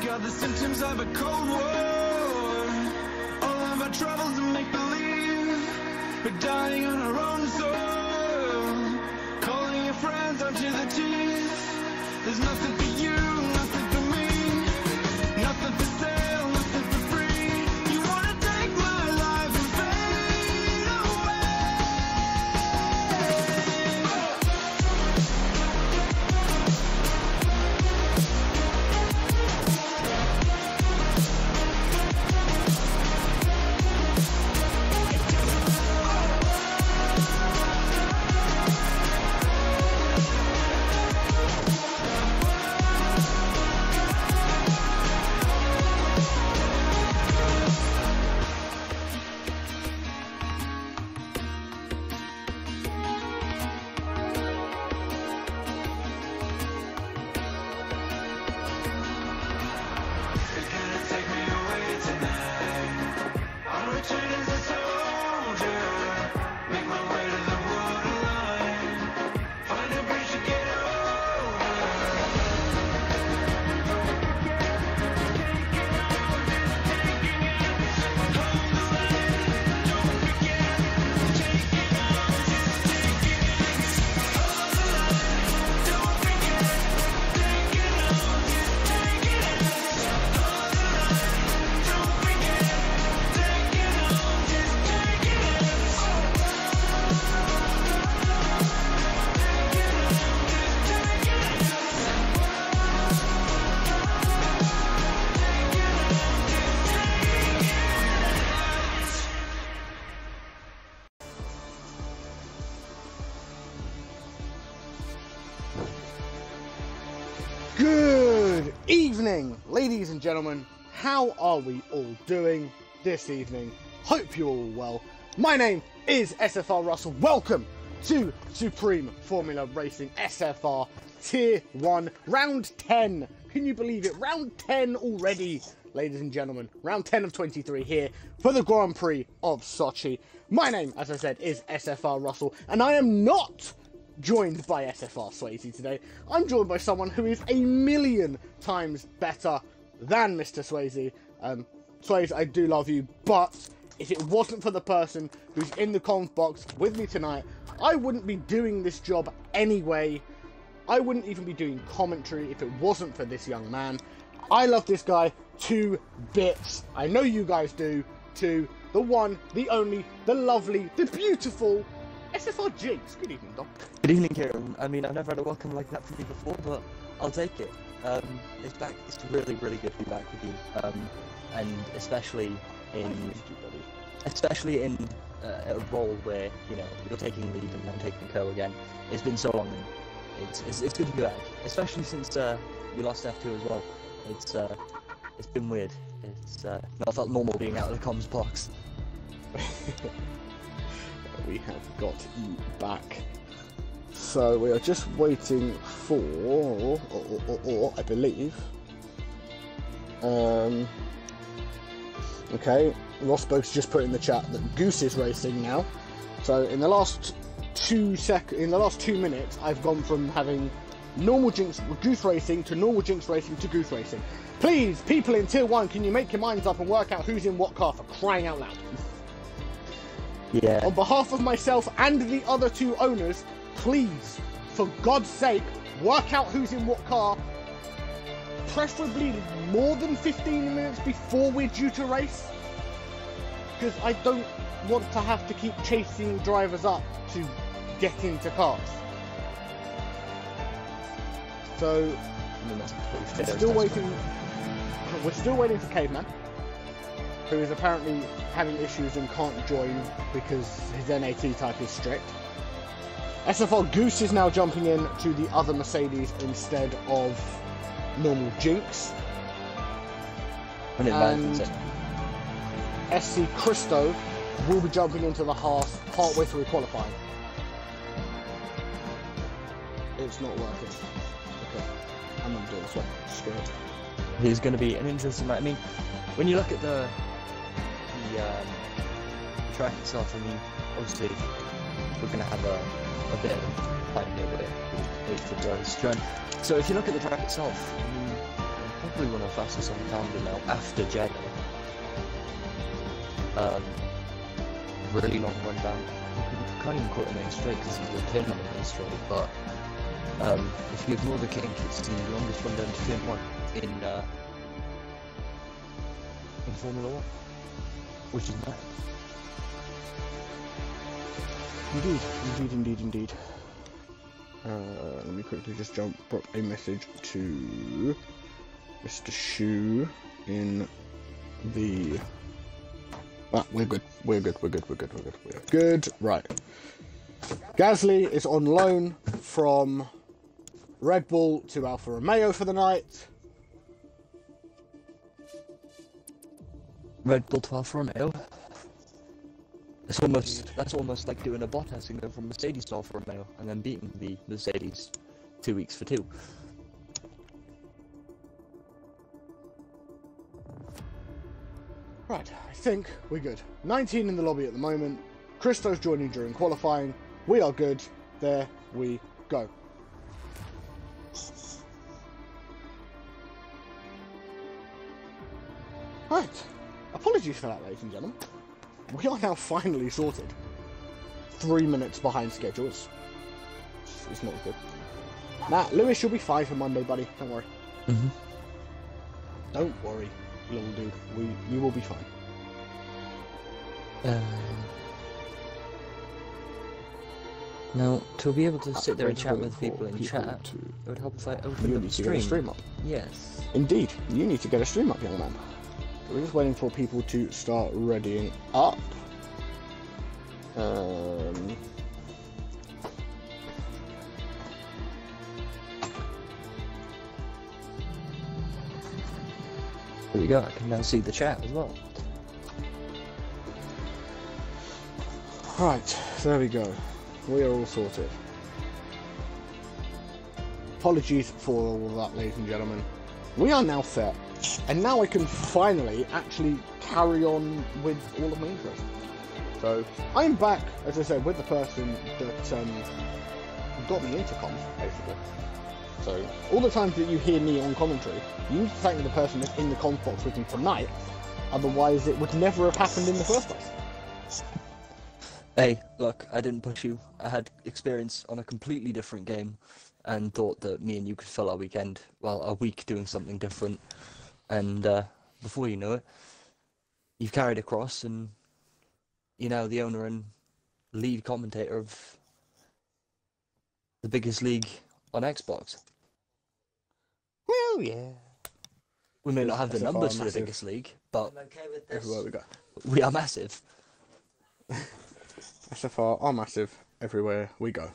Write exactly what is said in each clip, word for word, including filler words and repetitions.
got the symptoms of a cold war. All of our troubles are make-believe. We're dying on our own soil. Calling your friends onto the teeth. There's nothing for you, nothing for me. Nothing for sale, nothing for free. You wanna take my life and fade away. Good evening, ladies and gentlemen. How are we all doing this evening? Hope you're all well. My name is S F R Russell. Welcome to Supreme Formula Racing S F R Tier one, Round ten. Can you believe it? Round ten already, ladies and gentlemen. Round ten of twenty-three here for the Grand Prix of Sochi. My name, as I said, is S F R Russell, and I am not joined by S F R Swayze today. I'm joined by someone who is a million times better than Mister Swayze. Um, Swayze, I do love you, but if it wasn't for the person who's in the comms box with me tonight, I wouldn't be doing this job anyway. I wouldn't even be doing commentary if it wasn't for this young man. I love this guy to bits. I know you guys do too. The one, the only, the lovely, the beautiful S F R Jinx. Good evening, Doc. Good evening, Kieran. I mean, I've never had a welcome like that from you before, but I'll take it. Um, it's back. It's really, really good to be back with you, um, and especially in, especially in uh, a role where you know you're taking lead and I'm taking co again. It's been so long. It's it's, it's good to be back, especially since uh, you lost F two as well. It's uh, it's been weird. It's uh, not felt normal being out of the comms box. We have got you back. So we are just waiting for, or, or, or, or I believe. Um. Okay, Rosberg's just put in the chat that Goose is racing now. So in the last two sec, in the last two minutes, I've gone from having normal Jinx Goose racing to normal Jinx racing to Goose racing. Please, people in Tier one, can you make your minds up and work out who's in what car, for crying out loud? Yeah. On behalf of myself and the other two owners, please, for God's sake, work out who's in what car. Preferably more than fifteen minutes before we're due to race. Because I don't want to have to keep chasing drivers up to get into cars. So, I mean, that's we're still waiting. We're still waiting for Caveman, who is apparently having issues and can't join because his N A T type is strict. S F R Goose is now jumping in to the other Mercedes instead of normal Jinx. And, and S C Christo will be jumping into the Haas partway through qualifying. It's not working. Okay, I'm not doing this one. Screw it. He's going to be an interesting match. I mean, when you look at the the, um, the track itself, I mean, obviously we're going to have a, a bit of fight here with it. Wait for Joe's turn. So if you look at the track itself, I mean, probably one of the fastest on the calendar now after Jeddah. Um, really long run down. You can't even call it a main straight because it's a turn on the main straight, but um, if you ignore the kink, it's the longest run down to turn one in uh, in Formula One, which is mad. Indeed, indeed, indeed, indeed. Uh, let me quickly just jump drop a message to Mister Shu in the... Ah, we're good, we're good, we're good, we're good, we're good, we're good. Right. Gasly is on loan from Red Bull to Alfa Romeo for the night. Red Bull to Alfa Romeo. It's almost, that's almost like doing a Bottas and going from Mercedes to Alfa Romeo and then beating the Mercedes two weeks for two. Right, I think we're good. nineteen in the lobby at the moment. Christo's joining during qualifying. We are good. There we go. Right. Apologies for that, ladies and gentlemen. We are now finally sorted. Three minutes behind schedule. It's, it's not good. Nah, Lewis, you'll be fine for Monday, buddy. Don't worry. Mm-hmm. Don't worry, little dude. We, you will be fine. Um, now, to be able to sit there and chat with people in chat, to... it would help if I opened You up need the to get a stream. stream up. Yes. Indeed, you need to get a stream up, young man. We're just waiting for people to start readying up. Um... There we go, I can now see the chat as well. Right, there we go. We are all sorted. Apologies for all of that, ladies and gentlemen. We are now set, and now I can finally actually carry on with all of my interests. So, I'm back, as I said, with the person that um, got me into comms, basically. So, all the times that you hear me on commentary, you need to thank the person that's in the comms box with me tonight, otherwise it would never have happened in the first place. Hey, look, I didn't push you. I had experience on a completely different game and thought that me and you could fill our weekend, well, a week doing something different. And uh, before you know it, you've carried across and you're now the owner and lead commentator of the biggest league on Xbox. Well, yeah. We may not have the S F R numbers for the massive. biggest league, but I'm okay with this. Everywhere we go. we are massive. S F R are massive everywhere we go.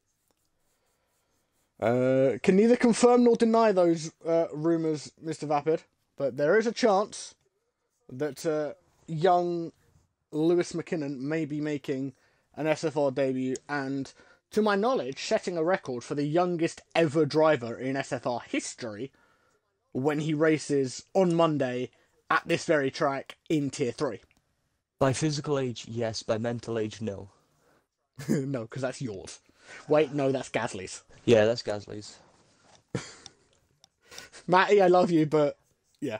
Uh, can neither confirm nor deny those uh, rumours, Mister Vapid, but there is a chance that uh, young Lewis McKinnon may be making an S F R debut and, to my knowledge, setting a record for the youngest ever driver in S F R history when he races on Monday at this very track in Tier three. By physical age, yes. By mental age, no. No, because that's yours. Wait, no, that's Gasly's. Yeah, that's Gasly's. Matty, I love you, but yeah.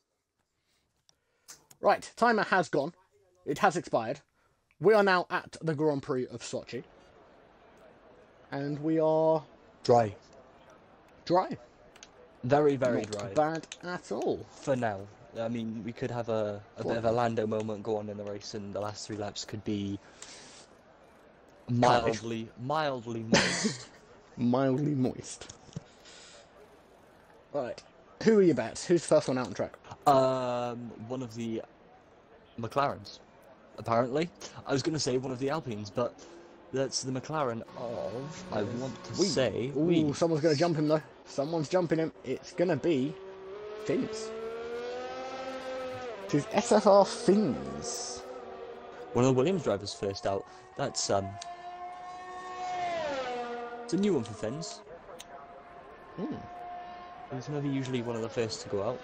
Right, timer has gone. It has expired. We are now at the Grand Prix of Sochi. And we are Dry. dry. Very, very Not dry. bad at all. For now. I mean, we could have a, a bit of a Lando moment go on in the race, and the last three laps could be mildly, mildly moist. Mildly moist. Right. Who are your bets? Who's the first one out on track? um, one of the McLarens, apparently. I was going to say one of the Alpines, but that's the McLaren of, I want to Wee. say, Ooh, Wee. someone's going to jump him, though. Someone's jumping him. It's going to be Fins. It is S F R Fins. One of the Williams drivers first out. That's, um... it's a new one for Fins. Hmm. He's never usually one of the first to go out.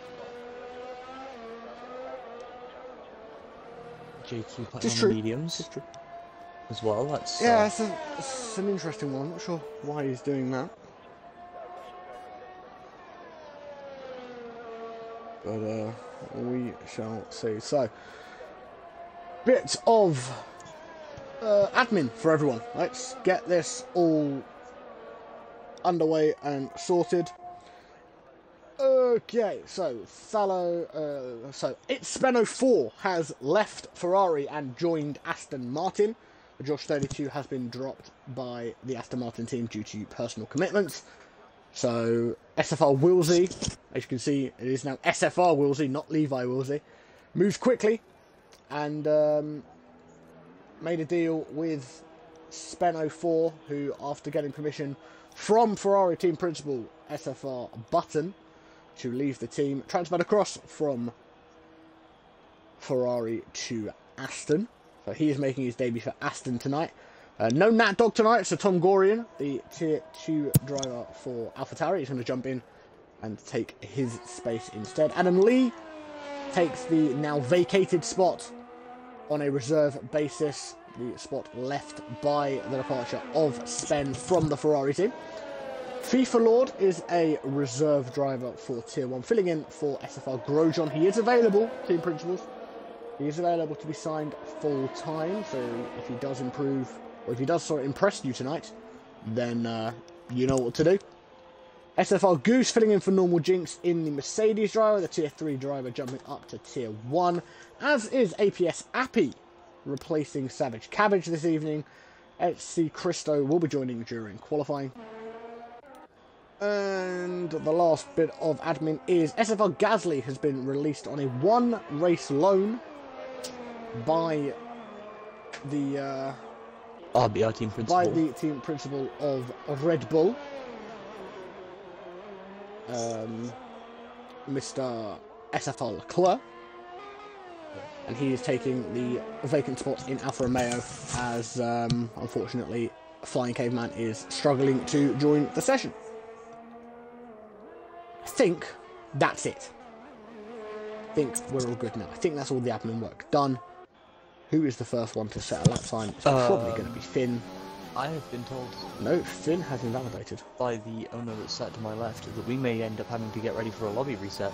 J Q putting It's on true. the mediums It's true. as well. That's Yeah, uh, it's, a, it's an interesting one. I'm not sure why he's doing that. but uh, we shall see. So, bit of uh, admin for everyone. Let's get this all underway and sorted. Okay, so Thallo, uh, so it's Spenno four has left Ferrari and joined Aston Martin. Josh thirty-two has been dropped by the Aston Martin team due to personal commitments. So S F R Wilsey, as you can see, it is now S F R Wilsey, not Levi Wilsey, moved quickly and um, made a deal with Spenno four, who, after getting permission from Ferrari team principal S F R Button to leave the team, transferred across from Ferrari to Aston. So he is making his debut for Aston tonight. Uh, no Nat Dog tonight, so Tom Gorian, the tier two driver for AlphaTauri, is going to jump in and take his space instead. Adam Lee takes the now vacated spot on a reserve basis, the spot left by the departure of Spen from the Ferrari team. FIFA Lord is a reserve driver for Tier one, filling in for S F R Grosjean. He is available, team principals. He is available to be signed full-time, so if he does improve, or if he does sort of impress you tonight, then uh, you know what to do. S F R Goose filling in for Normal Jinx in the Mercedes driver, the Tier three driver jumping up to Tier one, as is A P S Appy replacing Savage Cabbage this evening. H C Christo will be joining during qualifying. And the last bit of admin is S F R Gasly has been released on a one-race loan by the uh, R B R team principal. by the team principal of, of Red Bull, um, Mister S F R Leclerc, and he is taking the vacant spot in Alfa Romeo as, um, unfortunately, Flying Caveman is struggling to join the session. I think that's it. I think we're all good now. I think that's all the admin work done. Who is the first one to set a lap time? It's uh, probably going to be Finn. I have been told No, Finn has invalidated. by the owner that's sat to my left that we may end up having to get ready for a lobby reset.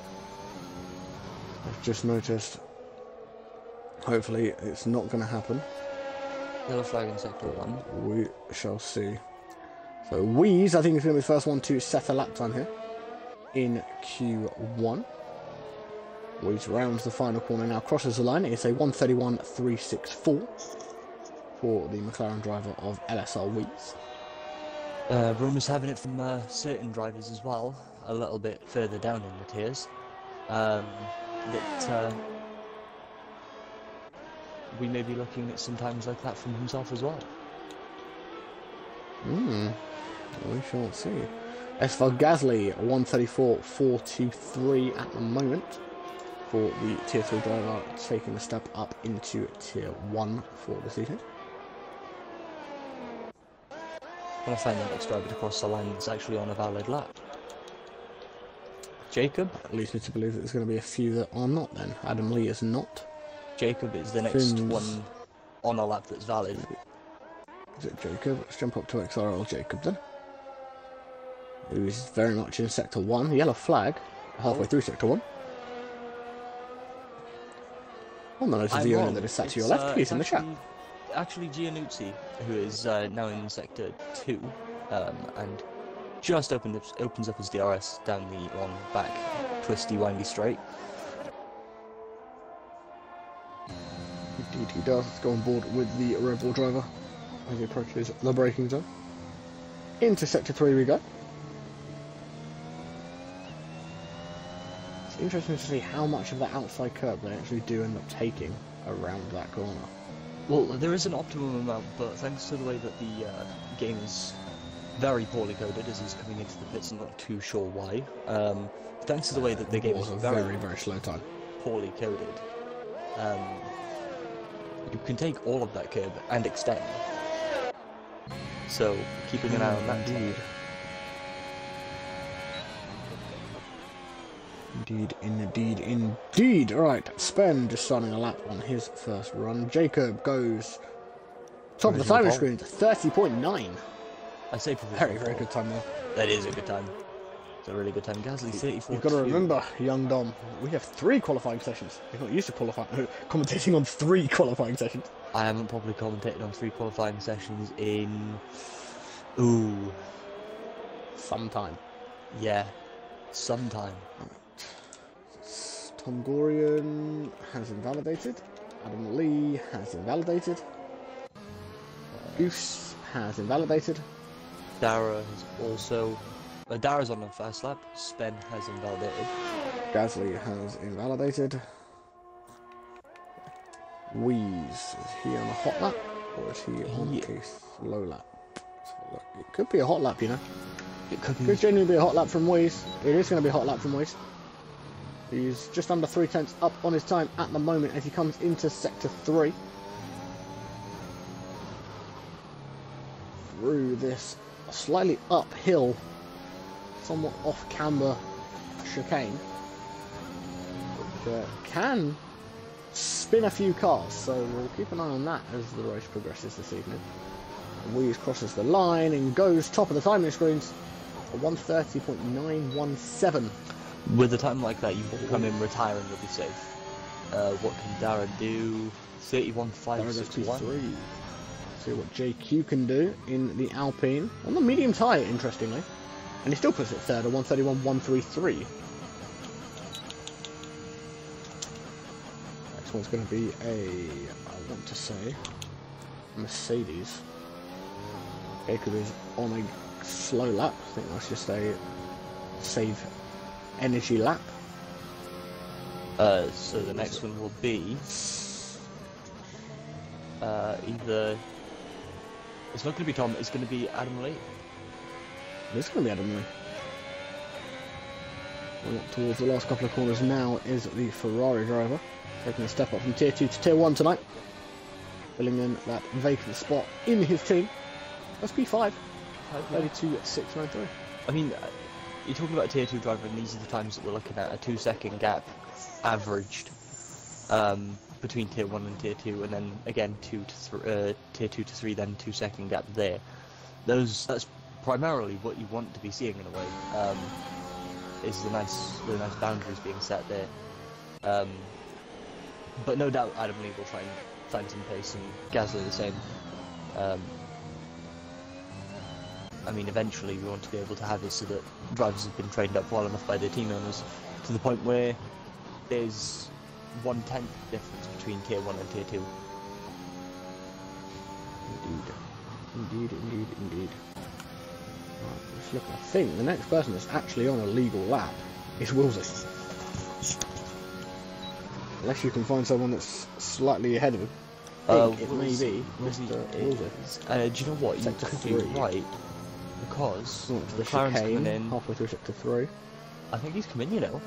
I've just noticed. Hopefully it's not going to happen. Yellow flag in sector one. We shall see. So Wheeze, I think, is going to be the first one to set a lap time here in Q one. Wheeze rounds the final corner now, crosses the line. It's a one thirty-one point three six four for the McLaren driver of L S R Wheeze. Uh, rumours having it from uh, certain drivers as well, a little bit further down in the tiers, um, that uh, we may be looking at some times like that from himself as well. Hmm, we shall see. S F R Gasly, one thirty-four point four two three at the moment for the Tier three driver, taking a step up into Tier one for this evening. When I find the next driver to cross the line that's actually on a valid lap. Jacob? That leads me to believe that there's going to be a few that are not then. Adam Lee is not. Jacob is the next Finn's... one on a lap that's valid. Is it Jacob? Let's jump up to X R L Jacob then. Who is very much in Sector one. Yellow flag, halfway through Sector one. On the notice of the owner that is sat to your left, uh, please in the chat. Actually Giannuzzi, who is uh, now in Sector two, um, and just opened up, opens up his D R S down the long back, twisty, windy straight. Indeed he does. Let's go on board with the Red Bull driver as he approaches the braking zone. Into Sector three we go. It's interesting to see how much of the outside curb they actually do end up taking around that corner. Well, there is an optimum amount, but thanks to the way that the uh, game is very poorly coded, as he's coming into the pits, I'm not too sure why. Um, thanks to the way that the game is a very, very, very slow time. poorly coded, um, you can take all of that curb and extend. So, keeping an eye on that. Indeed. Indeed, indeed, indeed. Alright, Spen just starting a lap on his first run. Jacob goes top of the timing screen to thirty point nine. I say provisional Very, very pole. good time there. That is a good time. a really good time. Gasly thirty-four. You've got to remember, young Dom, we have three qualifying sessions. We're not used to qualifying, commentating on three qualifying sessions. I haven't probably commentated on three qualifying sessions in... Ooh. Sometime. Yeah. Sometime. Tom Gorian has invalidated. Adam Lee has invalidated. Goose has invalidated. Dara has also... Uh, Dara's on the first lap. Spen has invalidated. Gasly has invalidated. Wheeze, is he on a hot lap or is he on Yeah. a slow lap? Let's have a look. It could be a hot lap, you know. It could be... Could genuinely be a hot lap from Wheeze. It is going to be a hot lap from Wheeze. He's just under three tenths up on his time at the moment as he comes into sector three. Through this slightly uphill, somewhat off camber chicane, which uh, can spin a few cars, so we'll keep an eye on that as the race progresses this evening. And Wheeze crosses the line and goes top of the timing screens at one thirty point nine one seven. With a time like that, you can come in retiring, you'll be safe. Uh, what can Dara do? thirty-one five sixty-one. See what J Q can do in the Alpine on the medium tyre, interestingly, and he still puts it third at one thirty-one one thirty-three. Next one's going to be a, I want to say, Mercedes. Jacob is on a slow lap. I think that's just a save energy lap. Uh, so the next one will be uh, either it's not going to be Tom. It's going to be Adam Lee. It's going to be Adam Lee. Well, up towards the last couple of corners now is the Ferrari driver, taking a step up from tier two to tier one tonight, filling in that vacant spot in his team. That's P five, thirty-two six ninety-three. I mean, uh, you're talking about a tier two driver, and these are the times that we're looking at, a two second gap averaged um, between tier one and tier two, and then again two to th uh, tier two to three, then two second gap there. Those that's primarily what you want to be seeing in a way. Um, is the nice, the nice boundaries being set there. Um, but no doubt Adam Lee will try and find some pace, and Gasly the same. Um, I mean, eventually we want to be able to have it so that drivers have been trained up well enough by their team owners to the point where there's one tenth difference between tier one and tier two. Indeed, indeed, indeed, indeed. Right, let's look. I think the next person that's actually on a legal lap is Wilsey. Unless you can find someone that's slightly ahead of him. I Uh, think it may be Mister Wilsey. Uh, do you know what? You Sector could three. be right, because Not to the McLaren's chicane, coming in. halfway through sector three. I think he's come in, you know.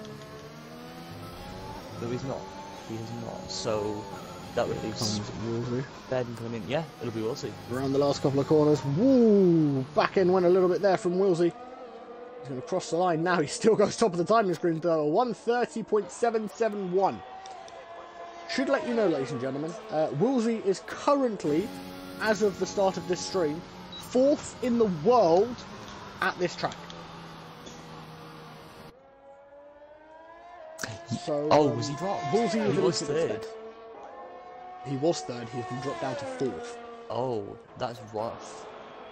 No, he's not. He is not. So that would leave Comes Wilsey. Ben coming in. Yeah, it'll be Wilsey. Around the last couple of corners. Woo! Back end went a little bit there from Wilsey. He's going to cross the line now. He still goes top of the timing screen though. one thirty point seven seven one. Should let you know, ladies and gentlemen, uh, Wilsey is currently, as of the start of this stream, fourth in the world at this track. So, Oh, um, was he dropped? Wolsey He is was in third. instead. He was third. He's been dropped down to fourth. Oh, that's rough.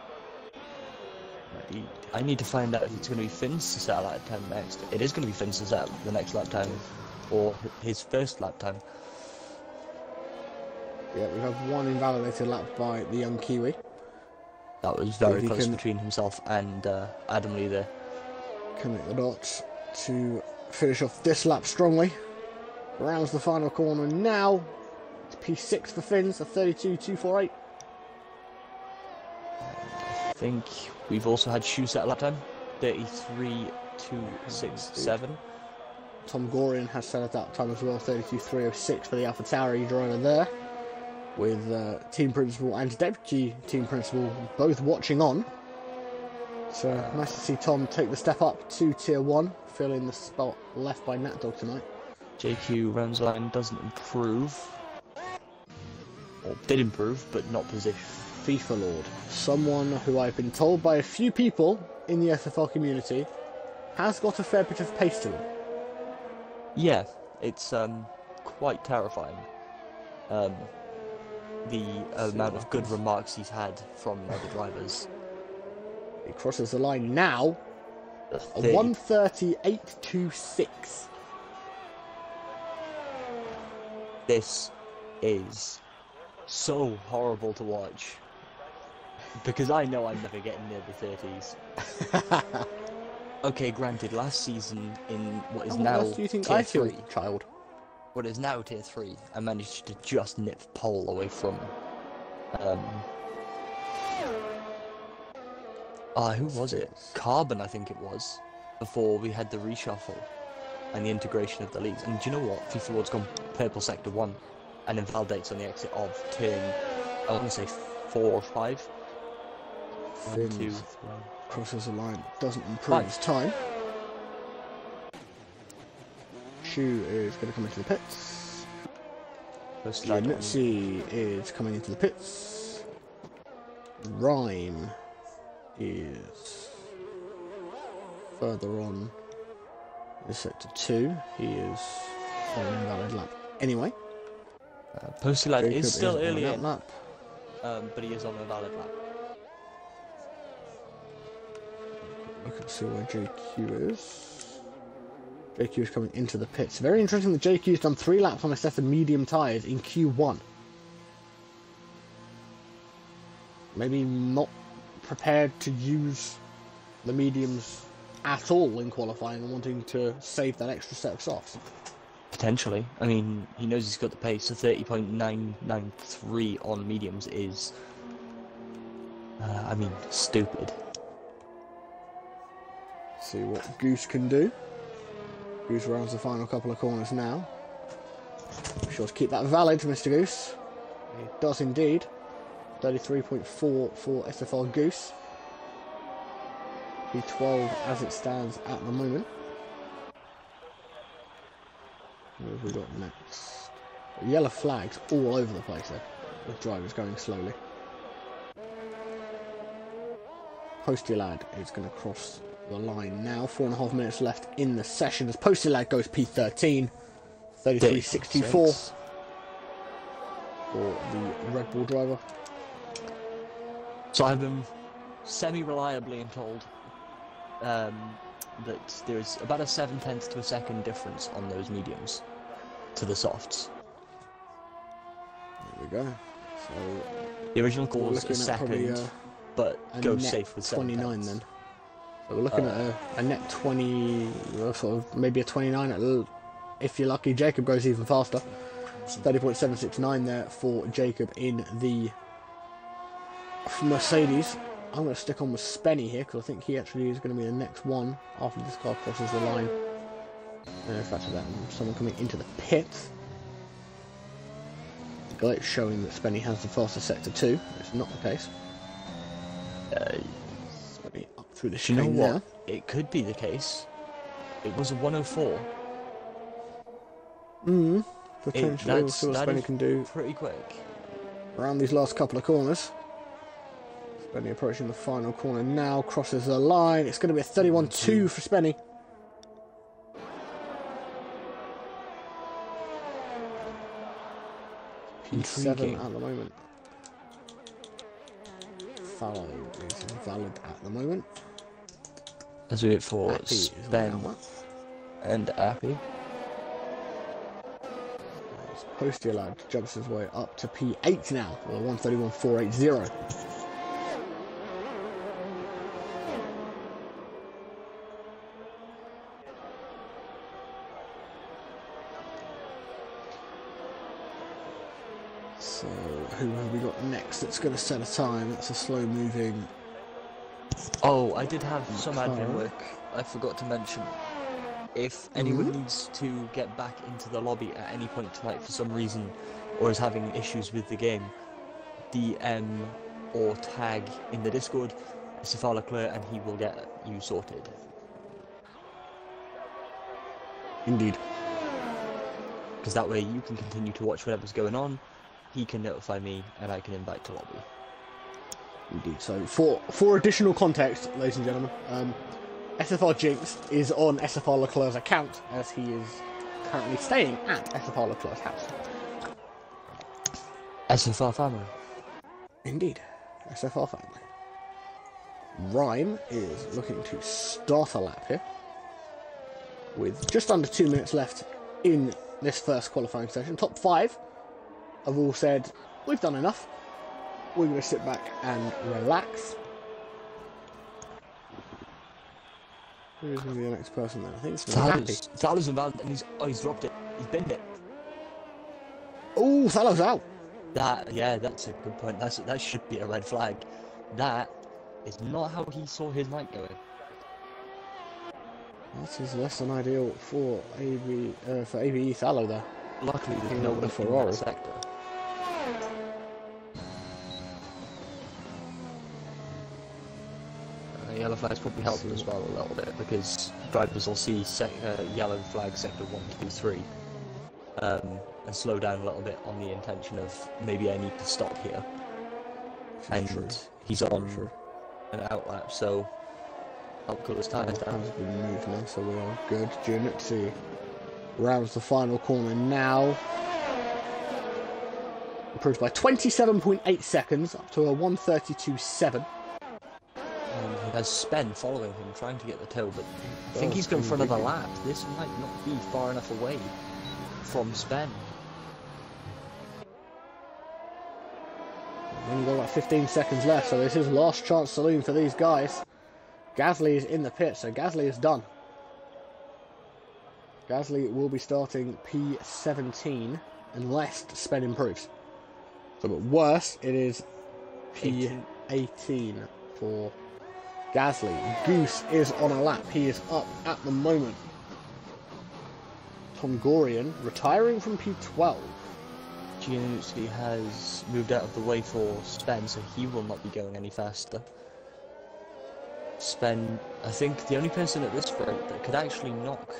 I need to find out if it's going to be Finn's to set a lap time next. It is going to be Finn's to set the next lap time, or his first lap time. Yeah, we have one invalidated lap by the young Kiwi. That was very he close can- between himself and uh, Adam Lee there. Connect the dots to finish off this lap strongly. Rounds the final corner now. It's P six for Finns, a thirty-two two forty-eight. I think we've also had Shu set a lap time, thirty-three two sixty-seven. Tom Gorian has set a lap time as well, thirty-two three oh six for the AlphaTauri driver there. With uh, team principal and deputy team principal both watching on. So nice to see Tom take the step up to tier one, filling the spot left by NatDog tonight. J Q rounds line doesn't improve. Or did improve, but not position. FIFA Lord, someone who I've been told by a few people in the S F L community has got a fair bit of pace to him. Yeah, it's um quite terrifying. Um, the amount of good remarks he's had from other drivers. He crosses the line now. A The- one thirty-eight twenty-six. This is so horrible to watch. Because I know I'm never getting near the thirties. Okay, granted, last season in what is How now else do you think tier I feel, three, child? what is now tier three, I managed to just nip pole away from. Um. Ah, who was it? Carbon, I think it was, before we had the reshuffle and the integration of the leagues. And do you know what? FIFA World's gone purple sector one, and invalidates on the exit of turn, I want to say four or five. One, two, Fins three. crosses the line, doesn't improve Fine. his time. Shu is going to come into the pits. First slide on- Mitzi is coming into the pits. Rhyme is further on in sector two. He is on an invalid lap anyway. Uh, Posty Lad Jacob is still on early that in, lap. um, but he is on a valid lap. Look and see where J Q is. J Q is coming into the pits. Very interesting that J Q's done three laps on a set of medium tyres in Q one. Maybe not prepared to use the mediums at all in qualifying and wanting to save that extra set of softs. Potentially. I mean, he knows he's got the pace, so thirty point nine nine three on mediums is, uh, I mean, stupid. See what Goose can do. Goose rounds the final couple of corners now. Be sure to keep that valid, Mister Goose. He does indeed. thirty-three point four for S F R Goose. P twelve as it stands at the moment. What have we got next? Yellow flags all over the place there. The driver's going slowly. Posty Lad is going to cross the line now. Four and a half minutes left in the session as Posty Lad goes P thirteen. thirty-three sixty-four for the Red Bull driver. So I've been semi-reliably told um, that there's about a seven tenths to a second difference on those mediums to the softs. There we go. So The original we're call was looking a at second, probably uh, but a go net safe with seven twenty-nine tenths. then. So we're looking Uh, at a, a net twenty, uh, sort of maybe a twenty-nine. At l- if you're lucky, Jacob goes even faster. thirty point seven six nine there for Jacob in the Mercedes. I'm going to stick on with Spenny here because I think he actually is going to be the next one after this car crosses the line. And in fact, that someone coming into the pit. The glitch showing that Spenny has the faster sector two. It's not the case. Uh, Spenny up through the do you know chicane what? now. It could be the case. It was a one oh four. Mm, potentially, we'll that's- see what that Spenny is can do Pretty quick. around these last couple of corners. Spenny approaching the final corner now, crosses the line. It's going to be a thirty-one two for Spenny. P seven Intriguing. at the moment. Fallow is invalid at the moment. As we wait for Appy is on Ben that one. and Appy. Posty Lad jumps his way up to P eight now with a one thirty-one four eighty. So who have we got next that's going to set a time? That's a slow moving. Oh, I did have some Car. admin work I forgot to mention. If anyone Mhm. needs to get back into the lobby at any point tonight for some reason, or is having issues with the game, D M or tag in the Discord Safar Leclerc and he will get you sorted. Indeed. Because that way you can continue to watch whatever's going on, he can notify me, and I can invite to lobby. Indeed. So for for additional context, ladies and gentlemen, um, S F R Jinx is on S F R Leclerc's account, as he is currently staying at S F R Leclerc's house. S F R family. Indeed, S F R family. Rhyme is looking to start a lap here, with just under two minutes left in this first qualifying session. Top five have all said, we've done enough. We're going to sit back and relax. Who's going to be the next person then? I think it's going to be Happy. Thaller's involved, and he's, oh, he's dropped it. He's binned it. Oh, Thaller's out. That, yeah, that's a good point. That's, that should be a red flag. That is not how he saw his night going. That is less than ideal for A B, uh, for A B E Thallo there. Luckily, there's Picking no up one the in Ferrari. that sector. Uh, yellow flags probably help as well a little bit, because drivers will see sec uh, yellow flag sector one, two, three, um, and slow down a little bit on the intention of maybe I need to stop here. And True. he's on True. an outlap, so I'll cool his tyres down. Has been moved now, so we are good. Gianuzzi rounds the final corner now. Improves by twenty-seven point eight seconds, up to a one thirty-two point seven. And he has Spen following him, trying to get the toe, but I think Oh, he's going for another really? lap. This might not be far enough away from Spen. Only got like fifteen seconds left, so this is last chance saloon for these guys. Gasly is in the pit, so Gasly is done. Gasly will be starting P seventeen unless Spen improves. So, but worse, it is P eighteen for Gasly. Goose is on a lap. He is up at the moment. Tom Gorian retiring from P twelve. Gianuzzi has moved out of the way for Spen, so he will not be going any faster. Spen, I think the only person at this rate that could actually knock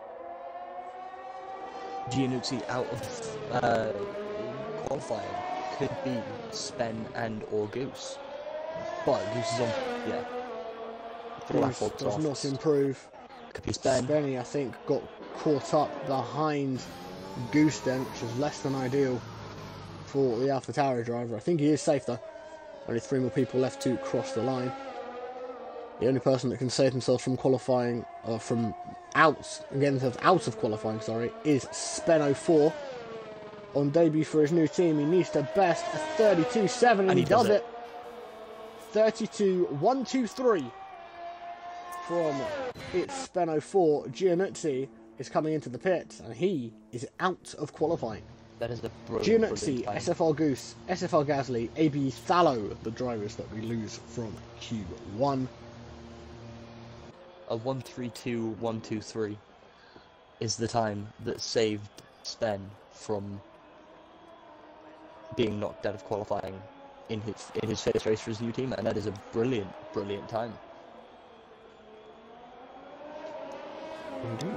Gianuzzi out of uh, qualifying could be Spen and or Goose. But Goose is on, yeah. Four lap Goose odds does off. not improve. Could be Spen. Spenny, I think, got caught up behind Goose then, which is less than ideal for the AlphaTauri driver. I think he is safe though. Only three more people left to cross the line. The only person that can save himself from qualifying, uh, from out, again, out of qualifying, sorry, is Spen oh four. On debut for his new team, he needs to best a thirty-two seven, and, And he, he does, does it. thirty-two one two three from it's Spen oh four. Gianuzzi is coming into the pit, and he is out of qualifying. That is the brilliant, Gianuzzi, brilliant time. S F R Goose, S F R Gasly, A B Thallo, the drivers that we lose from Q one. A one three two one two three is the time that saved Spen from being knocked out of qualifying in his in his first race for his new team, and that is a brilliant, brilliant time. Indeed.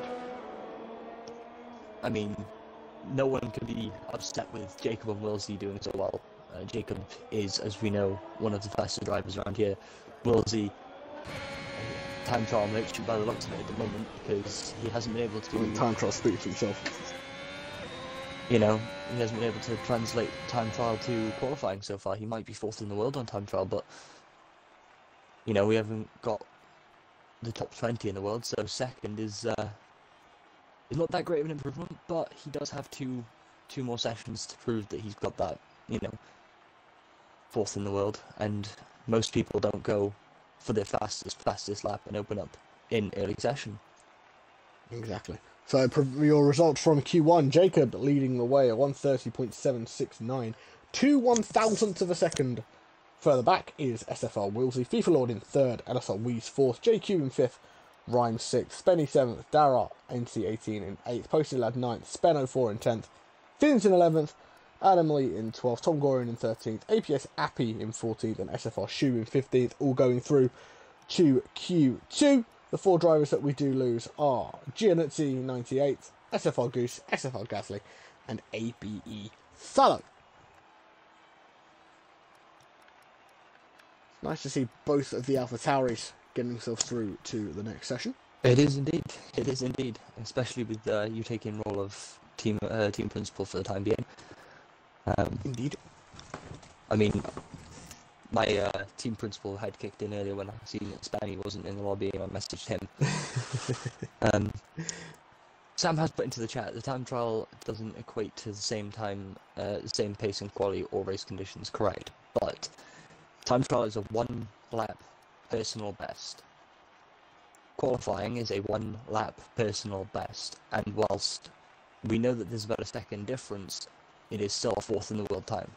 I mean, no one can be upset with Jacob and Wilsey doing so well. Uh, Jacob is, as we know, one of the fastest drivers around here. Wilsey, time trial makes you by the looks of it at the moment, because he hasn't been able to. Time trial speaks for himself. You know, he hasn't been able to translate time trial to qualifying so far. He might be fourth in the world on time trial, but you know, we haven't got the top twenty in the world, so second is uh, is not that great of an improvement. But he does have two two more sessions to prove that he's got that, you know, fourth in the world. And most people don't go for their fastest fastest lap and open up in early session. Exactly. So your results from Q one, Jacob leading the way at one thirty point seven six nine, two one thousandths of a second. Further back is S F R Wilsey, FIFA Lord in third, L S R Weeze fourth, J Q in fifth, Rhyme sixth, Spenny seventh, Dara N C eighteen in eighth, Posted Lad ninth, Spen oh four in tenth, Fins in eleventh, Adam Lee in twelfth, Tom Gorian in thirteenth, A P S Appy in fourteenth, and S F R Shu in fifteenth, all going through to Q two. The four drivers that we do lose are Gianuzzi ninety-eight, S F R Goose, S F R Gasly, and A B E Thallo. Nice to see both of the AlphaTauris getting themselves through to the next session. It is indeed. It is indeed, especially with uh, you taking role of team uh, team principal for the time being. Um, Indeed. I mean, my uh, team principal had kicked in earlier when I seen that Spanny wasn't in the lobby, and I messaged him. um, Sam has put into the chat, the time trial doesn't equate to the same time, uh, the same pace and quality or race conditions, correct, but time trial is a one lap personal best. Qualifying is a one lap personal best, and whilst we know that there's about a second difference, it is still a fourth in the world time.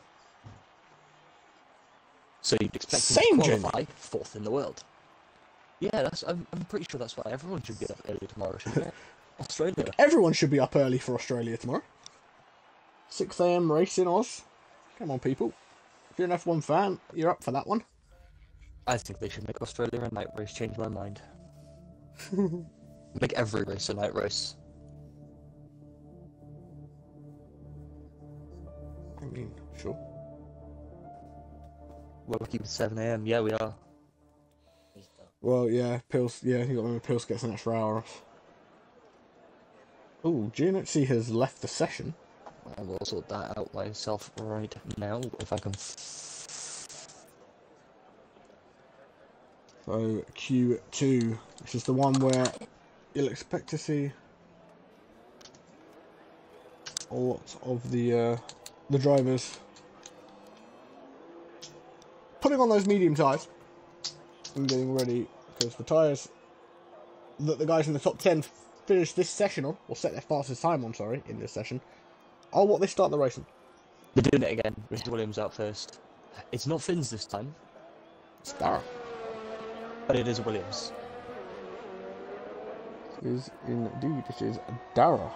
So you'd expect him Same to qualify Jim. fourth in the world. Yeah, that's. I'm. I'm pretty sure that's why everyone should be up early tomorrow, shouldn't they? Australia. Everyone should be up early for Australia tomorrow. six a m race in Oz. Come on, people. If you're an F one fan, you're up for that one. I think they should make Australia a night race. Change my mind. Make every race a night race. I mean, sure. We're lucky with seven a m. Yeah, we are. Well, yeah, Pils. Yeah, you got to remember Pils gets an extra hour off. Oh, G N H C has left the session. I will sort that out myself right now if I can. So Q two, which is the one where you'll expect to see a lot of the uh, the drivers putting on those medium tyres and getting ready, because the tyres that the guys in the top ten finish this session on, or set their fastest time on, sorry, in this session, are what they start the racing. They're doing it again. Mister Williams out first. It's not Finn's this time, It's Dara. but it is Williams. It is indeed, it is Dara.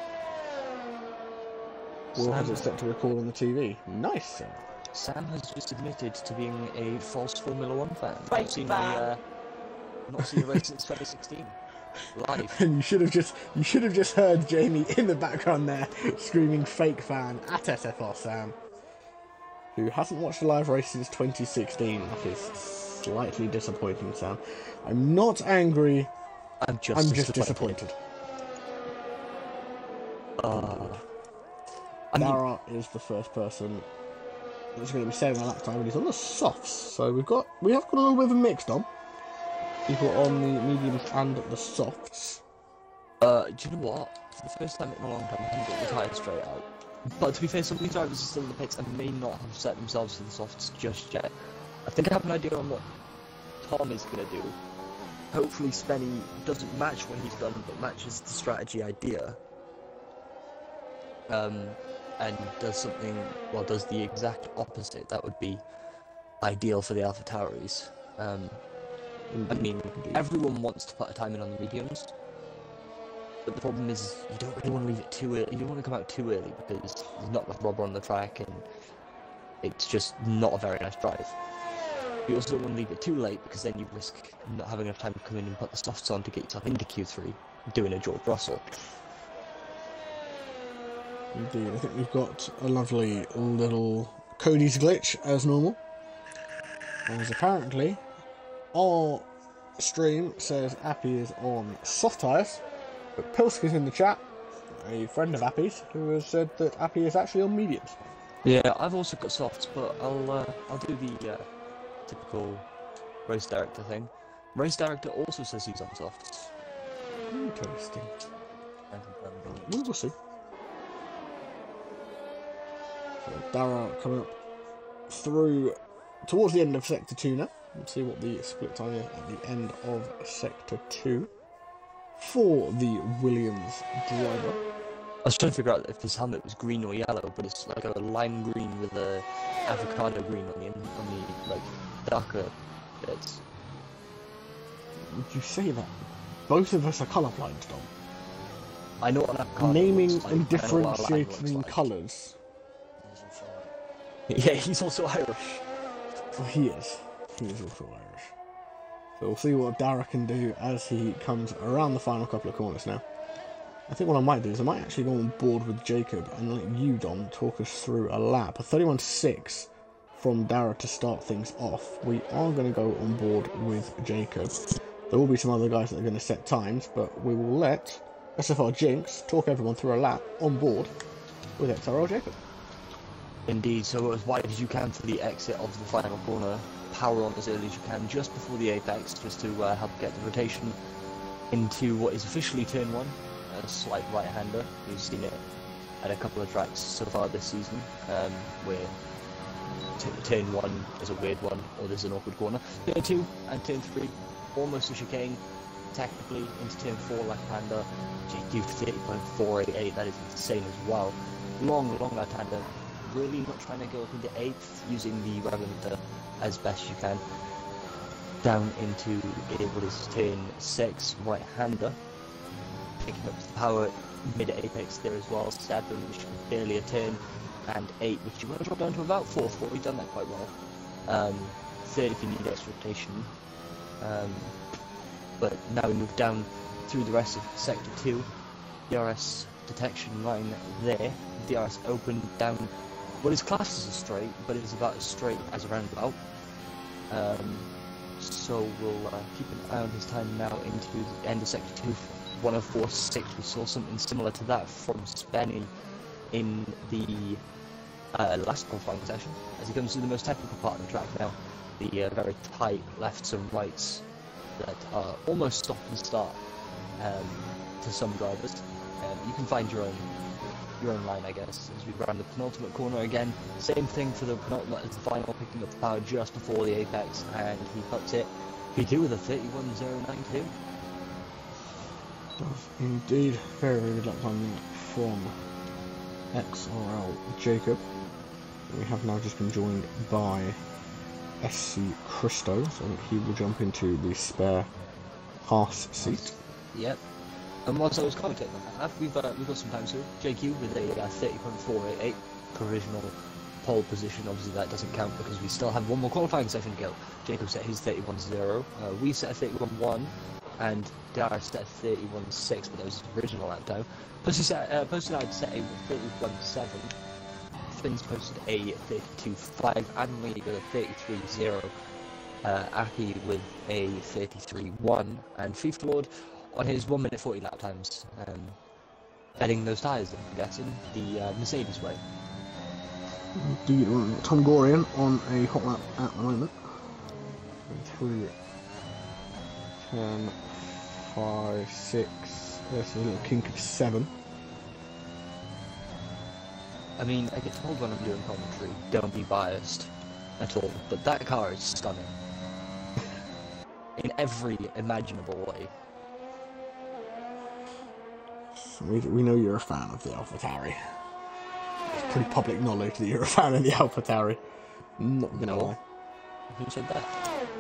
Will has Sam- it set to record on the T V. Nice, Sam. Sam has just admitted to being a false Formula One fan. Fake Not seen fan. a, uh, not seen a race since twenty sixteen. Live. And you should have just you should have just heard Jamie in the background there screaming "fake fan" at S F R Sam, who hasn't watched a live race since twenty sixteen. That is slightly disappointing, Sam. I'm not angry. I'm just I'm just disappointed. disappointed. Uh, I mean, Dara is the first person that's going to be saving a lap time, and he's on the softs. So we've got we have got a little bit of a mixed on. People on the mediums and the softs. uh, do you know what? For the first time in a long time, I haven't got the tyres straight out. But to be fair, some of these drivers are still in the pits and may not have set themselves to the softs just yet. I think I have an idea on what Tom is going to do. Hopefully Spenny doesn't match what he's done, but matches the strategy idea. Um, and does something, well, does the exact opposite. That would be ideal for the AlphaTauris. Um, I mean, everyone wants to put a time in on the mediums, but the problem is you don't really want to leave it too early. You don't want to come out too early because there's not much rubber on the track and it's just not a very nice drive. You also don't want to leave it too late because then you risk not having enough time to come in and put the softs on to get yourself into Q three, doing a George Russell. Indeed, I think we've got a lovely little Cody's glitch as normal. As apparently, our stream says Appy is on soft tyres, but Pilska's in the chat, a friend of Appy's, who has said that Appy is actually on mediums. Yeah, I've also got softs, but I'll uh, I'll do the uh, typical race director thing. Race director also says he's on softs. Interesting. We will see. So Dara coming up through towards the end of Sector two now. Let's see what the split time is at the end of Sector two for the Williams driver. I was trying to figure out if his helmet was green or yellow, but it's like a lime green with a avocado green on the on the like darker bits. Would you say that? Both of us are colourblind, Dom. I know what an avocado Naming looks like, and I know what a lime differentiating looks like. colours. Yeah, he's also Irish. Well, he is. He is also Irish. So we'll see what Dara can do as he comes around the final couple of corners now. I think what I might do is I might actually go on board with Jacob and let you, Dom, talk us through a lap. A thirty-one six from Dara to start things off, we are going to go on board with Jacob. There will be some other guys that are going to set times, but we will let S F R Jinx talk everyone through a lap on board with X R L Jacob. Indeed, so as wide as you can for the exit of the final corner, power on as early as you can just before the apex, just to uh, help get the rotation into what is officially turn one, a slight right-hander. We've seen it at a couple of tracks so far this season, um, where t turn one is a weird one, or there's an awkward corner. Turn two and turn three, almost a chicane, technically into turn four left-hander, J Q thirty point four eight eight, that is insane as well. Long, long left-hander, really not trying to go up into eighth, using the Revenant as best you can. Down into what is turn six, right-hander, picking up the power mid-apex there as well, seven, which is barely a turn, and eight, which you want to drop down to about four four, you've done that quite well. Um, third if you need extra rotation. Um, but now we move down through the rest of sector two, D R S detection line there, D R S open down what is classed as a straight, but it is about as straight as a roundabout. Um, so we'll uh, keep an eye on his time now into the end of sector two, one oh four point six. We saw something similar to that from Spenny in the uh, last qualifying session, as he comes to the most technical part of the track now, the uh, very tight lefts and rights that are almost stop and start um, to some drivers. Um, you can find your own your own line, I guess, as we round the penultimate corner again. Same thing for the penultimate as the final, picking up the power just before the apex, and he cuts it. P two with a thirty-one point oh nine two. Indeed, very, very good lap time from X R L Jacob. We have now just been joined by S C Christo, so I think he will jump into the spare Haas seat. Yep. And whilst I was commentating on that, we've, uh, we've got some time to J Q with a uh, thirty point four eight eight provisional pole position. Obviously that doesn't count because we still have one more qualifying session to go. Jacob set his thirty-one point oh, uh, we set a thirty-one point one, and Dara set a thirty-one point six, but that was his original lap time. Posted set, uh, Posted I'd set a thirty-one point seven, Fins posted a thirty-two point five, and Lee with a thirty-three point zero, uh, Aki with a thirty-three point one, and FIFA Lord on his one minute forty lap times, um, adding those tyres, I'm guessing, the uh, Mercedes way. Indeed, Tom Gorian on a hot lap at the moment. Through ten, five, six, there's a little kink of seven. I mean, I get told when I'm doing commentary, don't be biased at all, but that car is stunning. In every imaginable way. We, we know you're a fan of the AlphaTauri. It's pretty public knowledge that you're a fan of the AlphaTauri. Not gonna No. lie. Who said that?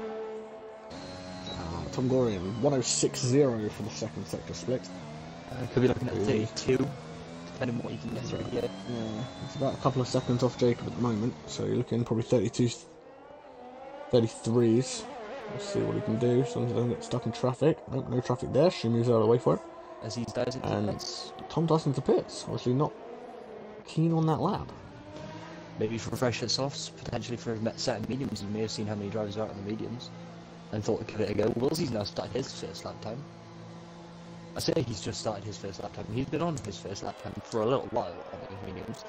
Uh, Tom Gorian, one oh six point oh for the second sector split. Uh, could be looking at thirty-two, depending on what you can get through here. Yeah, it's about a couple of seconds off Jacob at the moment, so you're looking probably thirty-two, thirty-threes. Let's see what he can do. Sometimes don't get stuck in traffic. Nope, no traffic there. She moves out of the way for it. As he's dives into And the pits. Tom dives into pits. Obviously not keen on that lap. Maybe for fresh hit softs, potentially for a set of mediums. You may have seen how many drivers are out on the mediums and thought, give it a go. Willsy's now started his first lap time. I say he's just started his first lap time. He's been on his first lap time for a little while on the mediums.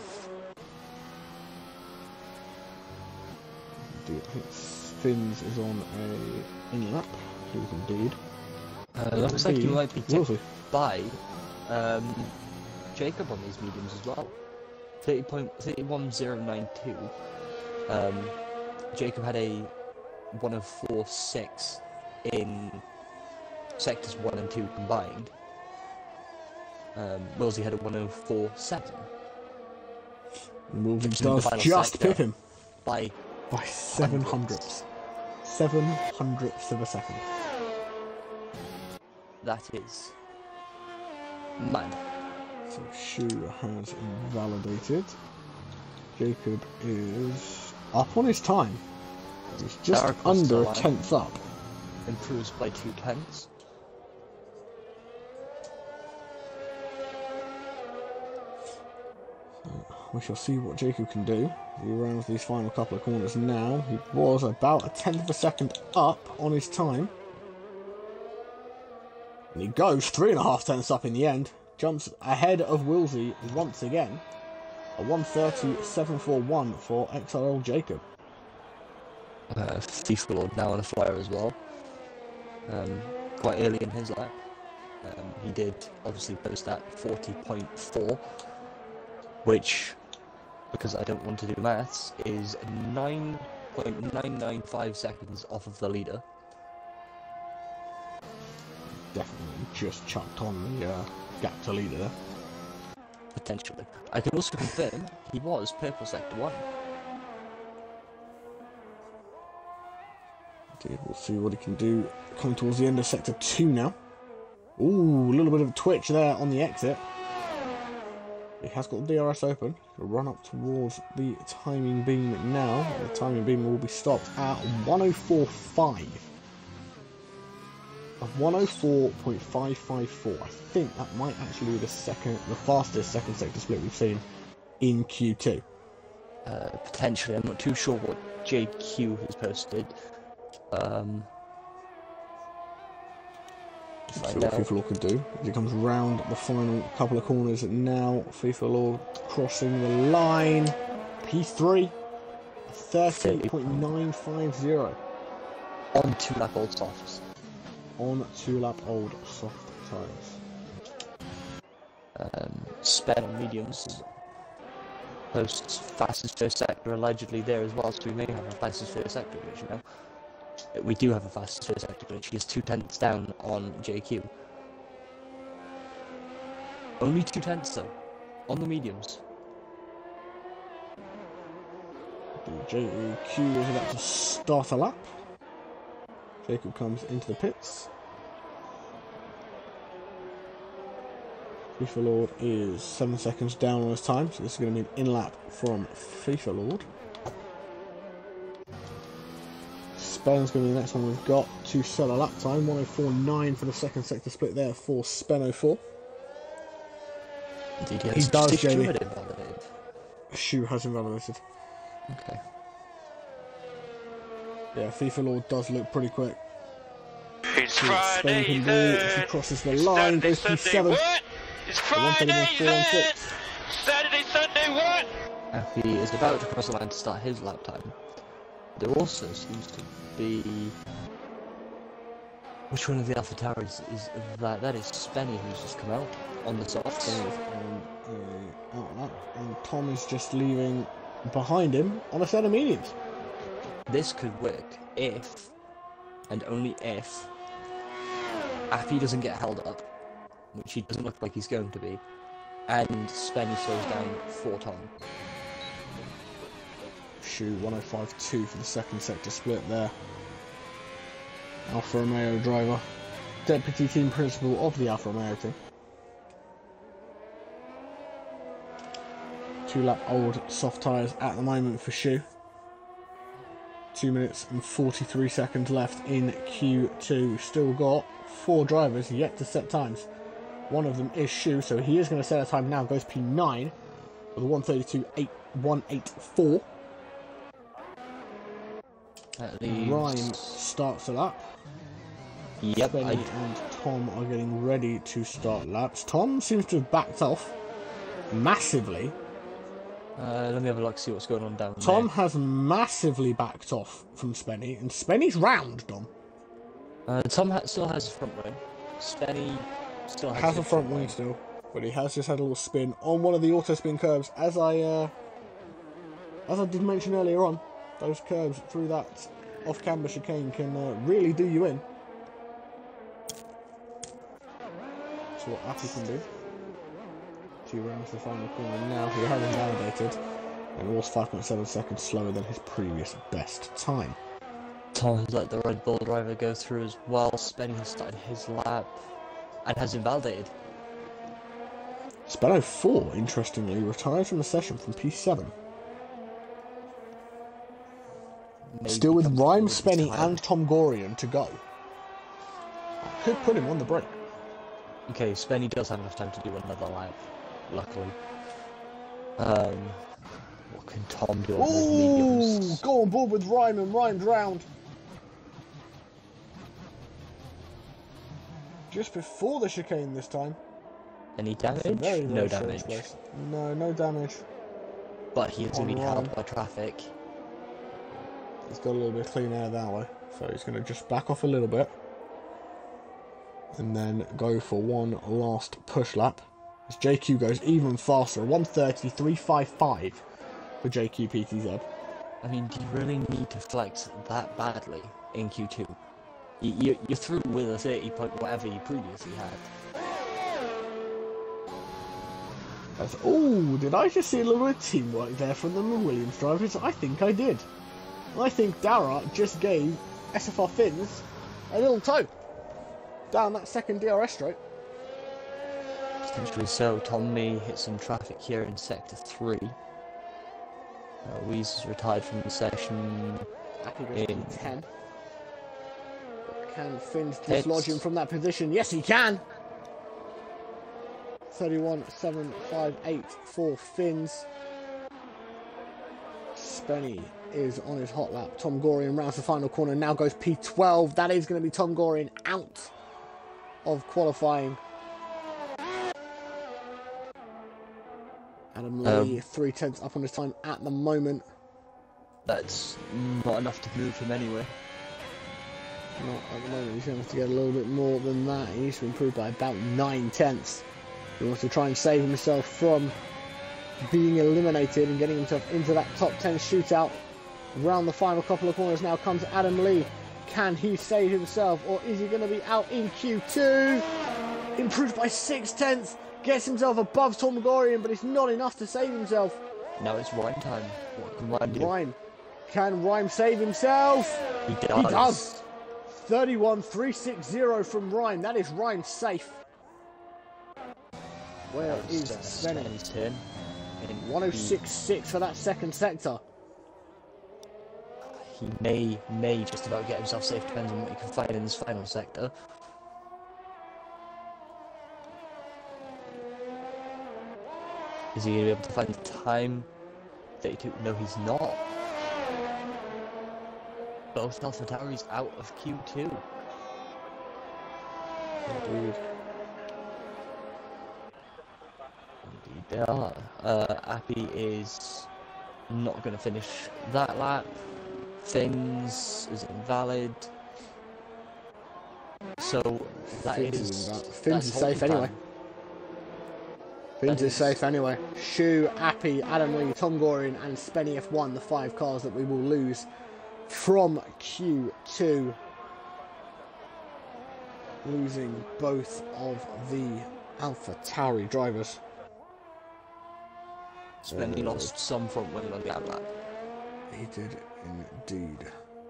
Indeed, I think Fins is on a in lap. He is indeed. Uh, looks like he might be Willsy. tipped by um, Jacob on these mediums as well. thirty point thirty-one point oh nine two. Um, Jacob had a one oh four point six in sectors one and two combined. Um, Willsy had a one oh four point seven. Willsy Keeps him in the does final just sector pip him by by seven hundredths. Seven hundredths of a second. that is mad. So Shu has invalidated. Jacob is up on his time. He's just Dara crossed under the a line. tenth up. Improves by two tenths. We shall see what Jacob can do. He rounds these final couple of corners now. He was about a tenth of a second up on his time. And he goes three and a half tenths up in the end. Jumps ahead of Wilsey once again. A one thirty point seven four one for X R L Jacob. Uh, FIFA Lord now on a flyer as well. Um, quite early in his lap. Um, he did obviously post that forty point four, which, because I don't want to do maths, is nine point nine nine five seconds off of the leader. Definitely just chucked on the uh, gap to leader there. Potentially. I can also confirm he was purple sector one. Okay, we'll see what he can do. Coming towards the end of sector two now. Ooh, a little bit of a twitch there on the exit. He has got the D R S open. He'll run up towards the timing beam now. The timing beam will be stopped at one oh four point five. Of one oh four point five five four. I think that might actually be the second, the fastest second sector split we've seen in Q two. Uh, potentially, I'm not too sure what J Q has posted. Um, See what FIFA Lord can do. As he comes round the final couple of corners now. FIFA Lord crossing the line. P three. thirty point nine five zero. On two lap old softs. On two lap old soft tyres. Um, Spen on mediums. Posts fastest first sector allegedly there as well, so we may have a fastest first sector glitch, you know. We do have a fastest first sector glitch. He is two tenths down on J Q. Only two tenths though, on the mediums. J Q is about to start a lap. Jacob comes into the pits. FIFA Lord is seven seconds down on his time, so this is going to be an in-lap from FIFA Lord. Spen's going to be the next one we've got to sell a lap time. one oh four point nine for the second sector split there for Spen oh four. Indeed, he does, Jamie. Invalidated. Shoe has invalidated. Okay. Yeah, FIFA Lord does look pretty quick. It's See what Spen Friday can do then. if he crosses the line, Saturday, goes P Sunday, seven. what? It's Friday then. Saturday, Sunday, what? If he is about to cross the line to start his lap time, there also seems to be... Which one of the AlphaTauris is that? That is Spenny, who's just come out on the softs. On, uh, out lap, and Tom is just leaving behind him on a set of mediums. This could work if, and only if, Appy doesn't get held up, which he doesn't look like he's going to be, and Spenny slows down for Tom. Shoe one oh five point two for the second sector split there. Alfa Romeo driver, deputy team principal of the Alfa Romeo team. Two lap old soft tyres at the moment for Shoe. Two minutes and forty-three seconds left in Q two. We've still got four drivers yet to set times. One of them is Shoe, so he is going to set a time now. Goes P nine with a one thirty-two point eight one eight four. At least... Ryan starts a lap. Yep, Benny I... and Tom are getting ready to start laps. Tom seems to have backed off massively. Uh, let me have a look, see what's going on down there. Tom has massively backed off from Spenny, and Spenny's round, Dom. Uh, Tom ha still has a front wing. Spenny still has, has a front wing still, but he has just had a little spin on one of the auto spin curves. As I, uh, as I did mention earlier on, those curves through that off-camber chicane can uh, really do you in. That's what Appy can do. Two rounds to the final corner now. He has invalidated, and was five point seven seconds slower than his previous best time. Tom has let the Red Bull driver go through as well. Spenny has started his lap and has invalidated. Spen oh four, interestingly, retired from the session from P seven. Maybe Still with comes Ryan forward this Spenny time. and Tom Gorian to go. Could put him on the break. Okay, Spenny does have enough time to do another lap, luckily. Um, what can Tom do on those mediums? Ooh, go on board with Rhyme and Rhyme drowned. Just before the chicane this time. Any damage? Very, very no short damage. space. No, no damage. But he is going to be On held by traffic. He's got a little bit of clean air that way, so he's going to just back off a little bit. And then go for one last push lap. As J Q goes even faster, one thirty, three fifty-five for J Q P T Z. I mean, do you really need to flex that badly in Q two? You, you, you're through with a thirty point whatever you previously had. Oh, did I just see a little bit of teamwork there from the Williams drivers? I think I did. I think Dara just gave S F R Fins a little tow down that second D R S straight. Potentially so. Tom may hit some traffic here in sector three. Uh, Weeze is retired from the session in ten. Can Fins dislodge him from that position? Yes, he can. thirty-one seven five eight for Fins. Spenny is on his hot lap. Tom Gorian rounds the final corner. Now goes P twelve. That is going to be Tom Gorian out of qualifying. Adam Lee, um, three tenths up on his time at the moment. That's not enough to move him anyway. Not at the moment. He's going to have to get a little bit more than that. He needs to improve by about nine tenths. He wants to try and save himself from being eliminated and getting himself into that top ten shootout. Around the final couple of corners now comes Adam Lee. Can he save himself, or is he going to be out in Q two? Improved by six tenths. Gets himself above Tom Gorian, but it's not enough to save himself. Now it's Rhyme time. What can Rhyme do? Rhyme. Can Rhyme save himself? He does. He does. thirty-one three sixty from Rhyme. That is Rhyme safe. Where is Spenny's turn? one oh six point six for that second sector. He may, may just about get himself safe, depends on what he can find in this final sector. Is he going to be able to find the time? thirty-two? No, he's not. Both AlphaTauri's out of Q two. Indeed. Indeed they are. Uh, Appy is not going to finish that lap. Fins is invalid. So that Fins is... is Fins is safe anyway. Fins is safe anyway. Shu, Appy, Adam Lee, Tom Gorian and Spenny F one, the five cars that we will lose from Q two. Losing both of the AlphaTauri drivers. Spenny uh, lost some front wing on the out lap. He did indeed.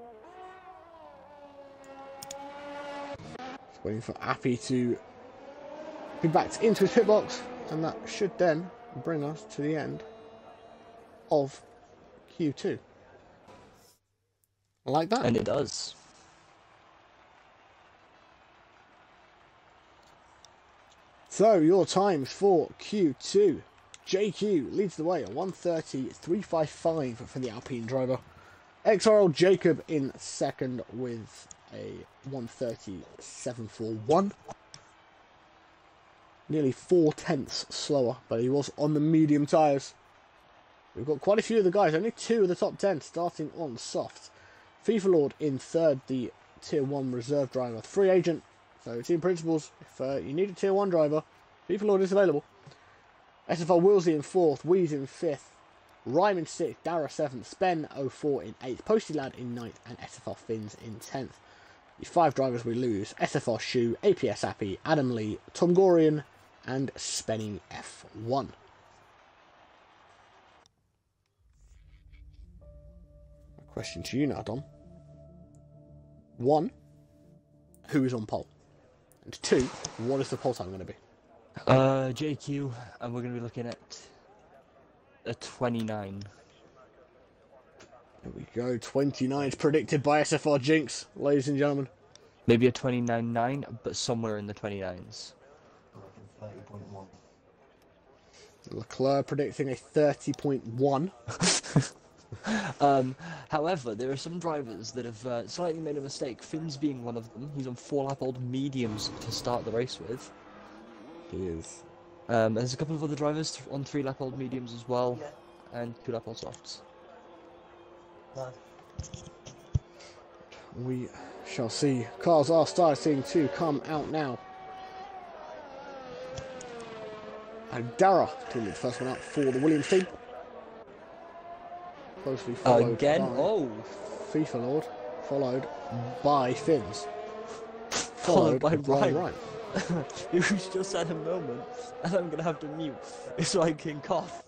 Just waiting for Appy to be backed into his pit box. And that should then bring us to the end of Q two. Like that. And it does. So, your times for Q two. J Q leads the way at one thirty three fifty-five for the Alpine driver. X R L Jacob in second with a one thirty seven forty-one. Nearly four tenths slower, but he was on the medium tyres. We've got quite a few of the guys, only two of the top ten starting on soft. FIFA Lord in third, the tier one reserve driver. Free agent, so team principals, if uh, you need a tier one driver, FIFA Lord is available. S F R Willsey in fourth, Weeze in fifth, Rhyme in sixth, Dara seventh, Spen oh four in eighth, Posty Lad in ninth, and S F R Fins in tenth. The five drivers we lose: S F R Shu, A P S Appy, Adam Lee, Tom Gorian, and Spenny F one. A question to you now, Dom. One, who is on pole? And two, what is the pole time going to be? Uh, J Q, and we're going to be looking at a twenty-nine. There we go, twenty-nine is predicted by S F R Jinx, ladies and gentlemen. Maybe a twenty-nine nine, but somewhere in the twenty-nines. Leclerc predicting a thirty point one. um, however, there are some drivers that have uh, slightly made a mistake. Finn's being one of them. He's on four lap old mediums to start the race with. He is. Um, there's a couple of other drivers th on three lap old mediums as well, and two lap old softs. We shall see. Cars are starting to come out now. And Dara to lead the first one out for the Williams team. Closely followed Again? by Oh! FIFA Lord, followed by Finns. Followed by Ryan. Ryan. It was just at a moment, and I'm gonna have to mute so I can cough.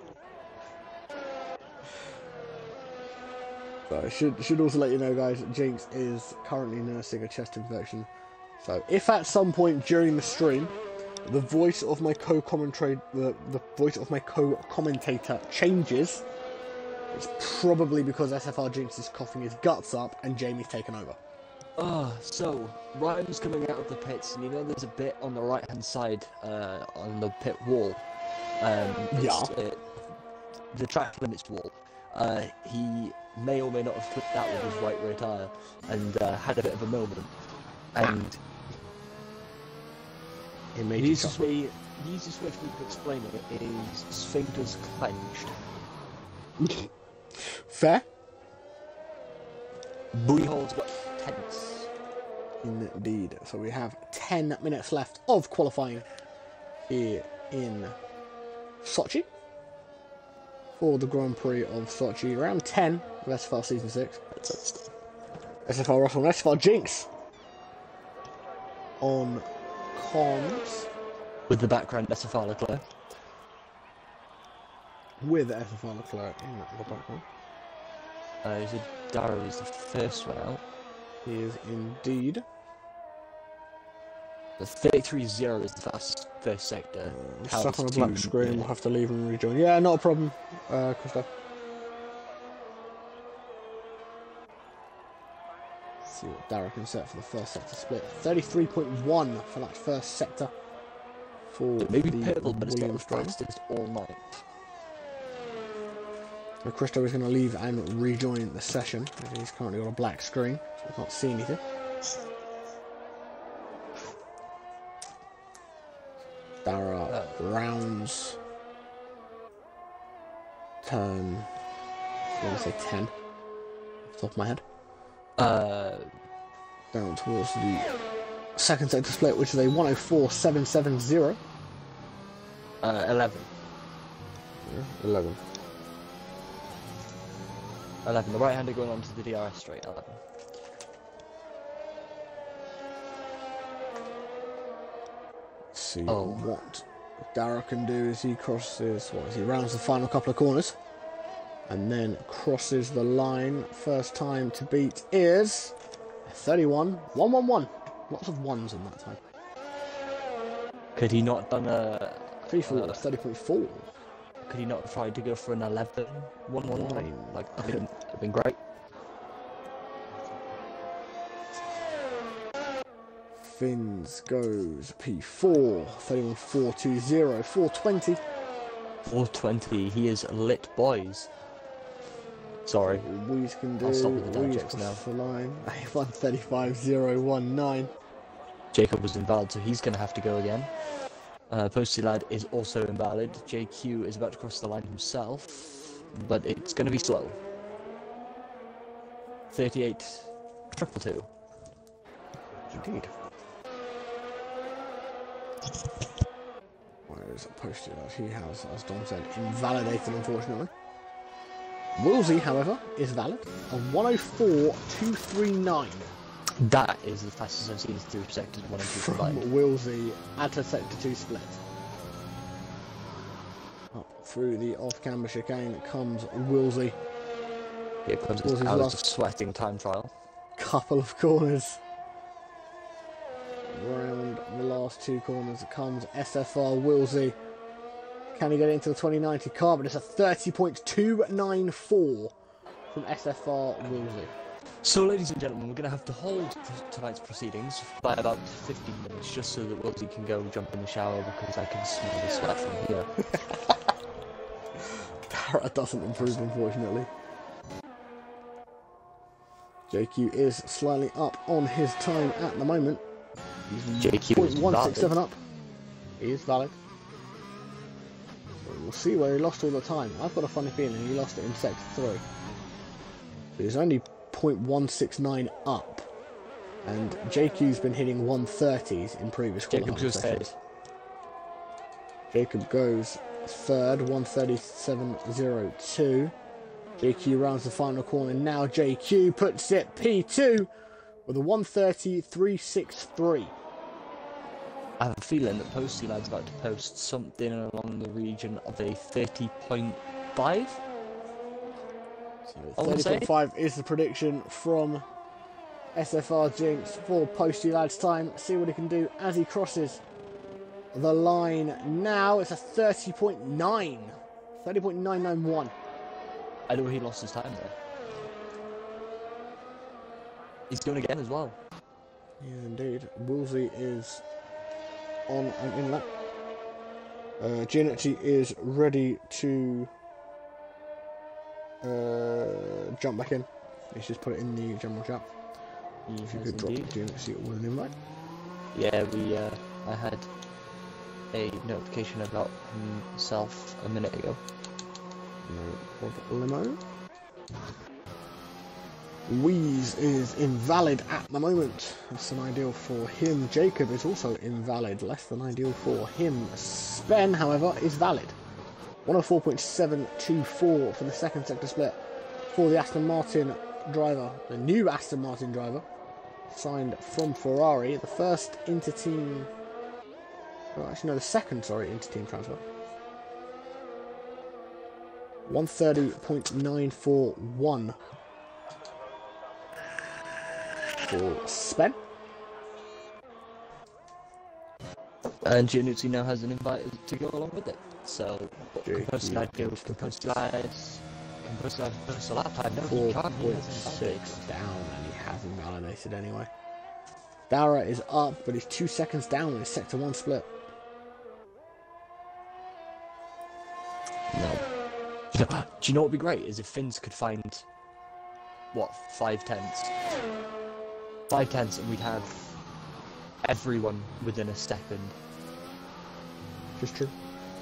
So I should should also let you know, guys, Jinx is currently nursing a chest infection. So if at some point during the stream the voice of my co-commentator the, the voice of my co-commentator changes, it's probably because S F R Jinx is coughing his guts up and Jamie's taken over. Ah, uh, so Ryan's coming out of the pits, and you know there's a bit on the right hand side uh, on the pit wall. Um, yeah. Uh, the track limits wall. Uh, he may or may not have flipped out with his right rear tyre and uh, had a bit of a moment. And it made the easiest way, the easiest way for me to explain it is sphincters clenched. Fair. Booty holes got tense. Indeed. So we have ten minutes left of qualifying here in Sochi for the Grand Prix of Sochi. Round ten of S F R Season six. S F R Russell and S F R Jinx on comms. With the background S F R Leclerc. With S F R Leclerc in the background. Uh, so Darrow is the first one out. He is indeed. The thirty-three zero is the fast first sector. Uh, stuck on a black screen, yeah. We'll have to leave and rejoin. Yeah, not a problem, uh, Christoph. Let's see what Darrow can set for the first sector split. thirty-three point one for that first sector. For maybe the purple, but it's not the Williams fastest all night. So Christo is going to leave and rejoin the session. He's currently got a black screen, so we can't see anything. Dara uh, rounds turn. I want to say ten. Off the top of my head. Uh, down towards the second sector split, which is a one oh four point seven seven zero. Uh, eleven. Yeah, eleven. eleven. The right hander going on to the D R S straight. eleven. See oh. what Dara can do as he crosses, what as he rounds the final couple of corners and then crosses the line. First time to beat is thirty-one, one one one. Lots of ones in that time. Could he not done a FIFA uh, thirty point four? Could he not have tried to go for an eleven, one one nine? Like, I think that'd have been great. Finns goes P four, thirty-one four two zero, four twenty. four twenty, he is lit, boys. Sorry. We can do. I'll stop with the dad Weeze jokes now. The line. one thirty-five zero one nine. Jacob was invalid, so he's going to have to go again. Uh, Posty Lad is also invalid. J Q is about to cross the line himself, but it's going to be slow. thirty-eight, triple two. Indeed. Where is it posted as he has, as Dom said, invalidated, unfortunately. Wilsey, however, is valid. A one oh four two three nine. That is the fastest I've seen through sectors one and two from combined. Wilsey at a sector two split. Up through the off-camber chicane comes Wilsey. Here comes his Wilsey's hours last of sweating time trial. couple of corners. Round the last two corners comes S F R Wilsey. Can he get into the twenty ninety car? But it's a thirty point two nine four from S F R Wilsey. So, ladies and gentlemen, we're going to have to hold tonight's proceedings by about fifteen minutes, just so that Wilsey can go jump in the shower, because I can smell the sweat from here. Dara doesn't improve, unfortunately. J Q is slightly up on his time at the moment. He's J Q is one six seven valid. up. He is valid. So we'll see where he lost all the time. I've got a funny feeling he lost it in sector three. But he's only zero point one six nine up. And J Q's been hitting one thirties in previous Jacob qualifying goes sessions. third. Jacob goes third, one thirty-seven point zero two. J Q rounds the final corner. Now J Q puts it P two with a one thirty point three six three. I have a feeling that Posty Lad's about to post something along the region of a thirty point five. So thirty point five is the prediction from S F R Jinx for Posty Lad's time. See what he can do as he crosses the line now. It's a thirty point nine. thirty point nine nine one. I know he lost his time there. He's going again as well. Yeah, indeed. Woolsey is on an inlet. Uh, Giannucci is ready to uh, jump back in. Let's just put it in the general chat. He If you has could drop indeed. Giannucci with an invite. Yeah, we. Uh, I had a notification about himself a minute ago. No limo. Wheeze is invalid at the moment. That's an ideal for him. Jacob is also invalid. Less than ideal for him. Spen, however, is valid. one oh four point seven two four for the second sector split for the Aston Martin driver. The new Aston Martin driver. Signed from Ferrari. The first inter-team... Well, actually, no, the second, sorry, inter-team transfer. one thirty point nine four one for Spen. And Giannucci now has an invite to go along with it. So, J Q Compost Lad goes to Compost Lad. Compost Lad goes to lap time. No, he four can't. He point hasn't six invalidated. down, and he has invalidated anyway. Dara is up, but he's two seconds down in his sector one split. No. Do you, know, do you know what would be great is if Finns could find, what, five tenths? Five tenths and we'd have everyone within a second. Just true.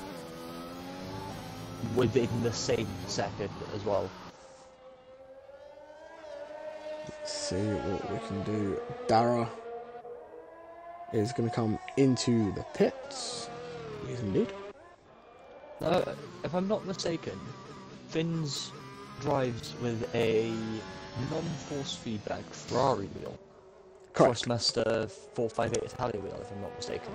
Within the same second as well. Let's see what we can do. Dara is going to come into the pits. He is indeed. Uh, if I'm not mistaken, Finns drives with a non-force feedback Ferrari wheel. Correct. Crossmaster four five eight Italian wheel, if I'm not mistaken.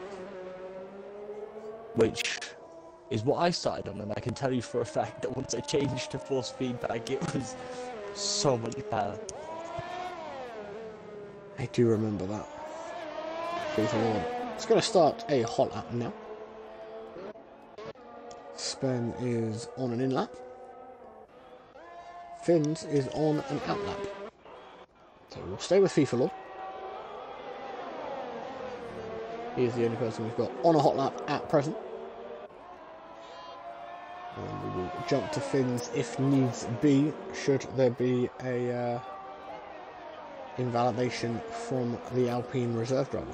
Which is what I started on, and I can tell you for a fact that once I changed to force feedback, it was so much better. I do remember that. It's going to start a hot lap now. Spen is on an in lap. Finns is on an out lap. So we'll stay with FIFA Law. He is the only person we've got on a hot lap at present. And we will jump to Finns if needs be, should there be a uh, invalidation from the Alpine reserve driver.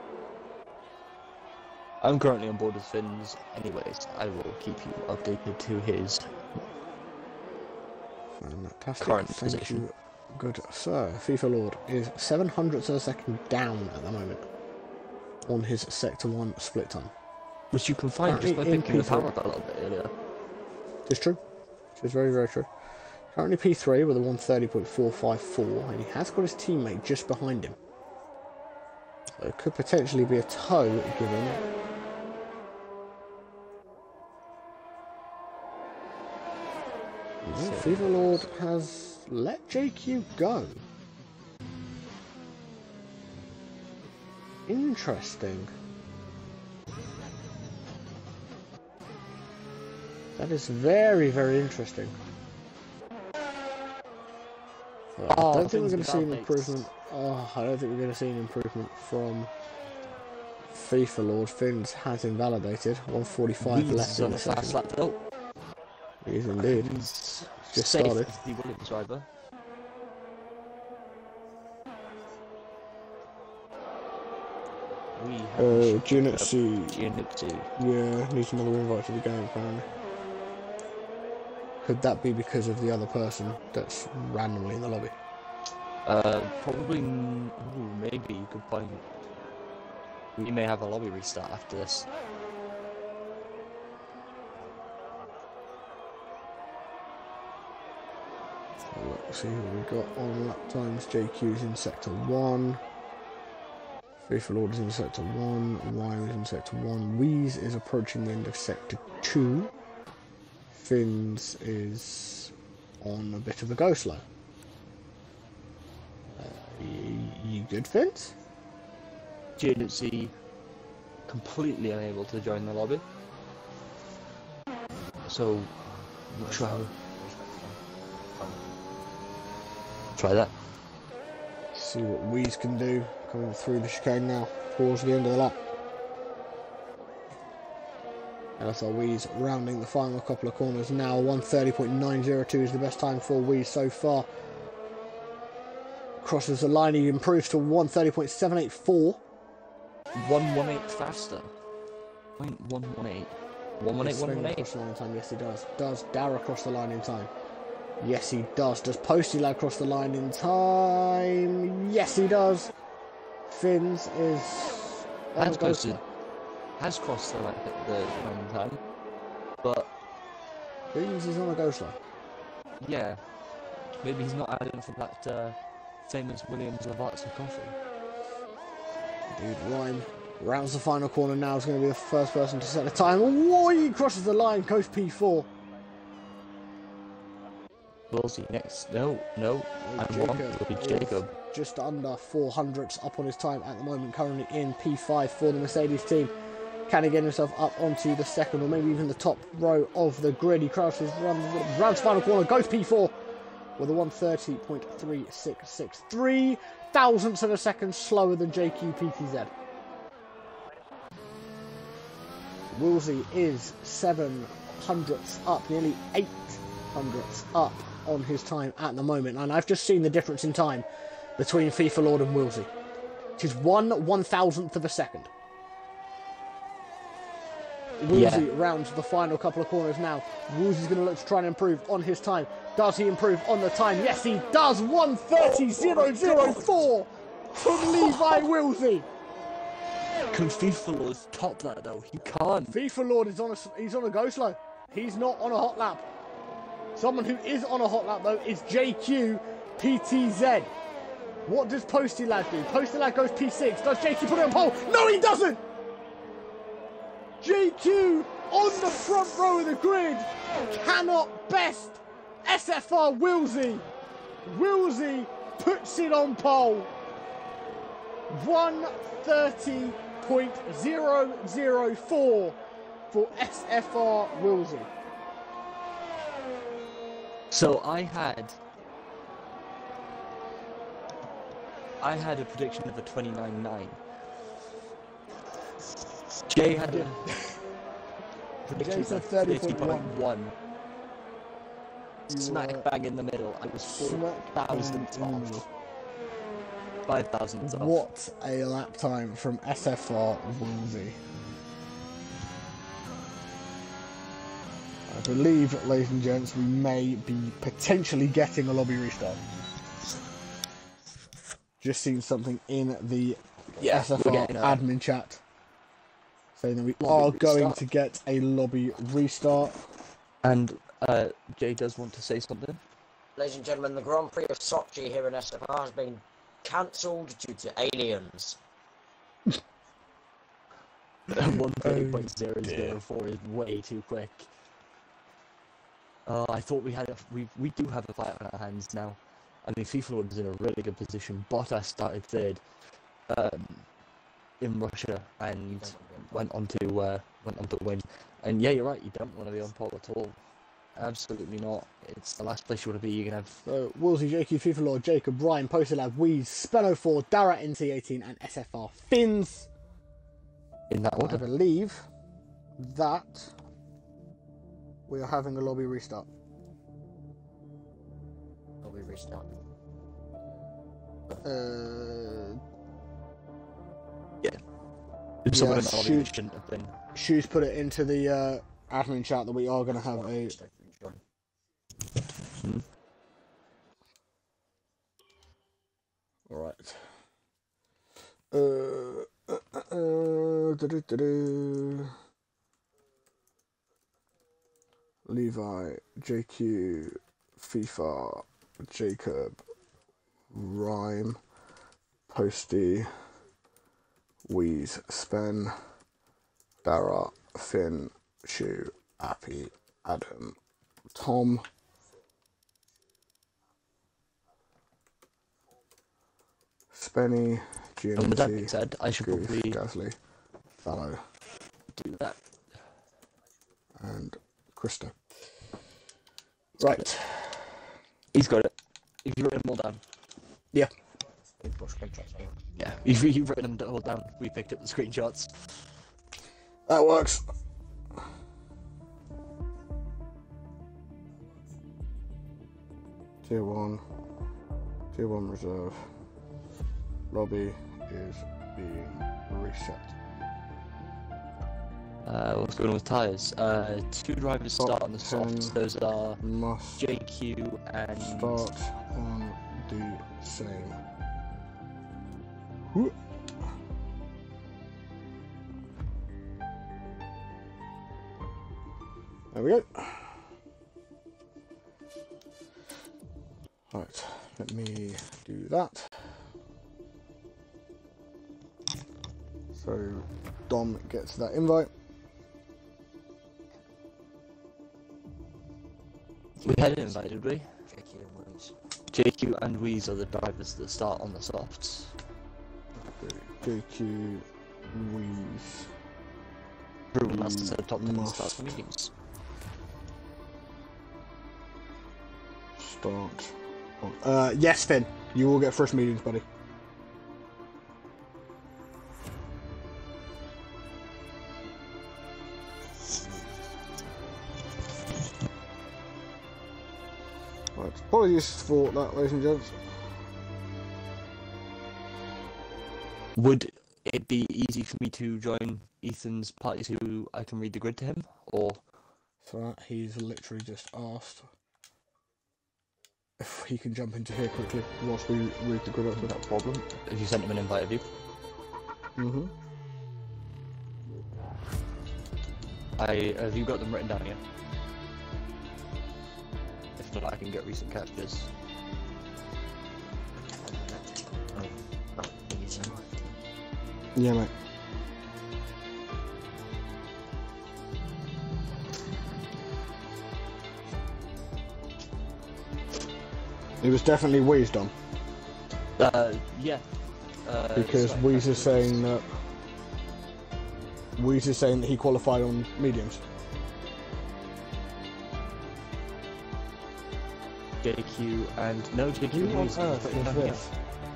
I'm currently on board with Finns anyways. I will keep you updated to his Fantastic. current Thank position. you, good sir. FIFA Lord is seven hundredths of a second down at the moment on his sector one split time. Which you can find just by Currently in picking the P power three. up a little bit earlier. It's true. It's very, very true. Currently P three with a one thirty point four five four, and he has got his teammate just behind him. So it could potentially be a tow given. No, FIFA Lord has let J Q go. Interesting. That is very, very interesting. So I Oh, don't think we're Finn's going to see an without improvement. Oh, I don't think we're going to see an improvement from FIFA Lord. Finns has invalidated. one forty-five Leeds left in on the a fast second. lap though. He is indeed. He's Just safe started. as the Williams driver. We have Uh, Gianuzzi. Gianuzzi. Yeah, needs another invite to the game, apparently. Could that be because of the other person that's randomly in the lobby? Uh, probably. Ooh, maybe. Good point. We may have a lobby restart after this. Let's see who we've got on lap times. J Q's in sector one. Faithful Order's in sector one. Wiley's in sector one. Wheeze is approaching the end of sector two. Finns is on a bit of a go slow. Uh, you, you good, Finns? Gianuzzi completely unable to join the lobby. So, we'll try. Try that. See what Wheeze can do. Coming through the chicane now. Towards the end of the lap. L S R Wheeze rounding the final couple of corners now. one thirty point nine oh two is the best time for Wheeze so far. Crosses the line, he improves to one thirty point seven eight four. one one eight faster. point one one eight. one one eight, one one eight. Across the line in time, yes he does. Does Dara cross the line in time? Yes he does. Does Posty Lad cross the line in time? Yes he does. Finns is on Has the go crossed, slow. has crossed the line the line in time. But, Finns is on a go slow. yeah. Maybe he's not adding for that uh, famous Williams Lavazza coffee. Dude, Ryan rounds the final corner now. Is going to be the first person to set the time. Whoa, he crosses the line. Goes P four. We'll see next. No, no. And one will be Jacob. Just under four hundredths up on his time at the moment. Currently in P five for the Mercedes team. Can he get himself up onto the second or maybe even the top row of the grid? He crosses, runs, rounds final corner. Goes P four with a one thirty point three six six. Three thousandths of a second slower than J Q P T Z. Woolsey is seven hundredths up, nearly eight hundredths up on his time at the moment. And I've just seen the difference in time between FIFA Lord and Woolsey. It is one one thousandth of a second. Woolsey Yeah. rounds the final couple of corners now. Woolsey's going to look to try and improve on his time. Does he improve on the time? Yes, he does. one thirty point zero zero four from Levi Woolsey. Can FIFA Lord top that though? He can't. FIFA Lord is on a he's on a go slow. He's not on a hot lap. Someone who is on a hot lap though is J Q P T Z. What does Posty Lad do? Posty Lad goes P six. Does J Q put it on pole? No, he doesn't. J Q on the front row of the grid cannot best S F R Woolsey. Woolsey puts it on pole. one thirty point zero zero four for S F R Woolsey. So I had, I had a prediction of a twenty-nine nine. Jay had a prediction said of thirty thirty point point one. You Smack were bang in the middle. I was four smack thousand bang in the middle. off. Five thousand off. What a lap time from S F R Woolsey. I believe, ladies and gents, we may be potentially getting a lobby restart. Just seen something in the Yeah, S F we're R getting a admin chat saying that we lobby are going restart. to get a lobby restart. And uh, Jay does want to say something. Ladies and gentlemen, the Grand Prix of Sochi here in S F R has been cancelled due to aliens. one thirty point zero zero four is way too quick. Uh, I thought we had a, we we do have a fight on our hands now. I mean, FIFA was in a really good position. Bottas started third um, in Russia and went on to uh, went on to win. And yeah, you're right. You don't want to be on pole at all. Absolutely not. It's the last place you want to be. You're gonna have So, Woolsey, J Q, FIFA Lord, Jacob, Ryan, Postalab, Wheeze, Speno four, Dara N T eighteen, and S F R Finns. in that I order. believe that We are having a lobby restart. Will we restart? Uh, If someone Yeah, in the lobby shoot. shouldn't have been. Shoes put it into the uh, admin chat that we are going to have a. Hmm. Alright. Uh, uh, uh, uh, do-do-do-do. Levi, J Q, FIFA, Jacob, Rhyme, Posty, Wheeze, Spen, Dara, Finn, Shu, Appy, Adam, Tom, Spenny, And with that being G M T, said, I should Goof, probably Gasly, Fallow, do that. and Krista. Right. He's got it. You've written them all down. Yeah. Yeah, you've, you've written them all down. We picked up the screenshots. That works. Tier one. Tier one reserve. Lobby is being reset. Uh, what's going on with tyres? Uh, two drivers Top start on the ten softs. Those are Must J Q and start on the same. Whoop. There we go. Right, let me do that. So Dom gets that invite. we had an invite, did we? J Q and Wheeze. J Q and Wheeze are the drivers that start on the softs. J Q, Wheeze. Everyone else is at the top ten Must. starts on mediums. Start. On. Uh, yes, Finn. You will get first meetings, buddy. Right. Apologies for that, ladies and gents. Would it be easy for me to join Ethan's party so I can read the grid to him? Or For that, he's literally just asked if he can jump into here quickly whilst we read the grid up without problem. have you sent him an invite, have you? Mm-hmm. I have you got them written down yet? If not, I can get recent captures. Oh, easy. Yeah, mate. It was definitely Wheeze, Dom, Uh, yeah. Uh, because sorry, Wheeze is captures. saying that Wheeze is saying that he qualified on mediums. J Q and no J Q Who and on Wheeze. earth Put it is down here. this?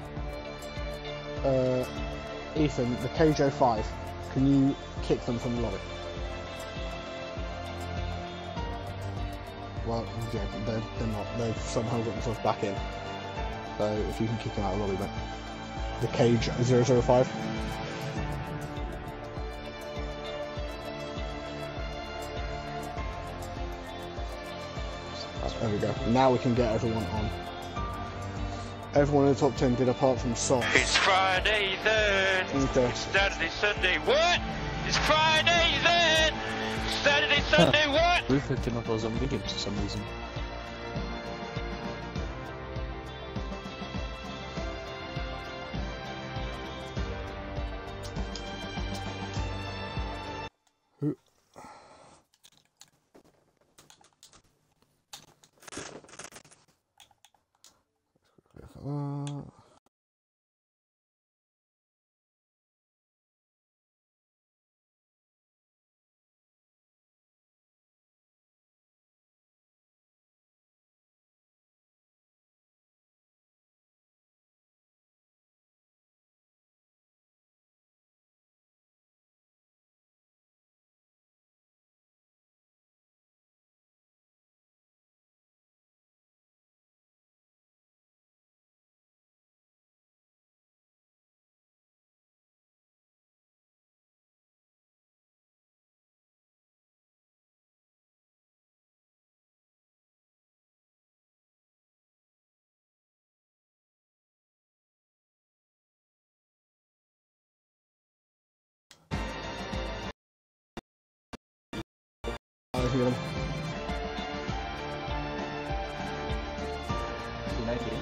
Uh, Ethan, the K J five. Can you kick them from the lobby? Well, yeah, they're, they're not. They've somehow got themselves back in. So if you can kick them out of the lobby, mate. The Cage zero zero five. There we go. Now we can get everyone on. Everyone in the top ten did apart from Sol. It's Friday then. Okay. It's Saturday, Sunday. What? It's Friday then. Saturday, Sunday. What? We've hooked him up as on mediums for some reason. Uh, ladies and gentlemen. two nineteen.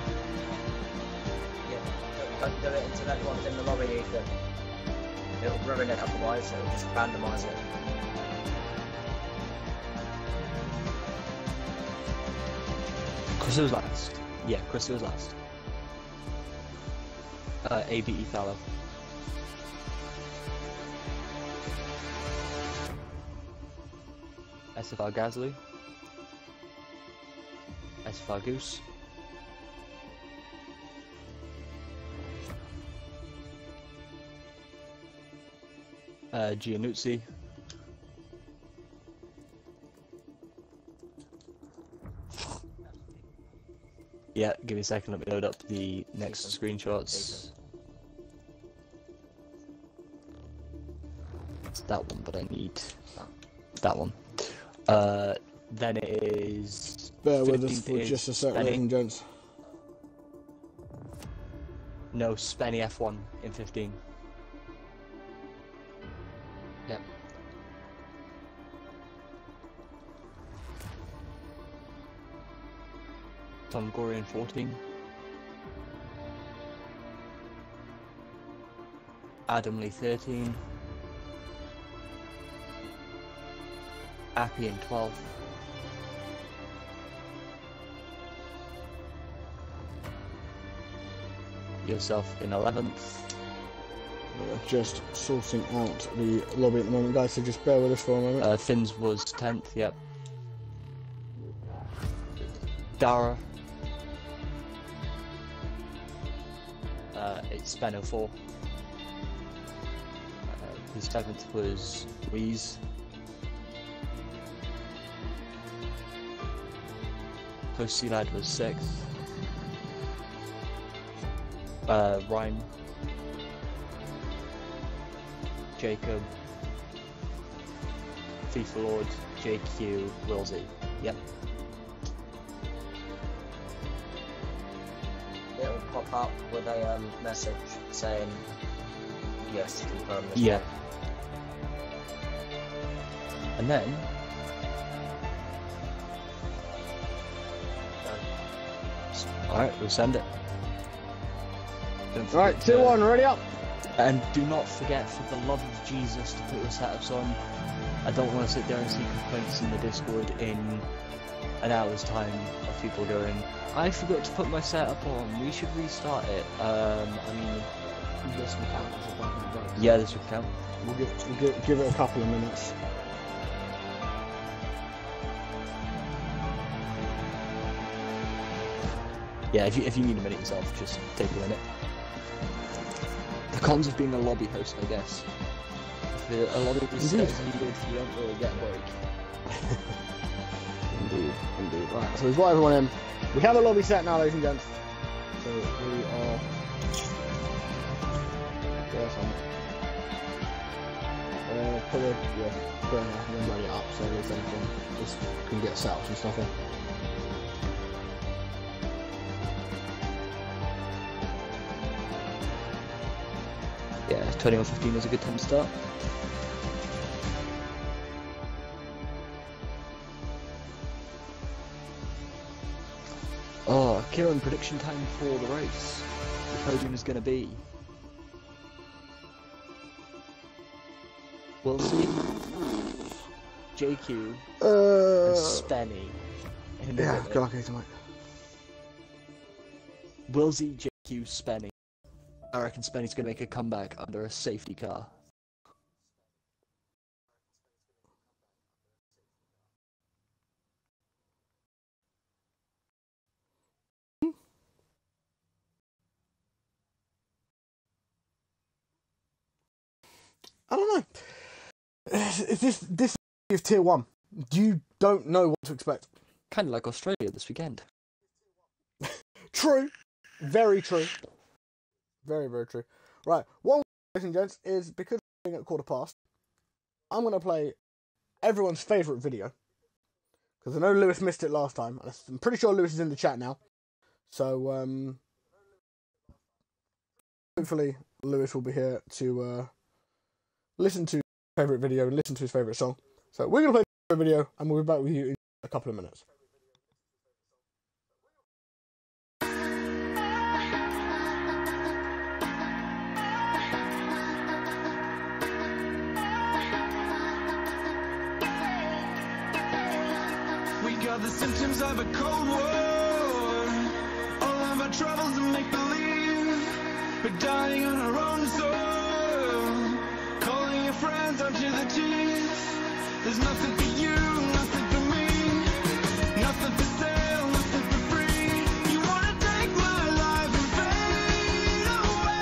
Yeah, don't do it until everyone's in the lobby, Ethan. It'll ruin it otherwise, it'll just randomise it. Chris was last. Yeah, Chris was last. Uh, A B E Thallow. S F R Gasly. S F R Goose. Uh, Giannuzzi. Yeah, give me a second, let me load up the next screenshots. It's that one, but I need that one. Uh, then it is... Bear with us fifteenth for is just a second, Spenny. ladies and gents. No, Spenny F one in fifteen. Yep. Tom Gorian fourteen. Adam Lee thirteen. Appy in twelve. Yourself in eleventh. We're just sorting out the lobby at the moment, guys, so just bear with us for a moment. Uh, Finns was tenth, yep. Dara. Uh, it's Spen oh four. Uh, his seventh was Louise. Post Sea Lad was sixth. Uh, Ryan. Jacob. FIFA Lord, J Q, Wilsey. Yep. It'll pop up with a um, message saying yes, confirm this. Yeah. And then alright, we'll send it. Don't Alright, forget two to- one, ready up! And do not forget, for the love of Jesus, to put your setups on. I don't want to sit there and see complaints in the Discord in an hour's time of people going, I forgot to put my setup on, we should restart it. Um, I mean, This will count as a button of vote. yeah, this would count. We'll give, we'll give, give it a couple of minutes. Yeah, if you, if you need a minute yourself, just take a minute. The cons of being a lobby host, I guess. If a lobby host is Indeed. needed, you don't really get a break. Indeed, indeed. Right, so we've got everyone in. We have a lobby set now, ladies and gents. So we are... Yes, I'm... Uh, put it, yeah, put it in there and then ready it up so at least everyone just can get setups and stuff in. Yeah, twenty-one fifteen is a good time to start. Oh, Kieran, prediction time for the race. The podium is going to be... We'll see. J Q Uh, and Spenny. in the yeah, minute. good luck, Ethan, mate. Wilsey, J Q, Spenny. I reckon Spenny's going to make a comeback under a safety car. I don't know. Is this this is tier one? You don't know what to expect. Kind of like Australia this weekend. True, very true, very very true. Right, one ladies and gents is because we're at quarter past. I'm gonna play everyone's favourite video because I know Lewis missed it last time. and I'm pretty sure Lewis is in the chat now. So um, hopefully Lewis will be here to uh, listen to his favourite video and listen to his favourite song. So we're gonna play video, and we'll be back with you in a couple of minutes. We got the symptoms of a cold war. All of our troubles are make believe. We're dying on our own soil. Calling your friends up to the teeth. There's nothing for you, nothing for me. Nothing for sale, nothing for free. You wanna take my life and fade away.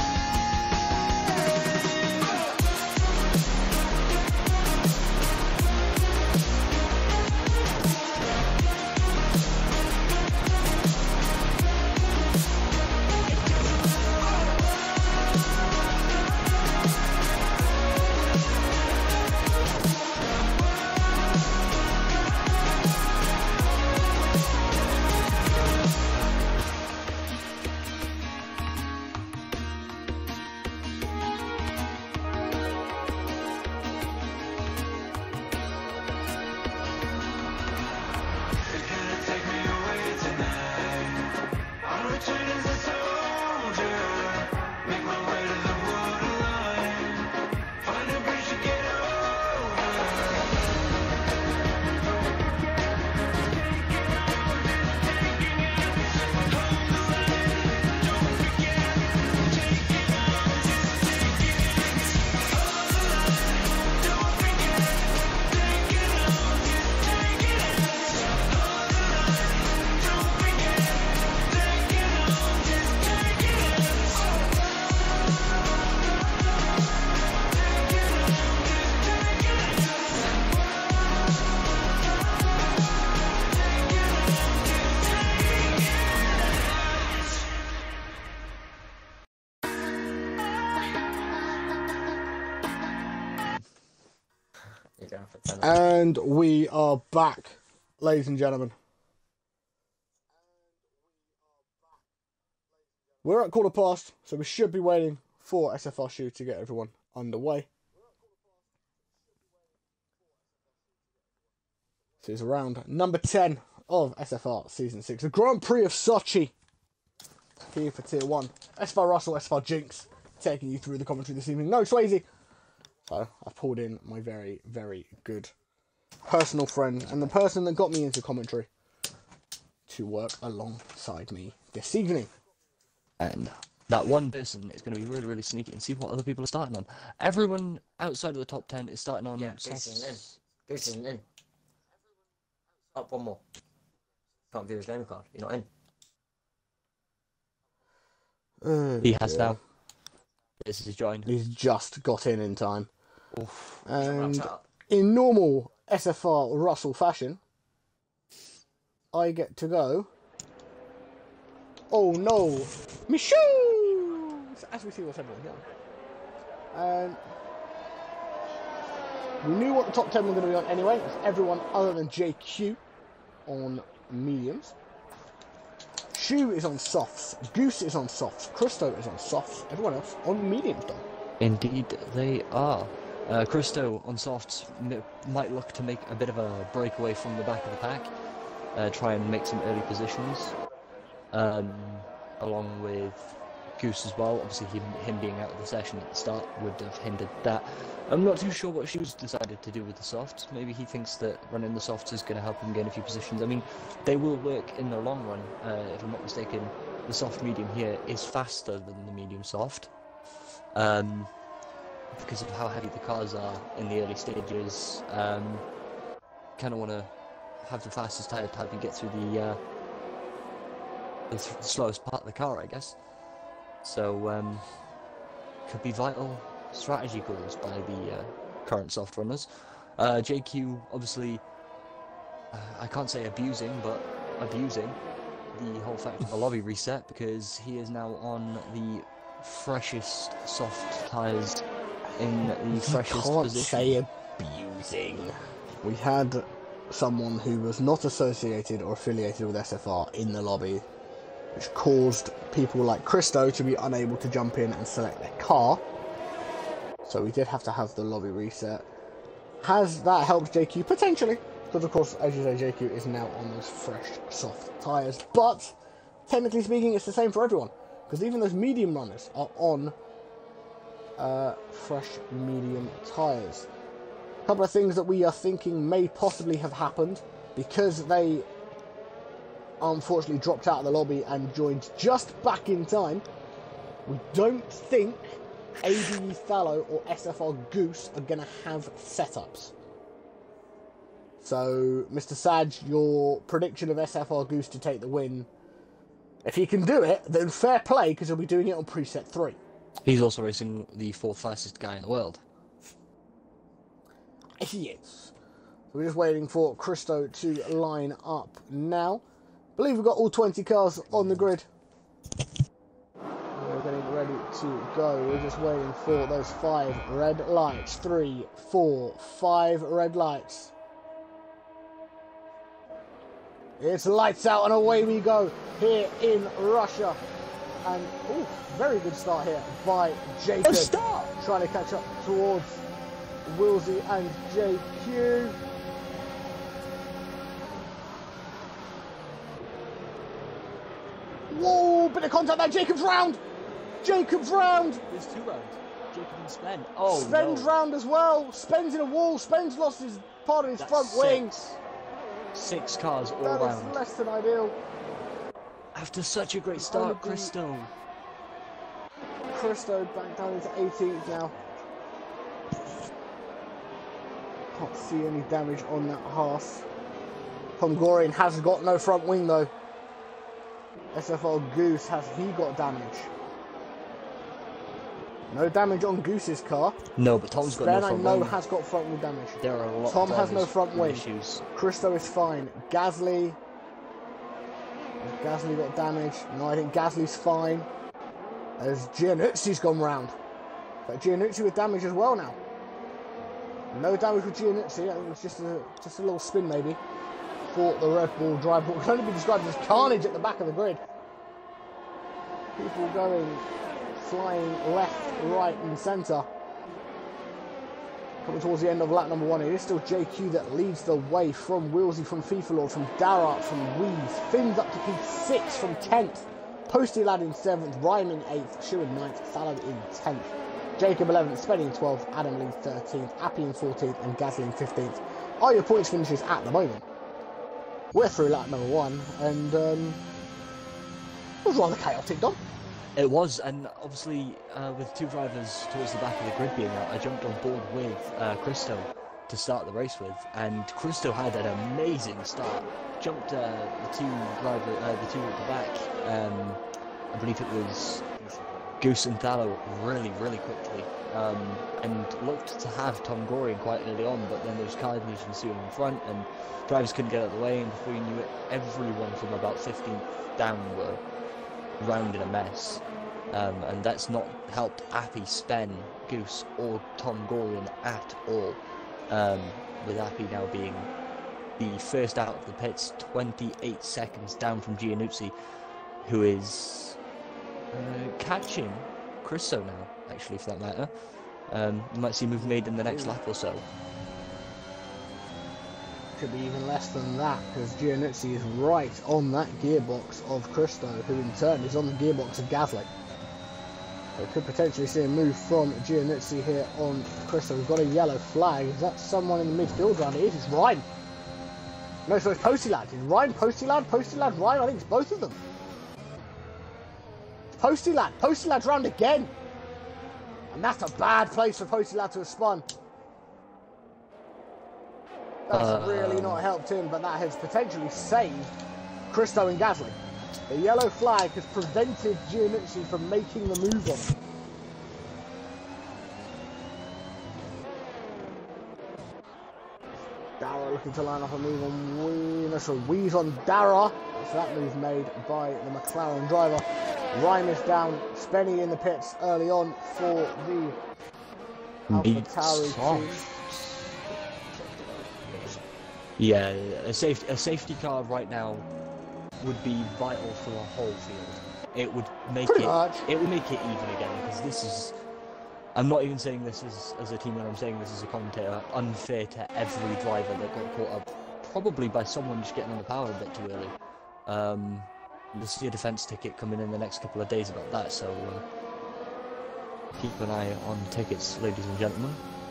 And we are back, ladies and gentlemen. We're at quarter past, so we should be waiting for S F R Shu to get everyone underway. This is round number ten of S F R Season six. The Grand Prix of Sochi. Here for Tier one. S F R Russell, S F R Jinx, taking you through the commentary this evening. No Swayze. So I've pulled in my very, very good personal friend and the person that got me into commentary to work alongside me this evening. And that one person is going to be really, really sneaky and see what other people are starting on. Everyone outside of the top ten is starting on... Yeah, Goose isn't in. Goose isn't in. Up one more. Can't view his name card. You're not in. Uh, he has yeah. now. This is his join. He's just got in in time. Oof. And in normal S F R Russell fashion, I get to go. Oh no! Michou! As we see what's happening here. And we knew what the top ten were going to be on anyway. It's everyone other than J Q on mediums. Shu is on softs. Goose is on softs. Christo is on softs. Everyone else on mediums, though. Indeed, they are. Uh, Christo on softs m might look to make a bit of a breakaway from the back of the pack. Uh, try and make some early positions. Um, along with Goose as well. Obviously, him, him being out of the session at the start would have hindered that. I'm not too sure what Shu's decided to do with the softs. Maybe he thinks that running the softs is going to help him gain a few positions. I mean, they will work in the long run. Uh, if I'm not mistaken, the soft medium here is faster than the medium soft. Um, because of how heavy the cars are in the early stages. Um, kind of want to have the fastest tyre type and get through the, uh, the, th the slowest part of the car, I guess. So, um, could be vital strategy calls by the uh, current soft runners. Uh, J Q, obviously, uh, I can't say abusing, but abusing the whole fact of the lobby reset, because he is now on the freshest soft tyres in the freshest can't position. Say abusing. We had someone who was not associated or affiliated with S F R in the lobby, which caused people like Christo to be unable to jump in and select their car. So we did have to have the lobby reset. has that helped J Q? Potentially. Because, of course, as you say, J Q is now on those fresh, soft tyres. But, technically speaking, it's the same for everyone. Because even those medium runners are on uh, fresh, medium tyres. A couple of things that we are thinking may possibly have happened because they unfortunately dropped out of the lobby and joined just back in time. We don't think A B E Thallow or S F R Goose are going to have setups. So, Mister Saj, your prediction of S F R Goose to take the win, if he can do it, then fair play, because he'll be doing it on preset three. He's also racing the fourth fastest guy in the world. He is. So we're just waiting for Christo to line up now. I believe we've got all twenty cars on the grid. We're getting ready to go. We're just waiting for those five red lights. Three, four, five red lights. It's lights out and away we go here in Russia. And, oh, very good start here by Jacob. Start! Trying to catch up towards Wilsey and J Q. Whoa, bit of contact there. Jacob's round. Jacob's round. There's two rounds. Jacob and Spen. Oh, Spen's no. round as well. Spen's in a wall. Spen's lost his part of his That's front six. wing. Six cars all That round. is less than ideal. After such a great start, Only- Christo. Christo back down into eighteenth now. Can't see any damage on that Haas. Tom Gorian has got no front wing though. S F R Goose, has he got damage? No damage on Goose's car. No, but Tom's got Ben, no I front know, wing. has got front wing damage. There are a lot Tom of has no drivers front with wing. issues. Christo is fine. Gasly. Has Gasly got damage? No, I think Gasly's fine. As Giannuzzi's gone round. But Giannuzzi with damage as well now. No damage with Giannuzzi. I think it's just a just a little spin maybe for the Red Bull drive. What can only be described as carnage at the back of the grid. People going flying left, right, and centre. Coming towards the end of lap number one, it is still J Q that leads the way from Wilsey, from FIFA Lord, from Dara, from Weave. Fins up to P six from tenth. Posty Lad in seventh, Ryan in eighth, Shu in ninth, Thallow in tenth. Jacob eleventh, Spen in twelfth, Adam Lee thirteenth, Appy in fourteenth, and Gasly in fifteenth. Are your points finishes at the moment? We're through lap number one, and um, it was rather chaotic, Dom. It was, and obviously uh, with two drivers towards the back of the grid being out, I jumped on board with uh, Christo to start the race with, and Christo had an amazing start. Jumped uh, the two driver, uh, the two at the back. Um, I believe it was Goose and Thallow really, really quickly, um, and looked to have Tom Gorian quite early on, but then there was carnage ensuing in front, and drivers couldn't get out of the way, and before you knew it, everyone from about fifteenth down were round in a mess. Um, and that's not helped Appy, Spen, Goose or Tom Gorian at all, um, with Appy now being the first out of the pits, twenty-eight seconds down from Giannuzzi, who is uh, catching Christo now, actually, for that matter. Um, you might see a move made in the next lap or so. Could be even less than that, because Giannuzzi is right on that gearbox of Christo, who in turn is on the gearbox of Gasly. So could potentially see a move from Giannuzzi here on Christo. We've got a yellow flag. Is that someone in the midfield round? It is. It's Ryan. No, so it's Posty Lad. Is Ryan Posty Lad? Posty Lad Ryan? I think it's both of them. Posty Lad. Posty Lad's round again. And that's a bad place for Posty Lad to have spun. That's Uh, really not helped him, but that has potentially saved Christo and Gasly. The yellow flag has prevented Giannuzzi from making the move on him. Dara looking to line up a move on Wee, no, sorry, Wee's on Dara. So that move made by the McLaren driver. Ryan is down, Spenny in the pits early on for the AlphaTauri team. Yeah, a, safe, a safety car right now would be vital for the whole field. It would make Pretty it. much. It would make it even again, because this is I'm not even saying this as, as a teammate, I'm saying this as a commentator, unfair to every driver that got caught up, probably by someone just getting on the power a bit too early. Um, you'll see a defence ticket coming in the next couple of days about that, so uh, keep an eye on tickets, ladies and gentlemen.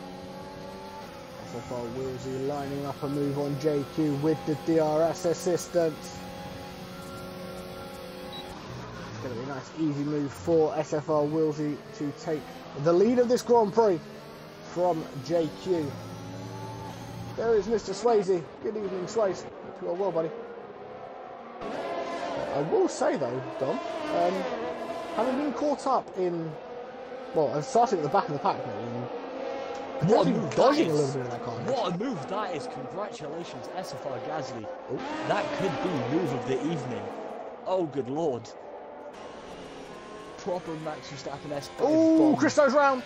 So far, Willsey lining up a move on J Q with the D R S assistance. It's going to be a nice, easy move for S F R Willsey to take the lead of this Grand Prix from J Q. There is Mister Swayze. Good evening, Swayze. Hope you are well, buddy. I will say though, Dom, um, having been caught up in, well, I'm starting at the back of the pack now, and What a potentially move that dodging a is. little bit of that car. What a move that is. Congratulations, S F R Gasly. That could be move of the evening. Oh, good lord. Proper Max Verstappen S five Oh, bomb. Christo's round.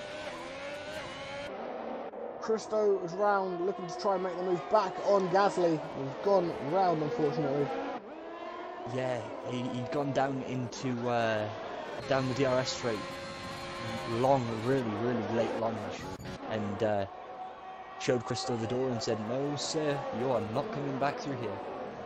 Christo is round, looking to try and make the move back on Gasly. He's gone round, unfortunately. Yeah, he, he'd gone down into, uh, down the D R S straight. Long, really, really late lunge. And uh, showed Christo the door and said, "No, sir, you are not coming back through here."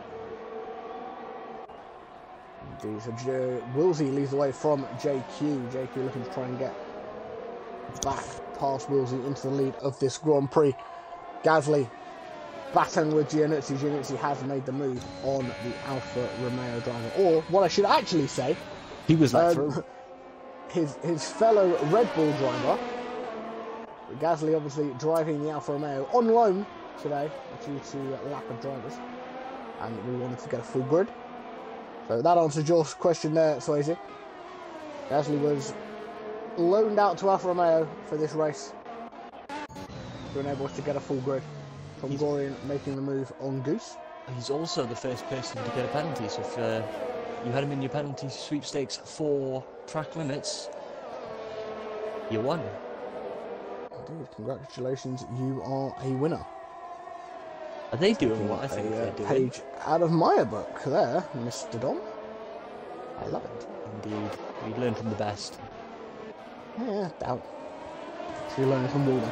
Indeed, so J Willsey leads away from J Q. J Q looking to try and get back past Willsey into the lead of this Grand Prix. Gasly battling with Giannuzzi. Giannuzzi has made the move on the Alfa Romeo driver. Or, what I should actually say, He was let um, through. his, his fellow Red Bull driver, Gasly obviously driving the Alfa Romeo on loan today due to a lack of drivers. And we wanted to get a full grid. So that answers your question there, Swayze. Gasly was loaned out to Alfa Romeo for this race to enable us to get a full grid. From He's- Gorian making the move on Goose. He's also the first person to get a penalty, so if uh, you had him in your penalty sweepstakes for track limits, you won. Indeed, congratulations, you are a winner. Are they doing what I think a they're uh, doing? page out of my book there, Mister Dom. I love it. Indeed, we learn from the best. Yeah, doubt. She learned from Walden.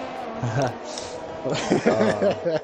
Uh,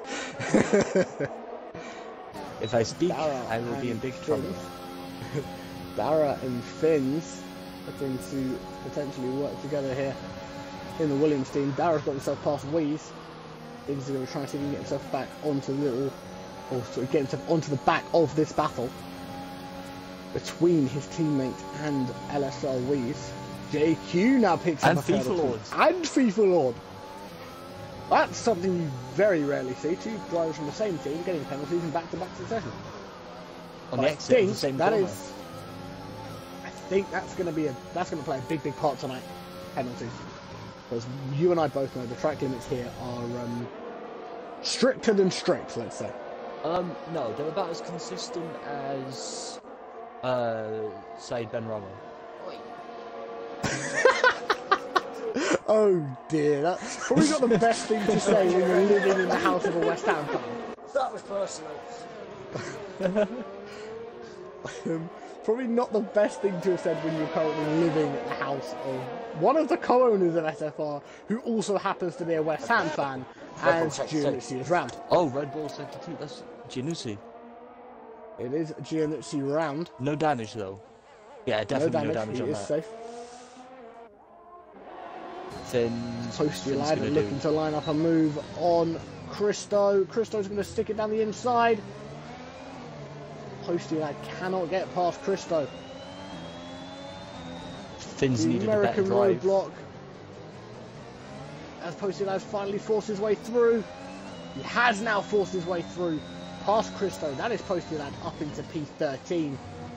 if I speak, Dara I will be in and big trouble. Finns. Dara and Finns looking to potentially work together here in the Williams team. Dara's got himself past Weeze. Finns is going to try and see if he can get himself back onto the little, or sort of get himself onto the back of this battle between his teammate and L S R Weeze. J Q now picks And up a third FIFA or two. Lords. And FIFA Lord. That's something you very rarely see. Two drivers from the same team getting penalties in back-to-back succession. On But the I exit of think the same that corner. is. I think that's going to be a that's going to play a big, big part tonight. Penalties, because you and I both know the track limits here are um, stricter than strict. Let's say. Um, no, they're about as consistent as uh, Said Ben Ramo. Oh dear, that's probably not the best thing to say when you're living in the house of a West Ham fan. That was personal. Um, probably not the best thing to have said when you're currently living in the house of one of the co-owners of S F R, who also happens to be a West Ham fan, Red Bull as sector two. Giannuzzi is round. Oh, Red Bull Sector two, that's Giannuzzi. It is Giannuzzi round. No damage though. Yeah, No definitely no damage, damage, he on is that. safe. Fins, Posty Fins lad gonna looking do. to line up a move on Christo. Christo's going to stick it down the inside. Posty lad cannot get past Christo. Fins The needed a better American drive. roadblock. As Posty lad finally forced his way through. He has now forced his way through past Christo. That is Posty lad up into P thirteen.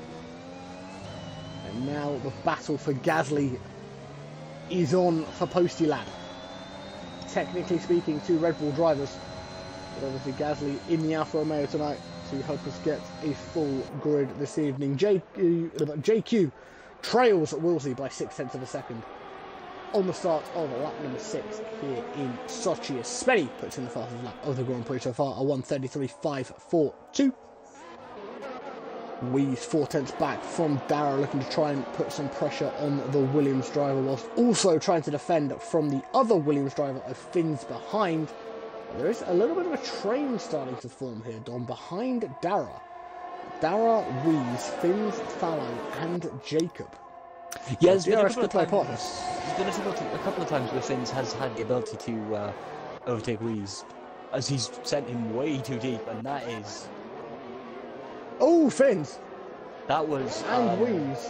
And now the battle for Gasly is on for Posty lad. Technically speaking, two Red Bull drivers, but obviously Gasly in the Alfa Romeo tonight to help us get a full grid this evening. J Q, J Q trails Willsey by six tenths of a second on the start of lap number six here in Sochi. Spenny puts in the fastest lap of the Grand Prix so far, a one thirty-three point five four two. Weeze four tenths back from Dara, looking to try and put some pressure on the Williams driver, whilst also trying to defend from the other Williams driver of Finn's behind. There is a little bit of a train starting to form here, Dom, behind Dara. Dara, Weeze, Finn's, Fallow, and Jacob. Yeah, there's been, a D R S couple of could play a times, part. there's been a couple, of, a couple of times where Finn's has had the ability to uh, overtake Weeze, as he's sent him way too deep, and that is... Oh, Finn's! That was... And um, Weeze.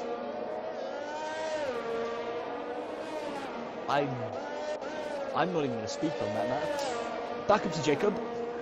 I'm... I'm not even going to speak on that matter. Back up to Jacob.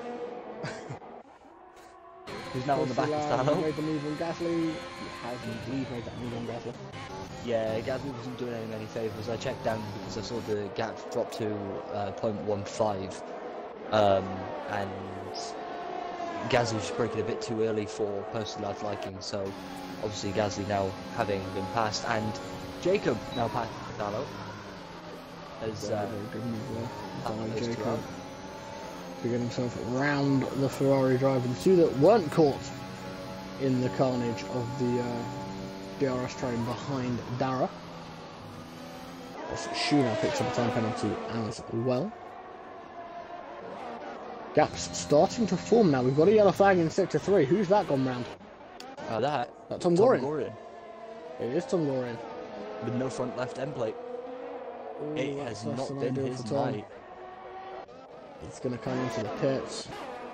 Who's now on the back of Fallow. Made the move on Gasly. He has indeed made that move on Gasly. Yeah, Gasly wasn't doing him any favours. I checked down because I saw the gap drop to uh, zero point one five. Um, and Gasly was breaking a bit too early for personal lad's liking, so obviously Gasly now having been passed, and Jacob now passed Fallow. As uh, good move there Fallow by goes to Jacob out. to get himself round the Ferrari driver. The two that weren't caught in the carnage of the uh, D R S train behind Dara. Shu now picks up a time penalty as well. Gaps starting to form now. We've got a yellow flag in sector three. Who's that gone round? Uh, that. That's Tom Gorin. Gorin. It is Tom Gorin. With no front left end plate. Oh, It that's has less not than been ideal his for Tom. night. It's going to come into the pits.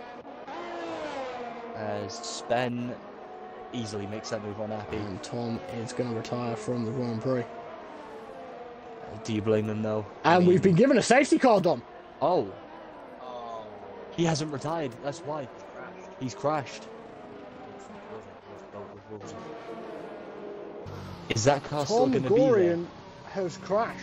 As Spen easily makes that move on Appy. And Tom is going to retire from the Grand Prix. Do you blame him though? I And mean- we've been given a safety car, Dom. Oh, Oh, he hasn't retired. That's why. He's crashed. Is that car still Tom going to be there? Gorian has crashed.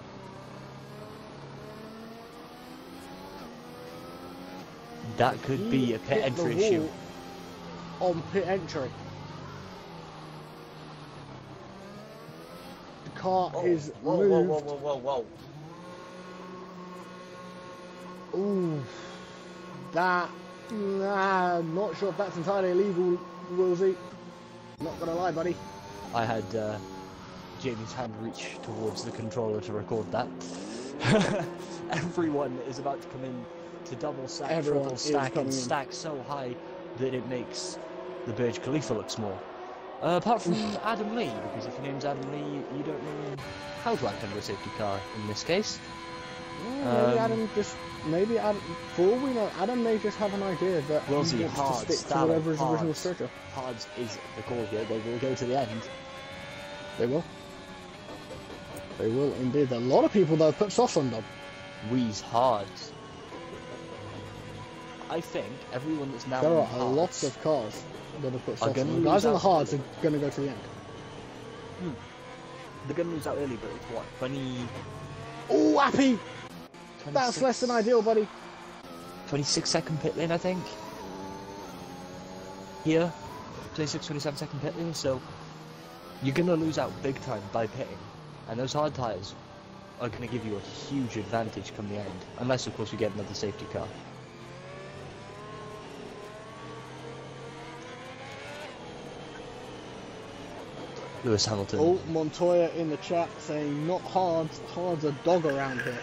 That could He be a pit hit the entry issue. wall on pit entry. The car whoa, is whoa, moved. whoa, whoa, whoa, whoa, whoa. Ooh, that. Nah, not sure if that's entirely illegal, Wilsey. Not gonna lie, buddy. I had uh, Jamie's hand reach towards the controller to record that. Everyone is about to come in to double stack, Everyone triple is stack, coming and in. stack so high that it makes the Burj Khalifa look small. Uh, apart from Adam Lee, because if your name's Adam Lee, you don't know how to act under a safety car in this case. Yeah, maybe Um, Adam just. Maybe Adam. For all we know, Adam may just have an idea that We'll he see. wants Hard, to stick to Stallone, whatever his original hard. structure. Hards is the call here. They will go to the end. They will. They will indeed. A lot of people though put softs on them. Weeze Hards. I think everyone that's now There in are Hards lots of cars that have put Are softs gonna on them. Guys lose on the out. hards are going to go to the end. They're going to lose out early, but it's what, twenty... Oh, happy! That's twenty-six less than ideal, buddy. twenty-six second pit lane, I think. Here, twenty-six, twenty-seven second pit lane, so you're going to lose out big time by pitting. And those hard tyres are going to give you a huge advantage come the end. Unless, of course, you get another safety car. Lewis Hamilton. Oh, Montoya in the chat saying not hards, hards a dog around here.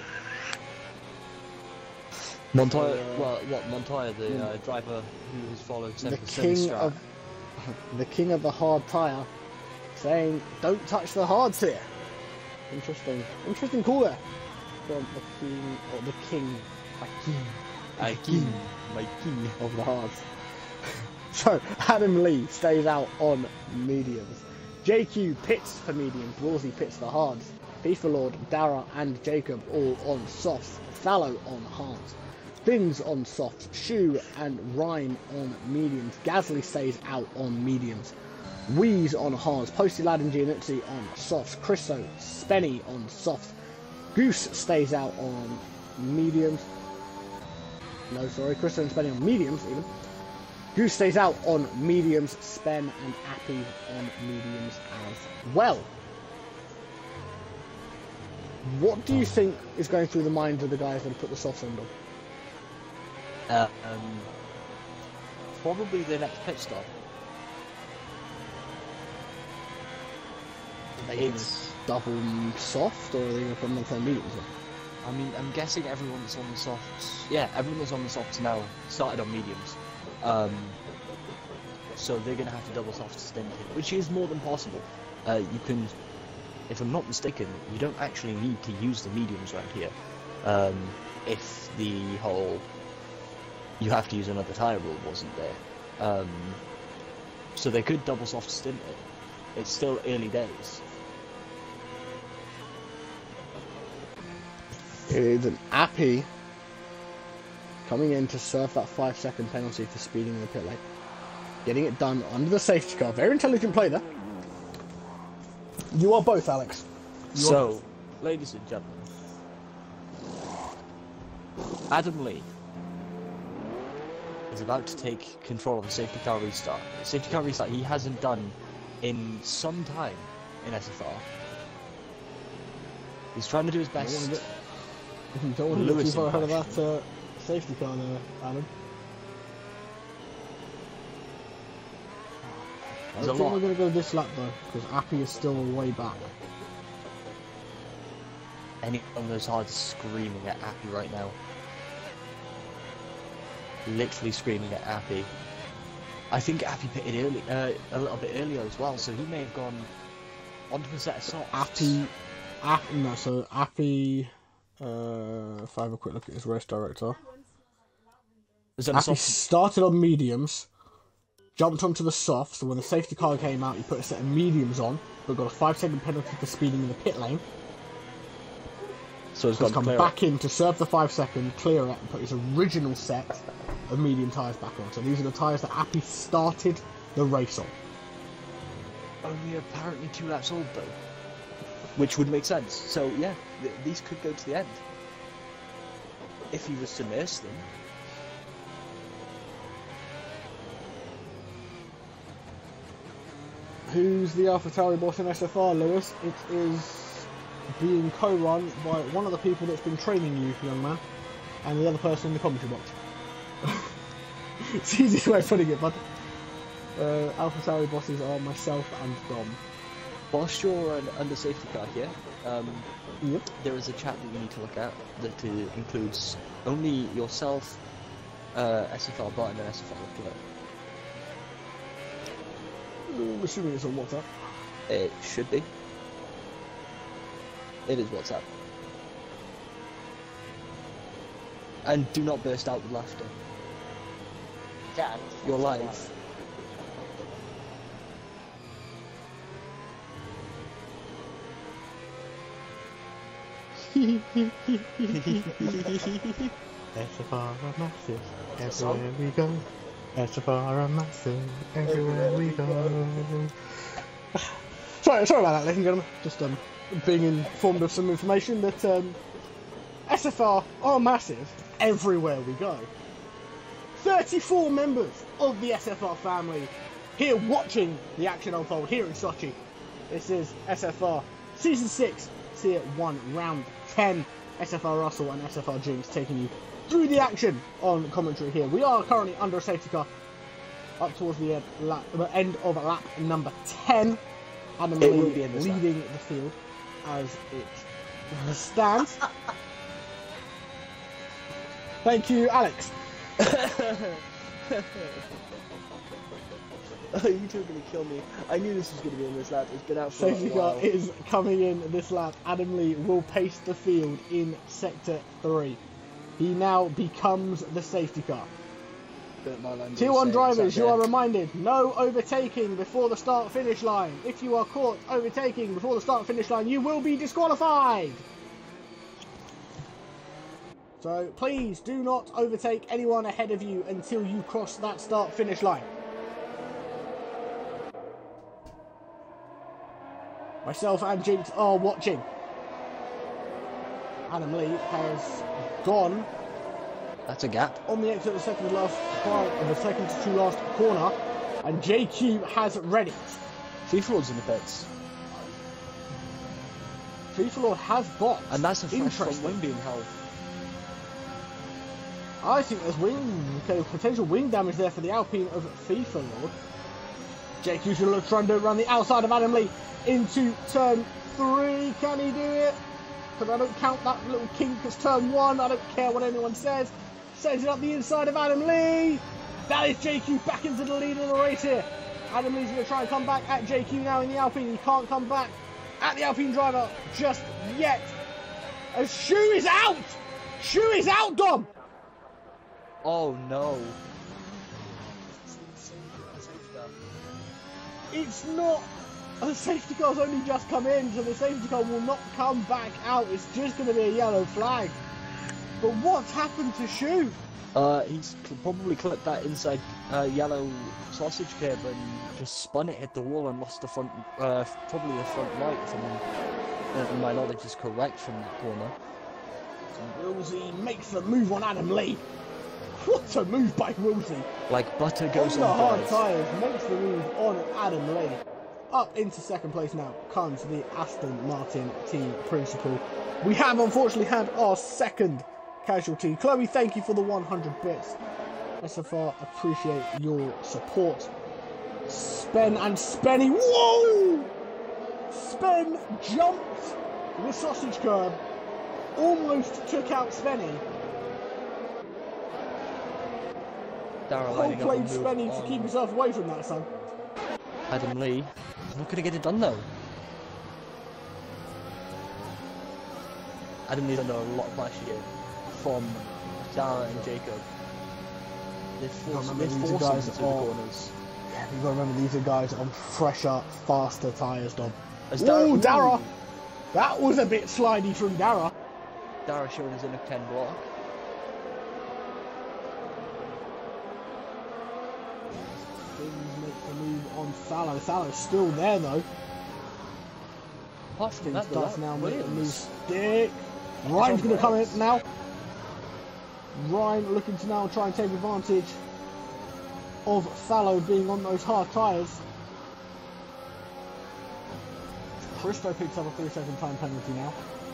Montoya, Uh, well, what, Montoya, the uh, driver who has followed The Semi king Strat. of the king of the hard tyre saying don't touch the hards here. Interesting, interesting call there from the king or the king, Hakim, I king, my king. of the hards. So Adam Lee stays out on mediums. J Q pits for mediums. Woolsey pits for hards. FIFA Lord, Dara, and Jacob all on softs. Fallow on hards. Finn's on softs. Shu and Ryan on mediums. Gasly stays out on mediums. Weeze on hards. Posty Lad and Gianuzzi on softs. Christo, Spenny on softs. Goose stays out on mediums. No, sorry, Christo and Spenny on mediums even. Goose stays out on mediums, Spen and Appy on mediums as well. What do you think is going through the minds of the guys that have put the softs on them? Uh, um, probably the next pit stop. Are they It's. gonna double soft, or are they going to put another mediums on? I mean, I'm guessing everyone that's on the softs. Yeah, everyone that's on the softs now started on mediums. Um, so they're going to have to double soft stint it, which is more than possible. Uh, you can, if I'm not mistaken, you don't actually need to use the mediums around here. Um, if the whole you have to use another tyre rule wasn't there. Um, so they could double soft stint it. It's still early days. It is an Appy coming in to serve that five second penalty for speeding in the pit lane. Getting it done under the safety car. Very intelligent play there. You are both, Alex. You So, ladies and gentlemen, Adam Lee is about to take control of the safety car restart. The safety car restart he hasn't done in some time in S F R. He's trying to do his I best. wanna get- You don't want to get too Lewis far ahead of impression. that uh, safety car there, Adam. I There's don't a think lot. we're going to go this lap though, because Appy is still way back. Anyone on those hard screaming at Appy right now. Literally screaming at Appy. I think Appy pitted early, uh, a little bit earlier as well, so he may have gone onto a set of softs. Appy, Appy, no, so Appy, uh, if I have a quick look at his race director. Was that a Appy soft? started on mediums, jumped onto the softs, so when the safety car came out, he put a set of mediums on, but got a five second penalty for speeding in the pit lane. So he's So he's gone come clear. back in to serve the five second, clear it, and put his original set of medium tyres back on. So these are the tyres that Appy started the race on. Only apparently two laps old though, which would make sense. So yeah, th these could go to the end if he was to nurse them. Who's the AlphaTauri boss in S F R, Lewis? It is being co-run by one of the people that's been training you, young man, and the other person in the commentary box. It's the easiest way of putting it, bud. Uh, AlphaTauri bosses are myself and Dom. Whilst you're an under safety car here, um, Yep. there is a chat that you need to look at that uh, includes only yourself, uh, S F R Button, and S F R Leclerc. I'm assuming it's on WhatsApp. It should be. It is WhatsApp. And do not burst out with laughter. Can. You're live. S F R are massive, everywhere we go. S F R are massive, everywhere we go. Sorry, sorry about that, ladies and gentlemen. Just um, being informed of some information that um, S F R are massive everywhere we go. thirty-four members of the S F R family here watching the action unfold here in Sochi. This is S F R Season six, Tier one, Round ten. S F R Russell and S F R Jinx taking you through the action on commentary here. We are currently under a safety car up towards the end, lap, the end of lap number ten. Adam It Lee will be in this lap. leading the field as it stands. Thank you, Alex. Oh, you two are going to kill me. I knew this was going to be in this lap. It's been out for Safety a car while. is coming in this lap. Adam Lee will pace the field in Sector three. He now becomes the safety car. But my line Tier was one saying drivers, it's you out are there. reminded, no overtaking before the start-finish line. If you are caught overtaking before the start-finish line, you will be disqualified. So please do not overtake anyone ahead of you until you cross that start-finish line. Myself and Jinx are watching. Adam Lee has gone That's a gap. on the exit of the second to last car, of the second to last corner, and J Q has read it. Free for all's in the pits. FIFA Lord has boxed. And that's a fresh front Interesting. wing being held. I think there's wing, okay, potential wing damage there for the Alpine of FIFA Lord. J Q's going to look try and do it around the outside of Adam Lee into turn three. Can he do it? Because I don't count that little kink as turn one. I don't care what anyone says. Sends it up the inside of Adam Lee. That is J Q back into the lead of the race here. Adam Lee's going to try and come back at J Q now in the Alpine. He can't come back at the Alpine driver just yet. As Shu is out! Shu is out, Dom! Oh no. It's not. The safety car's only just come in, so the safety car will not come back out. It's just going to be a yellow flag. But what's happened to Shu? Uh, he's cl- probably clipped that inside uh, yellow sausage curb and just spun it, hit the wall, and lost the front, uh, probably the front right. From uh, my knowledge is correct from that corner. Wilsey makes the move on Adam Lee. What a move by Wilsey. Like butter goes on on, the hard bread. tyres, makes the move on Adam Lee. Up into second place now comes the Aston Martin team principal. We have unfortunately had our second casualty. Chloe, thank you for the one hundred bits. S F R, appreciate your support. Spen and Spenny. Whoa! Spen jumped the sausage curb. Almost took out Spenny. Darrell Well lining up played a move Spenny to on keep himself away from that, son. Adam Lee. He's not going to get it done though. Adam Lee's under a lot of pressure here from Dara and Jacob. They're forcing, remember, they're these forcing guys him to the are- corners. Yeah, you've got to remember these are guys on fresher, faster tyres, Dom. As Ooh, Dara, Dara! That was a bit slidey from Dara. Dara showing his inner ten block. Things make the move on Fallow. Fallow's still there though. Apart from Things that, though, does that now make the move Williams. stick. Ryan's going to come in now. Ryan looking to now try and take advantage of Fallow being on those hard tyres. Christo picks up a three second time penalty now.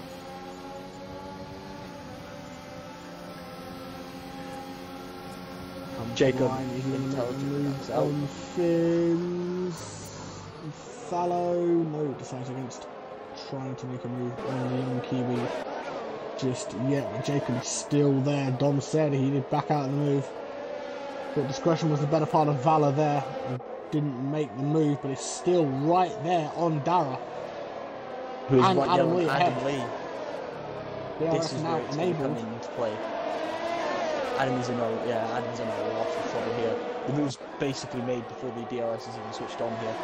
Jacob Ryan is going to make the intelligent move comes out. on Fins. Fallow, no, decides against trying to make a move on the young Kiwi just yet. But Jacob is still there. Dom said he did back out of the move. But discretion was the better part of Valor there. And didn't make the move, but it's still right there on Dara. Who's and right Adam there on Lee Adam ahead. Lee. They This are is now where it's going to come enabled. into play. Adam's in a yeah, Adam's in a lot of trouble here. The move's basically made before the D R S is even switched on here.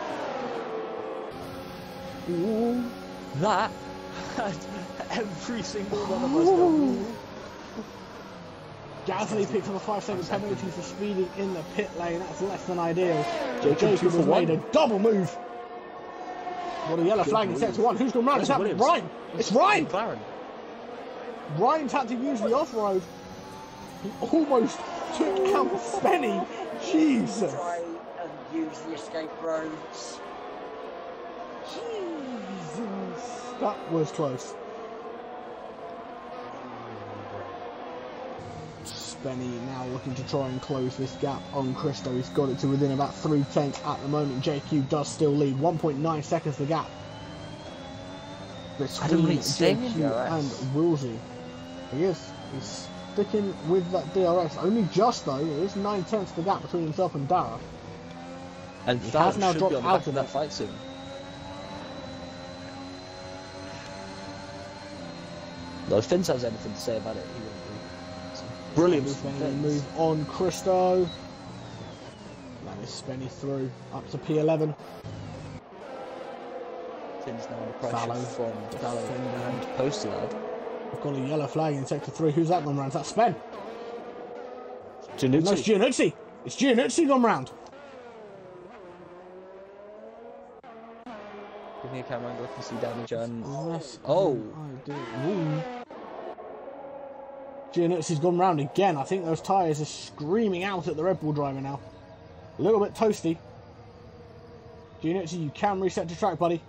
Ooh. That had every single one of us go. Gasly picks up a five second penalty for speeding in the pit lane. That's less than ideal. Jacob, Jacob two has for made one. a double move. What a yellow Good flag in move. sector one. Who's gone round? Where's It's happening. Williams? Ryan. It's Ryan. McLaren. Ryan's had to use the off-road. He almost took out Spenny. Jesus. Try and use the escape roads. Jesus. That was close. Spenny now looking to try and close this gap on Christo. He's got it to within about three tenths at the moment. J Q does still lead. one point nine seconds the gap between Adam Lee J staying in Q D R S. and Wilsey. He is. He's sticking with that D R S. Only just though. It is nine tenths the gap between himself and Dara. And He Fallon has now should dropped be on the out back of of that it. fight soon. No, if Fins has anything to say about it, he will be. So, brilliant Spenny from will Fins. move on Christo. That is Spenny through up to P eleven. Fins now under pressure Fallow. from Fallow Defender. and Posty Lad. We've got a yellow flag in sector three. Who's that gone round? That's Spen. No, it's Januzzi. Gianuzzi. It's Gianuzzi gone round. Give me a camera angle to see damage and... Yes. Oh. I do. Ooh. Gianuzzi's gone round again. I think those tyres are screaming out at the Red Bull driver now. A little bit toasty. Gianuzzi, you can reset to track, buddy.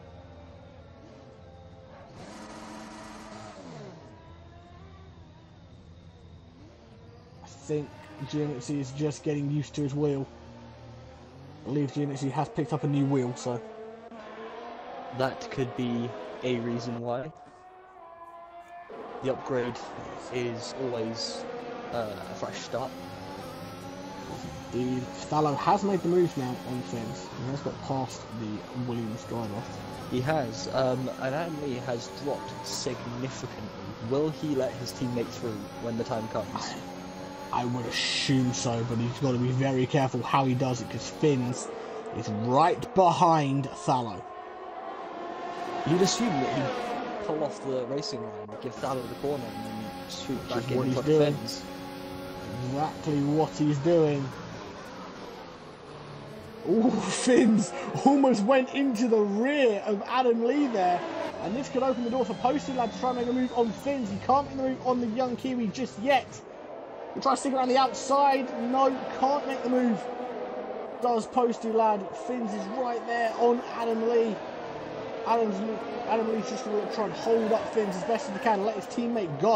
I think Gianuzzi is just getting used to his wheel. I believe Unity has picked up a new wheel, so That could be a reason why. The upgrade is always uh, a fresh start. indeed. Fallow has made the move now on Fins. He has got past the Williams driver. He has, um, and Adam Lee has dropped significantly. Will he let his teammate through when the time comes? I would assume so, but he's got to be very careful how he does it, because Fins is right behind Fallow. You'd assume that he'd pull off the racing line, give Fallow the corner, and then shoot back in what he's front doing. of Fins. Exactly what he's doing. Ooh, Fins almost went into the rear of Adam Lee there. And this could open the door for Posty Lad to try and make a move on Fins. He can't make the move on the young Kiwi just yet. He tries to stick around the outside. No, can't make the move. Does Posty Lad. Fins is right there on Adam Lee. Adam's, Adam Lee's just going to try and hold up Fins as best as he can and let his teammate go.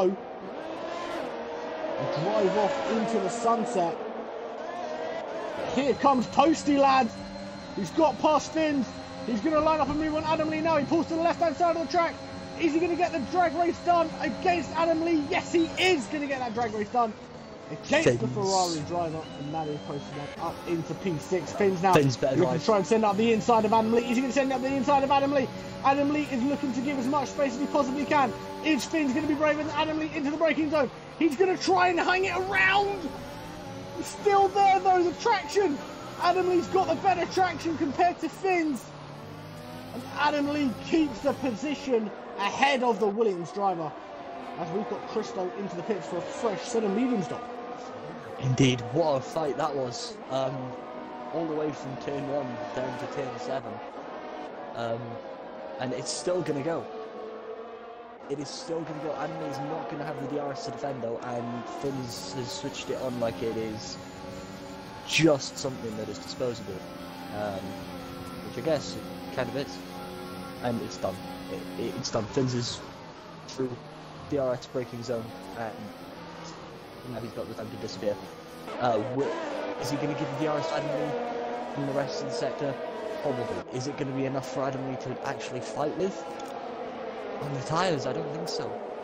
And drive off into the sunset. Here comes Posty Lad. He's got past Fins. He's going to line up and move on Adam Lee now. He pulls to the left-hand side of the track. Is he going to get the drag race done against Adam Lee? Yes, he is going to get that drag race done against Fins. The Ferrari driver. And that is Posty Lad up into P six. Fins now Fins better looking drive. to try and send up the inside of Adam Lee. Is he going to send up the inside of Adam Lee? Adam Lee is looking to give as much space as he possibly can. Is Fins going to be brave than Adam Lee into the braking zone? He's going to try and hang it around. He's still there though, the traction. Adam Lee's got the better traction compared to Fins. And Adam Lee keeps the position ahead of the Williams driver. As we've got Christo into the pits for a fresh set of medium stop. Indeed, what a fight that was. Um, all the way from turn one down to turn seven. Um, and it's still going to go. It is still going to go. Adam Lee's not going to have the D R S to defend though, and Fins has switched it on like it is just something that is disposable. Um, which I guess it kind of is. And it's done. It, it, it's done. Fins is through D R S braking zone, and now he's got the time to disappear. Uh, is he going to give the D R S to Adam Lee from the rest of the sector? Probably. Is it going to be enough for Adam Lee to actually fight with? On the tyres, I don't think so.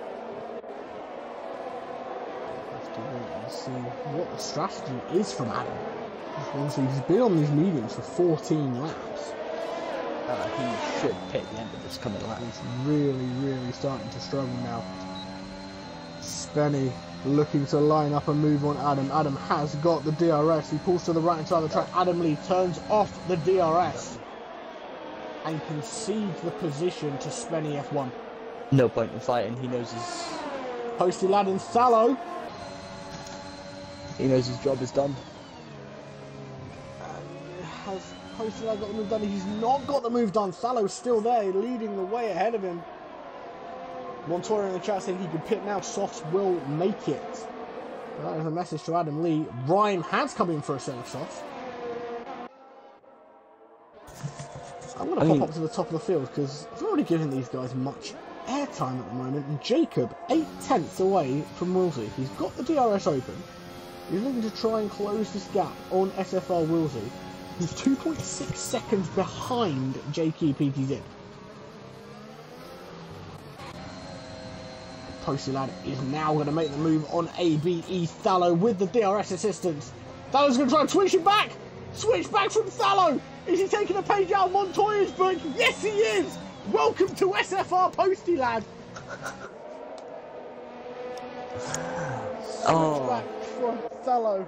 Have to wait and see what the strategy is from Adam. Obviously, he's been on these mediums for fourteen laps. Uh, he should hit the end of this coming lap. He's really, really starting to struggle now. Spenny looking to line up and move on Adam. Adam has got the D R S. He pulls to the right hand side of the track. Adam Lee turns off the D R S and concedes the position to Spenny F one. No point in fighting. He knows his Posty Lad and Sallow. he knows his job is done. Uh, has Posty Lad got the move done? He's not got the move done. Sallow's still there, leading the way ahead of him. Montoya in the chat saying he can pit now. Softs will make it. That is a message to Adam Lee. Rhyme has come in for a set of softs. I'm going to I pop mean, up to the top of the field because I've not really given these guys much airtime at the moment. And Jacob, eight tenths away from Wilsey. He's got the D R S open. He's looking to try and close this gap on S F R Wilsey. He's two point six seconds behind J Q P T Z. Posty Lad is now going to make the move on A B E Thallow with the D R S assistance. Thallow's going to try and switch him back. Switch back from Thallow. Is he taking a page out of Montoya's book? Yes, he is. Welcome to S F R Posty Lad. Switch Oh. back from Thallow.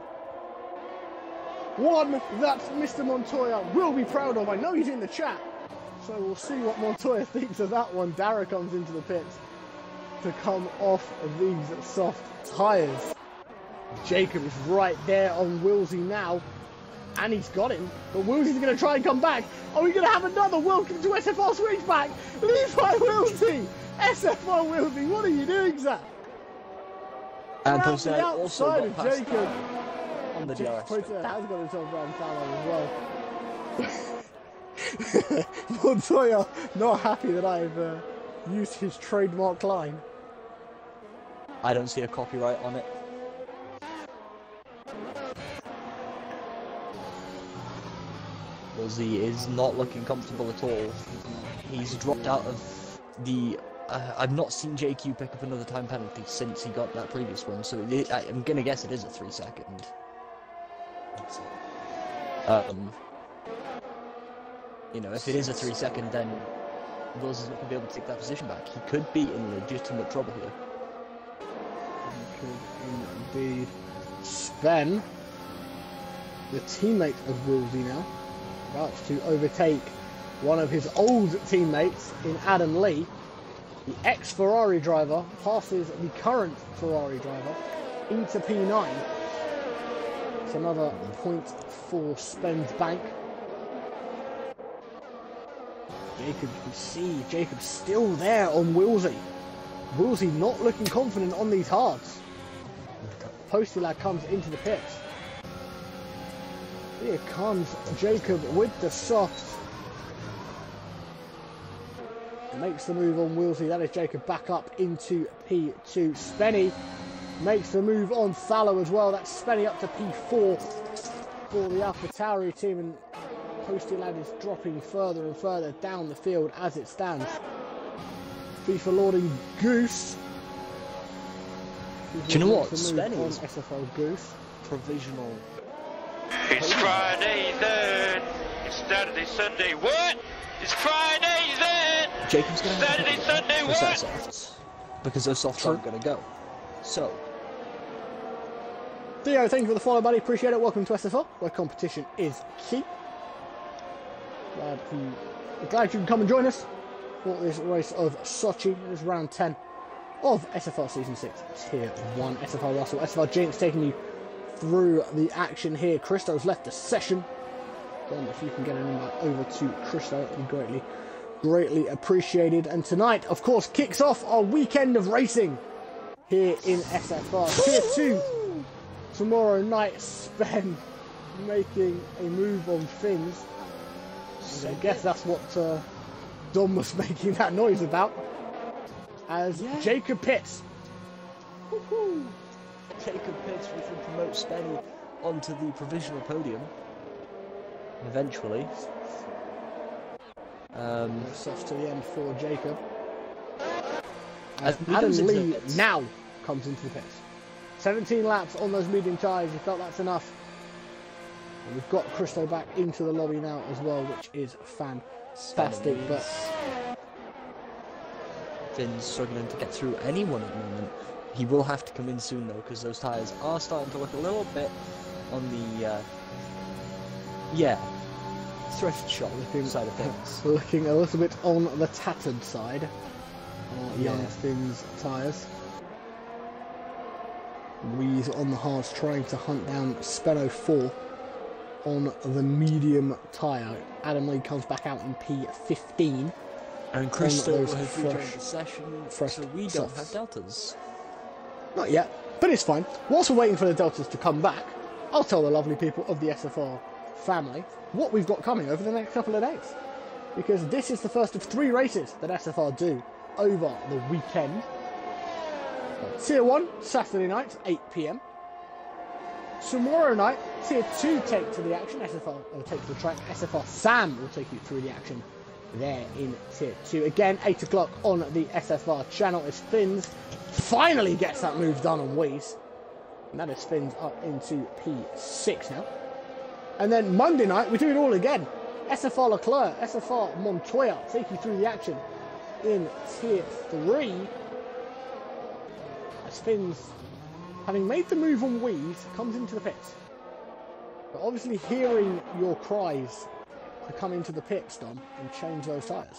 One that Mister Montoya will be proud of. I know he's in the chat. So we'll see what Montoya thinks of that one. Dara comes into the pits to come off of these soft tyres. Jacob is right there on Wilsey now. And he's got him. But Wilsey's going to try and come back. Are we going to have another welcome to S F R switchback? Levi Wilsey! S F R Wilsey, what are you doing, Zach? And Around Posty the Lad also outside got of past Jacob. on the D R S. Posty Lad has got himself around Fallow as well. Montoya not happy that I've uh, used his trademark line. I don't see a copyright on it. Woolsey is not looking comfortable at all. He's dropped out of the... Uh, I've not seen J Q pick up another time penalty since he got that previous one, so it, I, I'm going to guess it is a three second. Um, you know, if it is a three second, then Woolsey's not going to be able to take that position back. He could be in legitimate trouble here. He could indeed. Sven, the teammate of Woolsey now, about to overtake one of his old teammates in Adam Lee. The ex-Ferrari driver passes the current Ferrari driver into P nine. It's another point for Sven's bank. Jacob, you can see Jacob still there on Woolsey. Woolsey not looking confident on these hards. Posty Lad comes into the pits. Here comes Jacob with the softs. Makes the move on Woolsey. That is Jacob back up into P two. Spenny makes the move on Fallow as well. That's Spenny up to P four for the AlphaTauri team, and Posty Lad is dropping further and further down the field as it stands. FIFA Lording Goose. Do you know what? Spenny Spenny's S F L Goose. Provisional. It's Friday then. It's Saturday, Sunday. What? It's Friday then. Jacob's going to have Saturday, Sunday. for What? set softs because those softs aren't going to go. So, Theo, thank you for the follow, buddy. Appreciate it. Welcome to S F R, where competition is key. Glad you, glad you can come and join us for this race of Sochi. It is round ten of S F R Season six, Tier one. S F R Russell, S F R Jinx taking you through the action here. Christo's left the session. Dom, if you can get an invite over to Christo, it would be greatly, greatly appreciated. And tonight, of course, kicks off our weekend of racing here in S F R Tier two. Tomorrow night, Sven making a move on Fins. And I guess that's what uh, Dom was making that noise about. As Yeah. Jacob Pitts. woohoo! Jacob Pitts, which will promote Spenny onto the provisional podium. Eventually. Um, Soft to the end for Jacob. As As he Adam comes into the Lee pits. now comes into the pits. seventeen laps on those medium tyres. He felt that's enough. And we've got Christo back into the lobby now as well, which is fantastic. Spenny But is- Finn's struggling to get through anyone at the moment. He will have to come in soon though, because those tyres are starting to look a little bit on the, uh, yeah, thrift shop Looking- side of things. looking a little bit on the tattered side. Uh, young Yeah. Finn's tyres. Weeze on the hards trying to hunt down Spenno four on the medium tyre. Adam Lee comes back out in P fifteen. And Crystal those has fresh- rejoined the session, fresh so we don't softs. have deltas. Not yet, but it's fine. Whilst we're waiting for the Deltas to come back, I'll tell the lovely people of the S F R family what we've got coming over the next couple of days. Because this is the first of three races that S F R do over the weekend. Tier one, Saturday night, eight p m. Tomorrow night, Tier two take to the action. S F R will take to the track. S F R Sam will take you through the action there in Tier two. Again, eight o'clock on the S F R channel as Fins finally gets that move done on Wheeze. And that is Fins up into P six now. And then Monday night, we do it all again. S F R Leclerc, S F R Montoya take you through the action in Tier three. As Fins, having made the move on Wheeze, comes into the pits. But obviously hearing your cries to come into the pits, Dom, and change those tyres.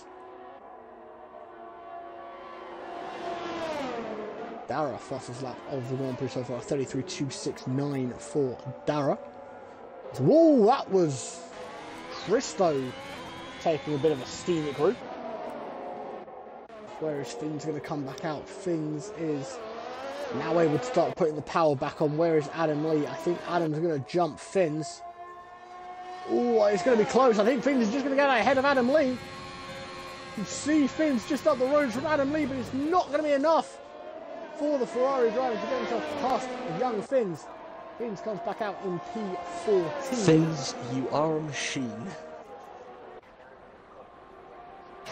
Dara, fastest lap of the Grand Prix so far, thirty-three two sixty-nine for Dara. Whoa, that was Christo taking a bit of a steam at group. Where is Fins going to come back out? Fins is now able to start putting the power back on. Where is Adam Lee? I think Adam's going to jump Fins. Oh, it's going to be close. I think Fins is just going to get ahead of Adam Lee. You see Fins just up the road from Adam Lee, but it's not going to be enough for the Ferrari driver to get himself past young Fins. Fins comes back out in P fourteen. Fins, you are a machine.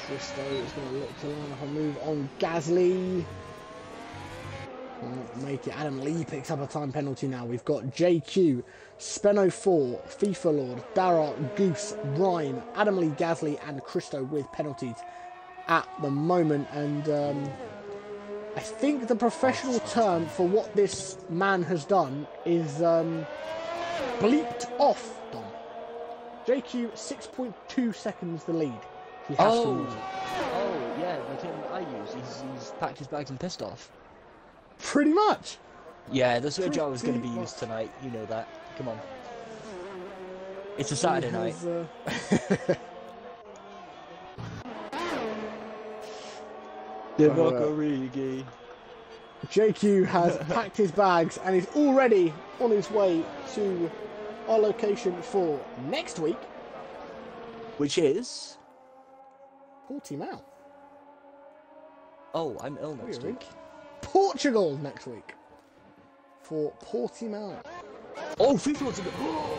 Christo is going to look to line up a move on Gasly. Can't make it. Adam Lee picks up a time penalty now. We've got J Q, Spenno four, FIFA Lord, Dara, Goose, Ryan, Adam Lee, Gasly, and Christo with penalties at the moment. And um, I think the professional term for what this man has done is um, bleeped off, Dom. J Q, six point two seconds the lead. He has Oh, to lose. oh yeah, the term I use. He's, he's packed his bags and pissed off. Pretty much. Yeah, the switch I was going to be Pretty used tonight. You know that. Come on. It's a Saturday He night. has, uh, Origi. J Q has packed his bags and is already on his way to our location for next week, Which is? Portimao. Oh, I'm ill next Really? week. Portugal next week for Portimao. Oh, FIFA wants to go.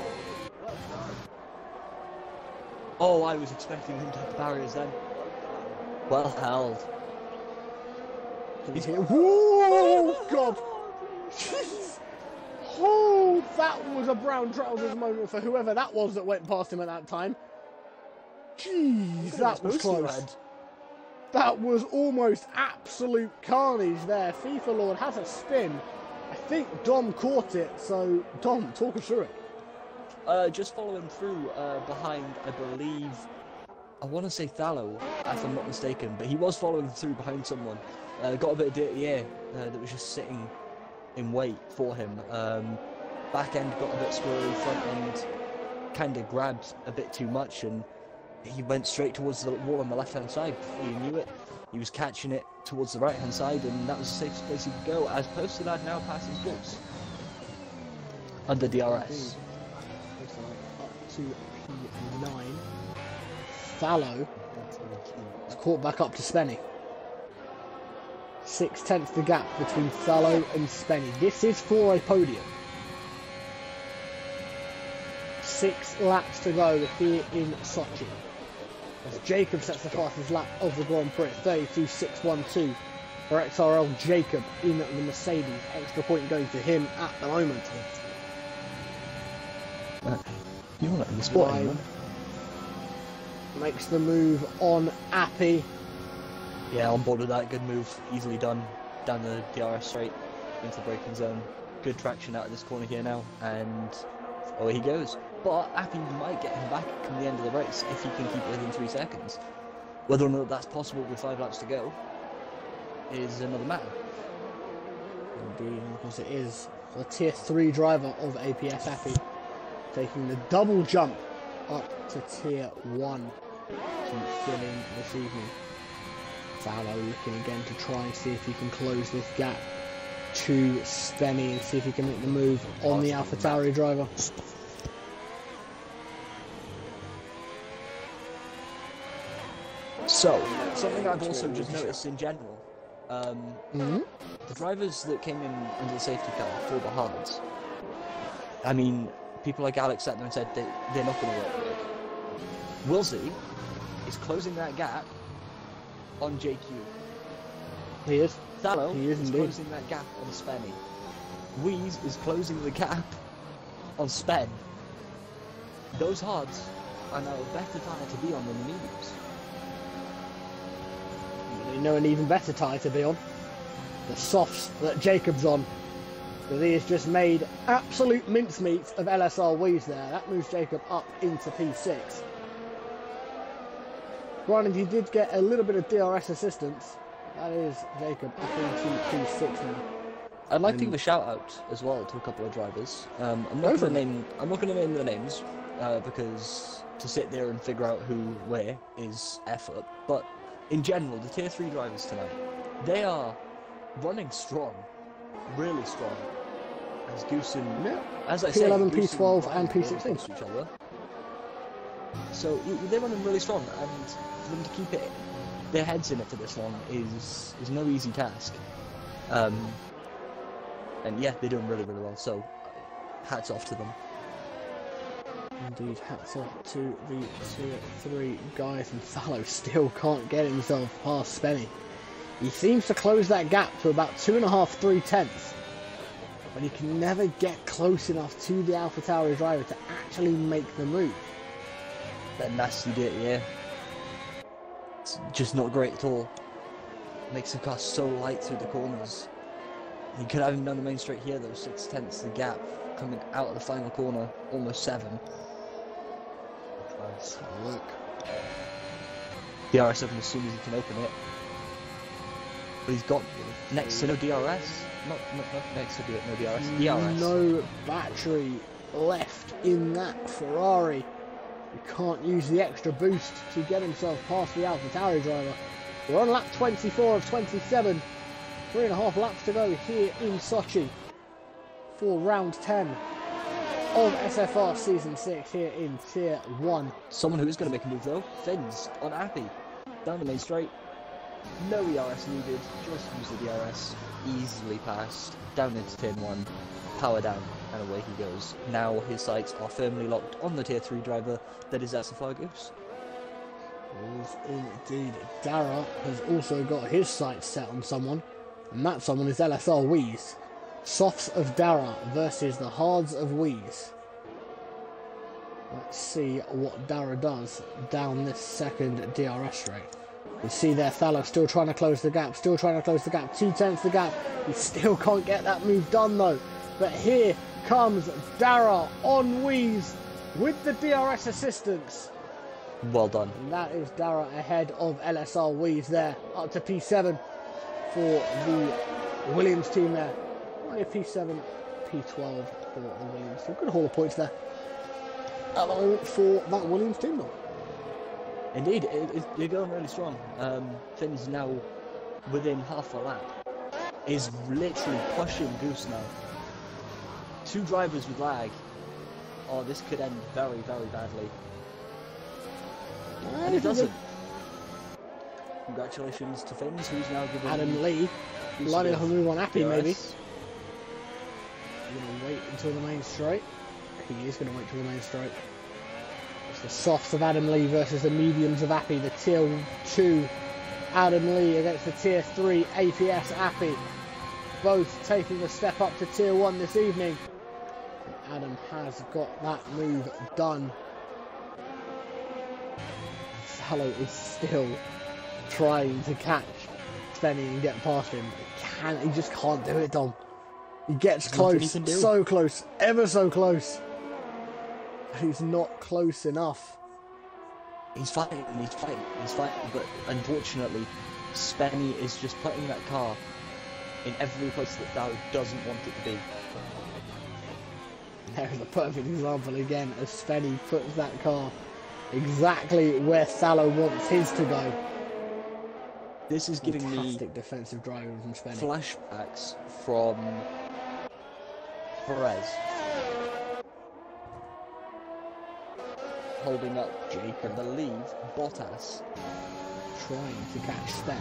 Oh, I was expecting him to have barriers then. Well held. He's here. Whoa, God. Jeez. Oh, that was a brown trousers moment for whoever that was that went past him at that time. Jeez, that was close. That was almost absolute carnage there. FIFA Lord has a spin. I think Dom caught it, so Dom, talk us through it. Uh, just following through uh, behind, I believe, I want to say Thallow, if I'm not mistaken, but he was following through behind someone. Uh, got a bit of dirty air uh, that was just sitting in wait for him. Um, back end got a bit squirrely, front end kind of grabbed a bit too much, and he went straight towards the wall on the left hand side. Before you knew it, he was catching it towards the right hand side, and that was the safest place he could go, as Postulad now passes Goose under D R S. Up to P nine. Thallow is caught back up to Spenny. Six tenths the gap between Thallow and Spenny. This is for a podium. Six laps to go here in Sochi. As Jacob sets the fastest lap of the Grand Prix, thirty-two six twelve for X R L Jacob in the Mercedes. Extra point going to him at the moment. You want it in the spot, Ryan man? makes the move on Appy. Yeah, on board with that. Good move, easily done. Down the D R S straight into the braking zone. Good traction out of this corner here now, and away he goes. But Appy might get him back come the end of the race if he can keep it within three seconds. Whether or not that's possible with five laps to go is another matter. Indeed, of course it is. The tier three driver of A P S Appy taking the double jump up to tier one to fill in this evening. Fallow looking again to try and see if he can close this gap to Spenny and see if he can make the move on the AlphaTauri driver. So, something I've also just noticed in general, um, Mm-hmm. the drivers that came in under the safety car for the hards, I mean, people like Alex sat there and said they, they're not going to work good. Wilsey is closing that gap on J Q. He is. Thallow He is is indeed. closing that gap on Spenny. Wheeze is closing the gap on Spen. Those hards are now a better tyre to be on than the mediums. You know an even better tyre to be on. The softs that Jacob's on. Because he has just made absolute mincemeat of L S R Wheeze there. That moves Jacob up into P six. Granted, he did get a little bit of D R S assistance. That is Jacob up into P six now. I'd like to Um, give a shout out as well to a couple of drivers. Um, I'm not Go for going to it. name. I'm not going to name the names uh, because to sit there and figure out who where is effort. But in general, the tier three drivers tonight, they are running strong, really strong. As Goose and Yeah. as I P say, eleven, Goose P twelve Ryan and P are sixteen. close to each other. So y- they're running really strong, and for them to keep it their heads in it for this long is is no easy task. Um, and yeah, they're doing really really well. So hats off to them. Indeed, hats off to the tier three guys, and Fallow still can't get himself past Spenny. He seems to close that gap to about two and a half, three tenths, but he can never get close enough to the AlphaTauri driver to actually make the move. That nasty bit, yeah. It's just not great at all. Makes the car so light through the corners. He could have him down the main straight here though, six tenths the gap, coming out of the final corner, almost seven. Let's have a look. D R S open as soon as he can open it. But he's got next to no D R S. Not, not, not next to no D R S. D R S. No battery left in that Ferrari. He can't use the extra boost to get himself past the AlphaTauri driver. We're on lap twenty-four of twenty-seven. Three and a half laps to go here in Sochi for round ten of S F R Season six here in Tier one. Someone who is going to make a move though, Fins on Appy. Down the main straight. No E R S needed, just use the D R S. Easily passed, down into Tier one, power down, and away he goes. Now his sights are firmly locked on the Tier three driver that is S F R Goose. Yes, indeed. Dara has also got his sights set on someone, and that someone is L S R Wheeze. Softs of Dara versus the Hards of Wheeze. Let's see what Dara does down this second D R S straight. You see there Thallow still trying to close the gap, still trying to close the gap, two tenths the gap. He still can't get that move done though. But here comes Dara on Wheeze with the D R S assistance. Well done. And that is Dara ahead of L S R Wheeze there, up to P seven for the Williams team there. Only a P seven, P twelve for the Williams team. Good haul of points there at the moment for that Williams team though. Indeed, it, it, you're going really strong. Um, Finn's now within half a lap. Is literally pushing Goose now. Two drivers with lag. Oh, this could end very, very badly. Yeah, And it doesn't. Congratulations to Fins, who's now given Adam Lee lining up a move on Appy D R S. maybe. He's going to wait until the main straight. He is going to wait until the main straight. It's the softs of Adam Lee versus the mediums of Appy. The tier two Adam Lee against the tier three A P S Appy. Both taking a step up to tier one this evening. Adam has got that move done. Fallow is still trying to catch Spenny and get past him. He, can, he just can't do it, Dom. He gets There's nothing he close, can do. so close, ever so close. But he's not close enough. He's fighting, he's fighting, he's fighting, but unfortunately, Spenny is just putting that car in every place that Dow doesn't want it to be. There's a perfect example again as Spenny puts that car exactly where Thallow wants his to go. This is giving me Fantastic defensive driving from Spenny. flashbacks from Perez. Holding up Jacob, I believe, Bottas. Trying to catch Spen.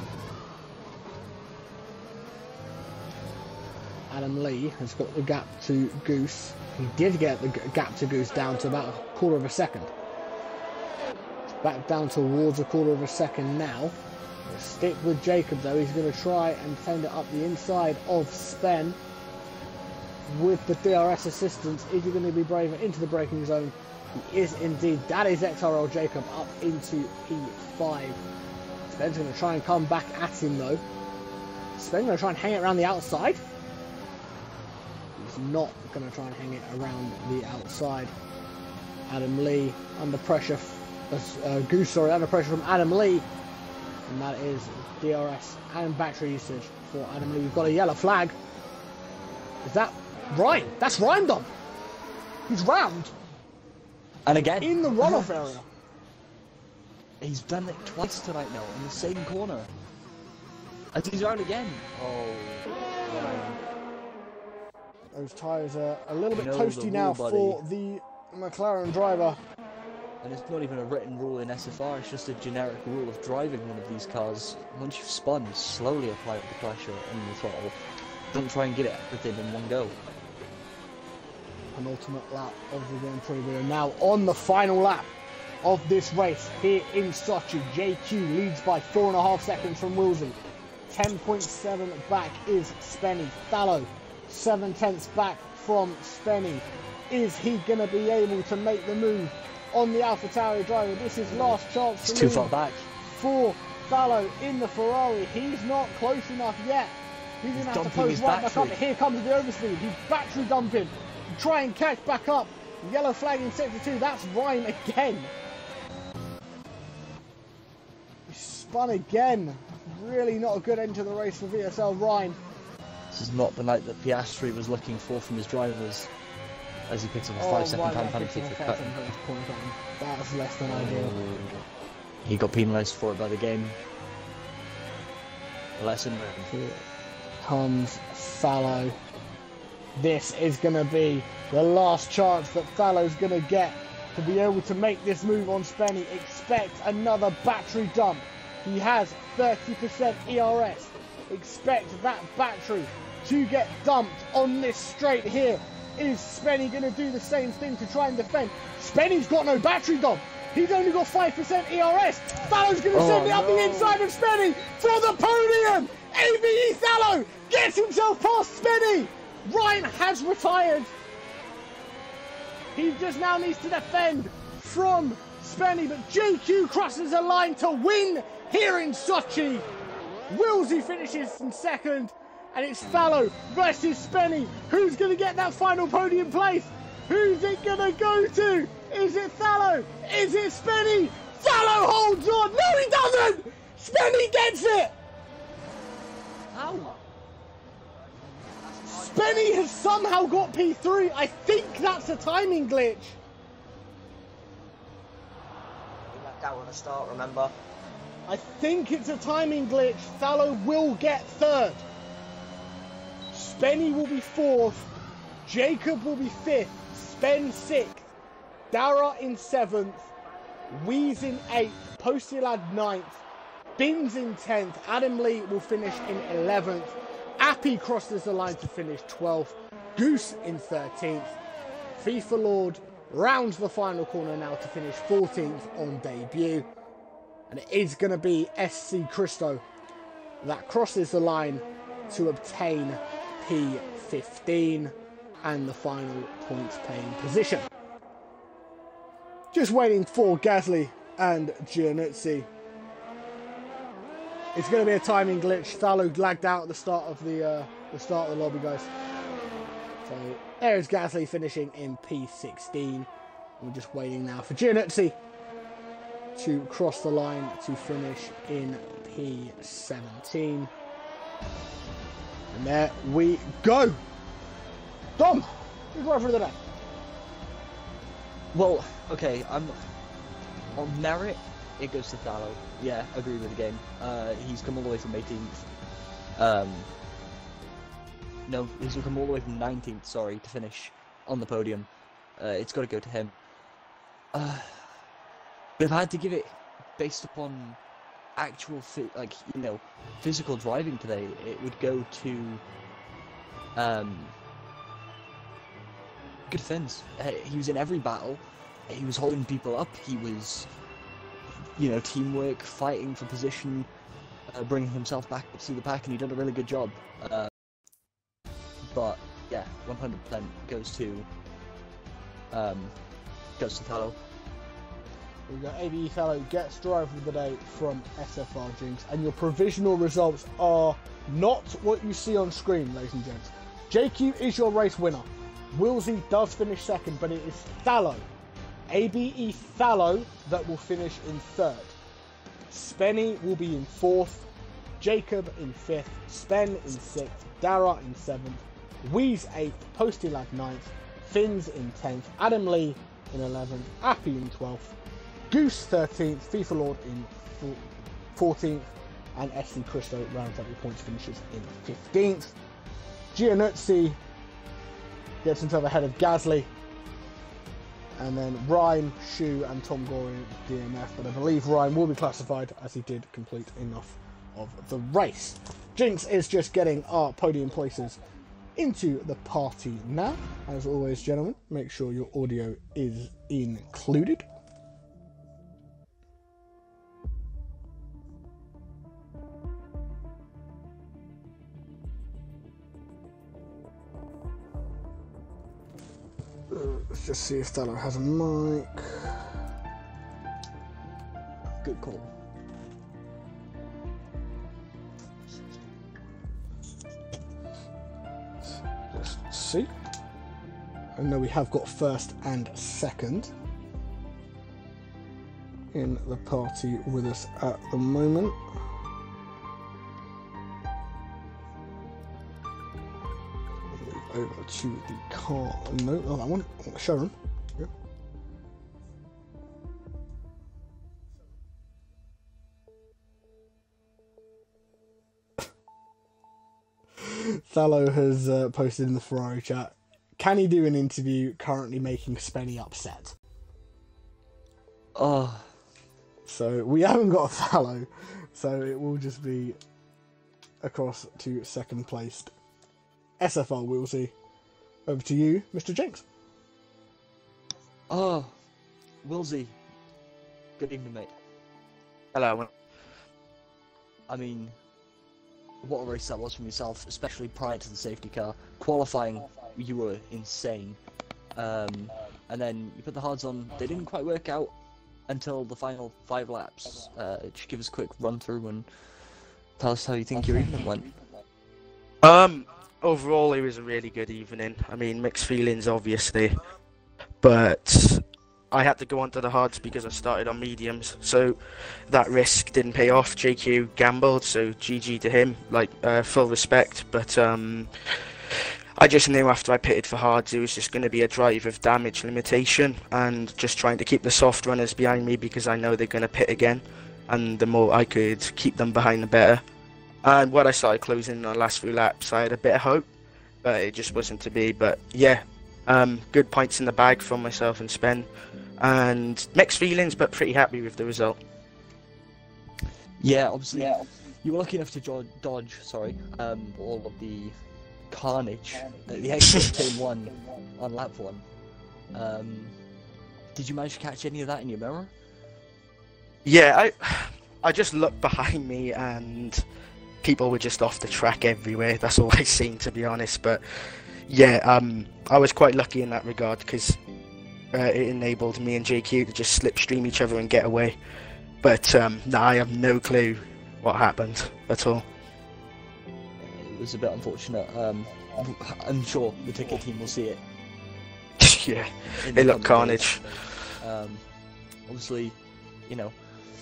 Adam Lee has got the gap to Goose. He did get the g- gap to Goose down to about a quarter of a second. It's back down towards a quarter of a second now. We'll stick with Jacob though. He's going to try and send it up the inside of Spen with the D R S assistance. Is he going to be braver into the braking zone? He is indeed. That is X R L Jacob up into P five. Spen's going to try and come back at him though. Spen's going to try and hang it around the outside. He's not going to try and hang it around the outside. Adam Lee under pressure. Uh, Goose, sorry, under pressure from Adam Lee. And that is D R S and battery usage for Adam Lee. We've got a yellow flag. Is that Ryan? That's Ryan Dom. He's round And again, in the runoff area. he's done it twice tonight now in the same corner. And he's round again. Oh, Ryan. Those tyres are a little bit You know the toasty now rule, for the McLaren driver. And it's not even a written rule in S F R, it's just a generic rule of driving one of these cars. Once you've spun, slowly apply the pressure on the throttle. Don't try and get it everything in one go. penultimate lap of the Grand Prix. We are now on the final lap of this race here in Sochi. J Q leads by four and a half seconds from Wilsey. ten point seven back is Spenny. Fallow, seven tenths back from Spenny. Is he going to be able to make the move on the AlphaTauri driver? This is last chance. It's too far back. For Fallow in the Ferrari. He's not close enough yet. He's going to have to close right back up. Here comes the overspeed. He's battery dumping. Try and catch back up. Yellow flag in sector two. That's Ryan again. He spun again. Really not a good end to the race for V S L Ryan. This is not the night that Piastri was looking for from his drivers, as he picks up a Oh, five second Ryan time got penalty picked for up a cutting. five second point time. That's less than ideal. He got penalised for it by the game. A lesson learned. Here comes Fallow. This is going to be the last chance that Fallow's going to get to be able to make this move on Spenny. Expect another battery dump. He has thirty percent E R S. Expect that battery to get dumped on this straight here. Is Spenny going to do the same thing to try and defend? Spenny's got no battery dump. He's only got five percent E R S. Fallow's going to Oh, send it up no. the inside of Spenny for the podium. A B E Fallow gets himself past Spenny. Ryan has retired. He just now needs to defend from Spenny, but J Q crosses a line to win here in Sochi. Wilsey finishes in second, and it's Fallow versus Spenny. Who's going to get that final podium place? Who's it going to go to? Is it Fallow? Is it Spenny? Fallow holds on. No, he doesn't. Spenny gets it. How? Spenny has somehow got P three. I think that's a timing glitch. He left out at the start, remember? I think it's a timing glitch. Fallow will get third. Spenny will be fourth. Jacob will be fifth. Spen sixth. Dara in seventh. Weeze in eighth. Postylad ninth. Bins in tenth. Adam Lee will finish in eleventh. Appy crosses the line to finish twelfth. Goose in thirteenth. FIFA Lord rounds the final corner now to finish fourteenth on debut. And it is going to be S C Christo that crosses the line to obtain P fifteen and the final points paying position. Just waiting for Gasly and Giannuzzi. It's going to be a timing glitch. Fallow lagged out at the start of the uh, the start of the lobby, guys. So there's Gasly finishing in P sixteen. We're just waiting now for Giannuzzi to cross the line to finish in P seventeen. And there we go. Dom, who's right for the day? Well, okay, I'm on merit. It goes to Fallow. Yeah, agree with the game. Uh, he's come all the way from eighteenth. Um, no, he's come all the way from nineteenth. Sorry, to finish on the podium. Uh, it's got to go to him. Uh, but if I had to give it based upon actual, fi like you know, physical driving today, it would go to um, good Fins. Uh, he was in every battle. He was holding people up. He was, you know, teamwork, fighting for position, uh, bringing himself back to the pack, and he did a really good job. Uh, but yeah, one hundred percent goes to um, goes to Fallow. We got A B E Fallow gets driver of the day from S F R Jinx, and your provisional results are not what you see on screen, ladies and gents. J Q is your race winner. Wilsey does finish second, but it is Fallow, A B E Fallow, that will finish in third. Spenny will be in fourth, Jacob in fifth, Spen in sixth, Dara in seventh, Weeze eighth, Postylad ninth, Fins in tenth, Adam Lee in eleventh, Appy in twelfth, Goose thirteenth, FIFA Lord in fourteenth, and S C Christo rounds up your points finishes in fifteenth. Giannuzzi gets himself ahead of Gasly, and then Ryan, Shu, and Tom Gore D M F, but I believe Ryan will be classified as he did complete enough of the race. Jinx is just getting our podium places into the party now. As always, gentlemen, make sure your audio is included. Uh, let's just see if Thallow has a mic. Good call. Just see. I know we have got first and second in the party with us at the moment. Move over to the car. No, oh, that one. Showroom. Yep. Thallow has uh, posted in the Ferrari chat, can he do an interview currently making Spenny upset? Oh, So we haven't got Thallow, so it will just be across to second placed S F R Willsey. Over to you, Mister Jenks. oh, Willsey. Good evening, mate. Hello. I mean, what a race that was from yourself, especially prior to the safety car. Qualifying, you were insane. Um, and then you put the hards on, they didn't quite work out until the final five laps. Uh, just give us a quick run through and tell us how you think your evening went. Um, overall, it was a really good evening. I mean, mixed feelings, obviously, but I had to go onto the hards because I started on mediums, so that risk didn't pay off. J Q gambled, so G G to him. Like, uh, full respect, but um, I just knew after I pitted for hards, it was just going to be a drive of damage limitation and just trying to keep the soft runners behind me because I know they're going to pit again, and the more I could keep them behind, the better. And when I started closing the last few laps, I had a bit of hope, but it just wasn't to be. But yeah, um, good points in the bag for myself and Spen, and mixed feelings, but pretty happy with the result. Yeah, obviously, yeah. You were lucky enough to jo- dodge, sorry, um, all of the carnage that the exit team won on lap one. Um, did you manage to catch any of that in your mirror? Yeah, I, I just looked behind me and people were just off the track everywhere. That's all I seen, to be honest. But yeah, um, I was quite lucky in that regard because uh, it enabled me and J Q to just slipstream each other and get away. But um, nah, I have no clue what happened at all. It was a bit unfortunate. Um, I'm sure the ticket team will see it. Yeah, in it the looked coming carnage. days. Um, obviously, you know,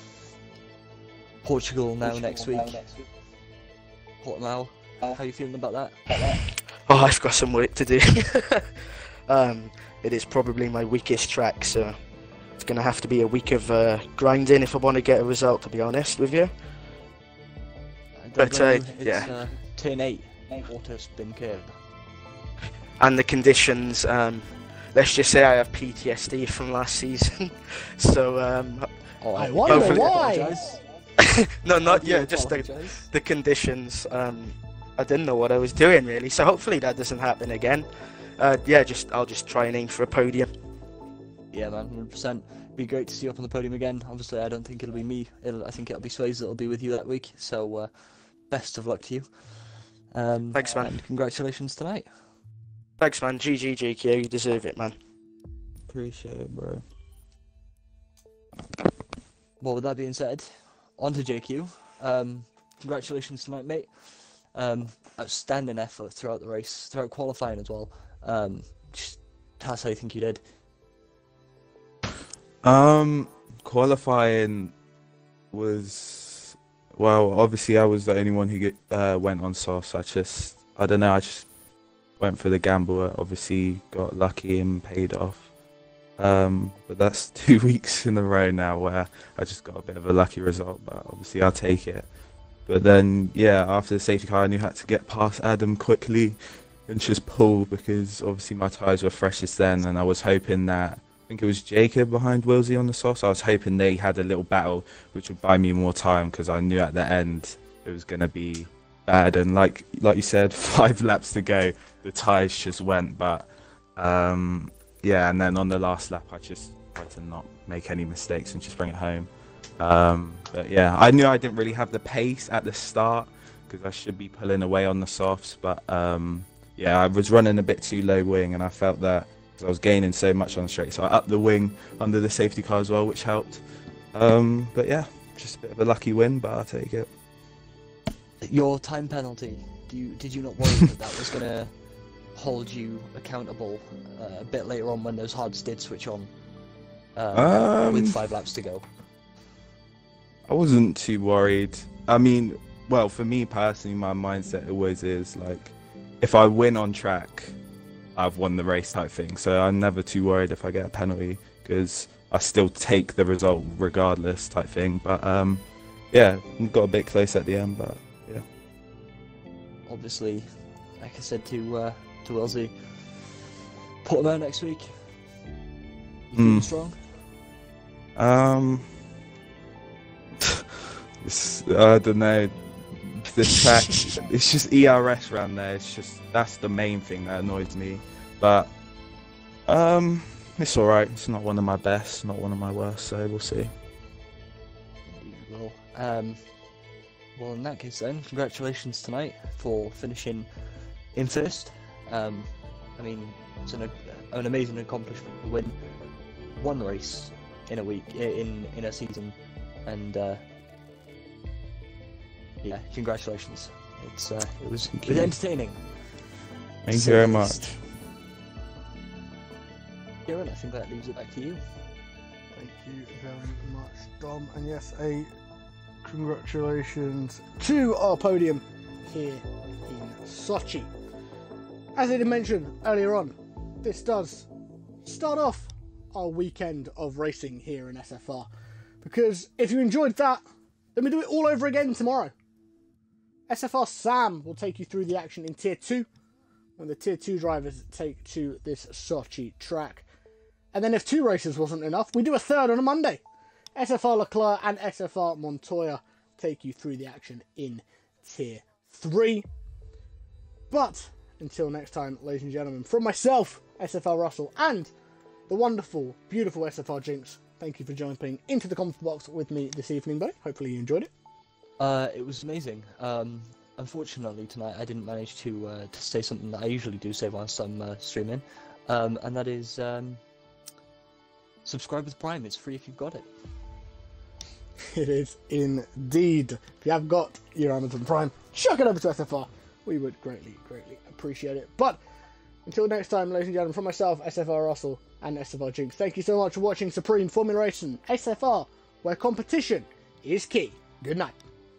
Portugal now Portugal next now week. next week. Portimao, how are you feeling about that? Oh, I've got some work to do. um, it is probably my weakest track, so it's going to have to be a week of uh, grinding if I want to get a result, to be honest with you. But, uh, it's, yeah. Uh, turn eight, auto spin curve. And the conditions, um, let's just say I have P T S D from last season. so, um, Oh, I wonder hopefully- why. no, not I do yeah, just the, apologise. the conditions. Um, I didn't know what I was doing really, so hopefully that doesn't happen again. Uh, yeah, just I'll just try and aim for a podium. Yeah, man, one hundred percent. Be great to see you up on the podium again. Obviously, I don't think it'll be me. It'll, I think it'll be Swayze that'll be with you that week. So, uh, best of luck to you. Um, Thanks, man. And congratulations tonight. Thanks, man. G G, J Q, you deserve it, man. Appreciate it, bro. Well, with that being said, on to J Q. Um, congratulations tonight, mate. Um, outstanding effort throughout the race, throughout qualifying as well. Um, just tell us how you think you did. Um, qualifying was, well, obviously I was the only one who get, uh, went on sauce. I just, I don't know, I just went for the gamble. Obviously got lucky and paid off. Um, but that's two weeks in a row now where I just got a bit of a lucky result, but obviously I'll take it. But then, yeah, after the safety car, I knew I had to get past Adam quickly and just pull because obviously my tyres were freshest then, and I was hoping that, I think it was Jacob behind Willsey on the sauce, I was hoping they had a little battle which would buy me more time because I knew at the end it was going to be bad. And like like you said, five laps to go, the tyres just went. But um, yeah, and then on the last lap, I just tried to not make any mistakes and just bring it home. Um, but yeah, I knew I didn't really have the pace at the start because I should be pulling away on the softs. But um, yeah, I was running a bit too low wing, and I felt that because I was gaining so much on the straight, so I upped the wing under the safety car as well, which helped. Um, but yeah, just a bit of a lucky win, but I'll take it. Your time penalty. Do you did you not worry that that was gonna hold you accountable uh, a bit later on when those hards did switch on uh, Um, with five laps to go? I wasn't too worried. I mean, well, for me personally, my mindset always is like, if I win on track, I've won the race type thing. So I'm never too worried if I get a penalty because I still take the result regardless type thing. But um, yeah, got a bit close at the end, but yeah. Obviously, like I said to uh, to Wilsey, put him out next week. You feeling Mm. strong? Um, it's, I don't know. The track, it's just E R S around there. It's just that's the main thing that annoys me. But um, it's all right. It's not one of my best, not one of my worst. So we'll see. You will. Um, well, in that case, then, congratulations tonight for finishing in first. Um, I mean, it's an an amazing accomplishment to win one race in a week, in in a season, and. Uh, Yeah, congratulations. It's uh, it was Thank it was you. entertaining. Thank you Say very the much. least. Kieran, I think that leaves it back to you. Thank you very much, Dom. And yes, a congratulations to our podium here in Sochi. As I did mention earlier on, this does start off our weekend of racing here in S F R. Because if you enjoyed that, then we do it all over again tomorrow. S F R Sam will take you through the action in Tier two, when the Tier two drivers take to this Sochi track. And then if two races wasn't enough, we do a third on a Monday. S F R Leclerc and S F R Montoya take you through the action in Tier three. But until next time, ladies and gentlemen, from myself, S F R Russell, and the wonderful, beautiful S F R Jinx, thank you for jumping into the comment box with me this evening, buddy. Hopefully you enjoyed it. Uh, it was amazing. Um, unfortunately tonight I didn't manage to uh, to say something that I usually do say whilst I'm uh, streaming, um, and that is um, subscribe with Prime. It's free if you've got it. It is indeed. If you have got your Amazon Prime, chuck it over to S F R. We would greatly, greatly appreciate it. But until next time, ladies and gentlemen, from myself, S F R Russell, and S F R Jinx, thank you so much for watching Supreme Formula Racing S F R, where competition is key. Good night.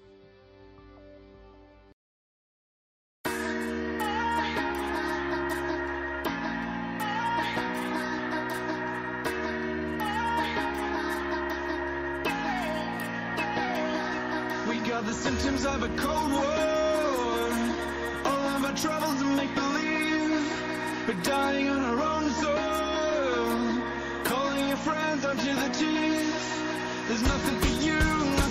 We got the symptoms of a cold war. All of our troubles are make believe. We're dying on our own soil. Calling your friends onto the teeth. There's nothing for you.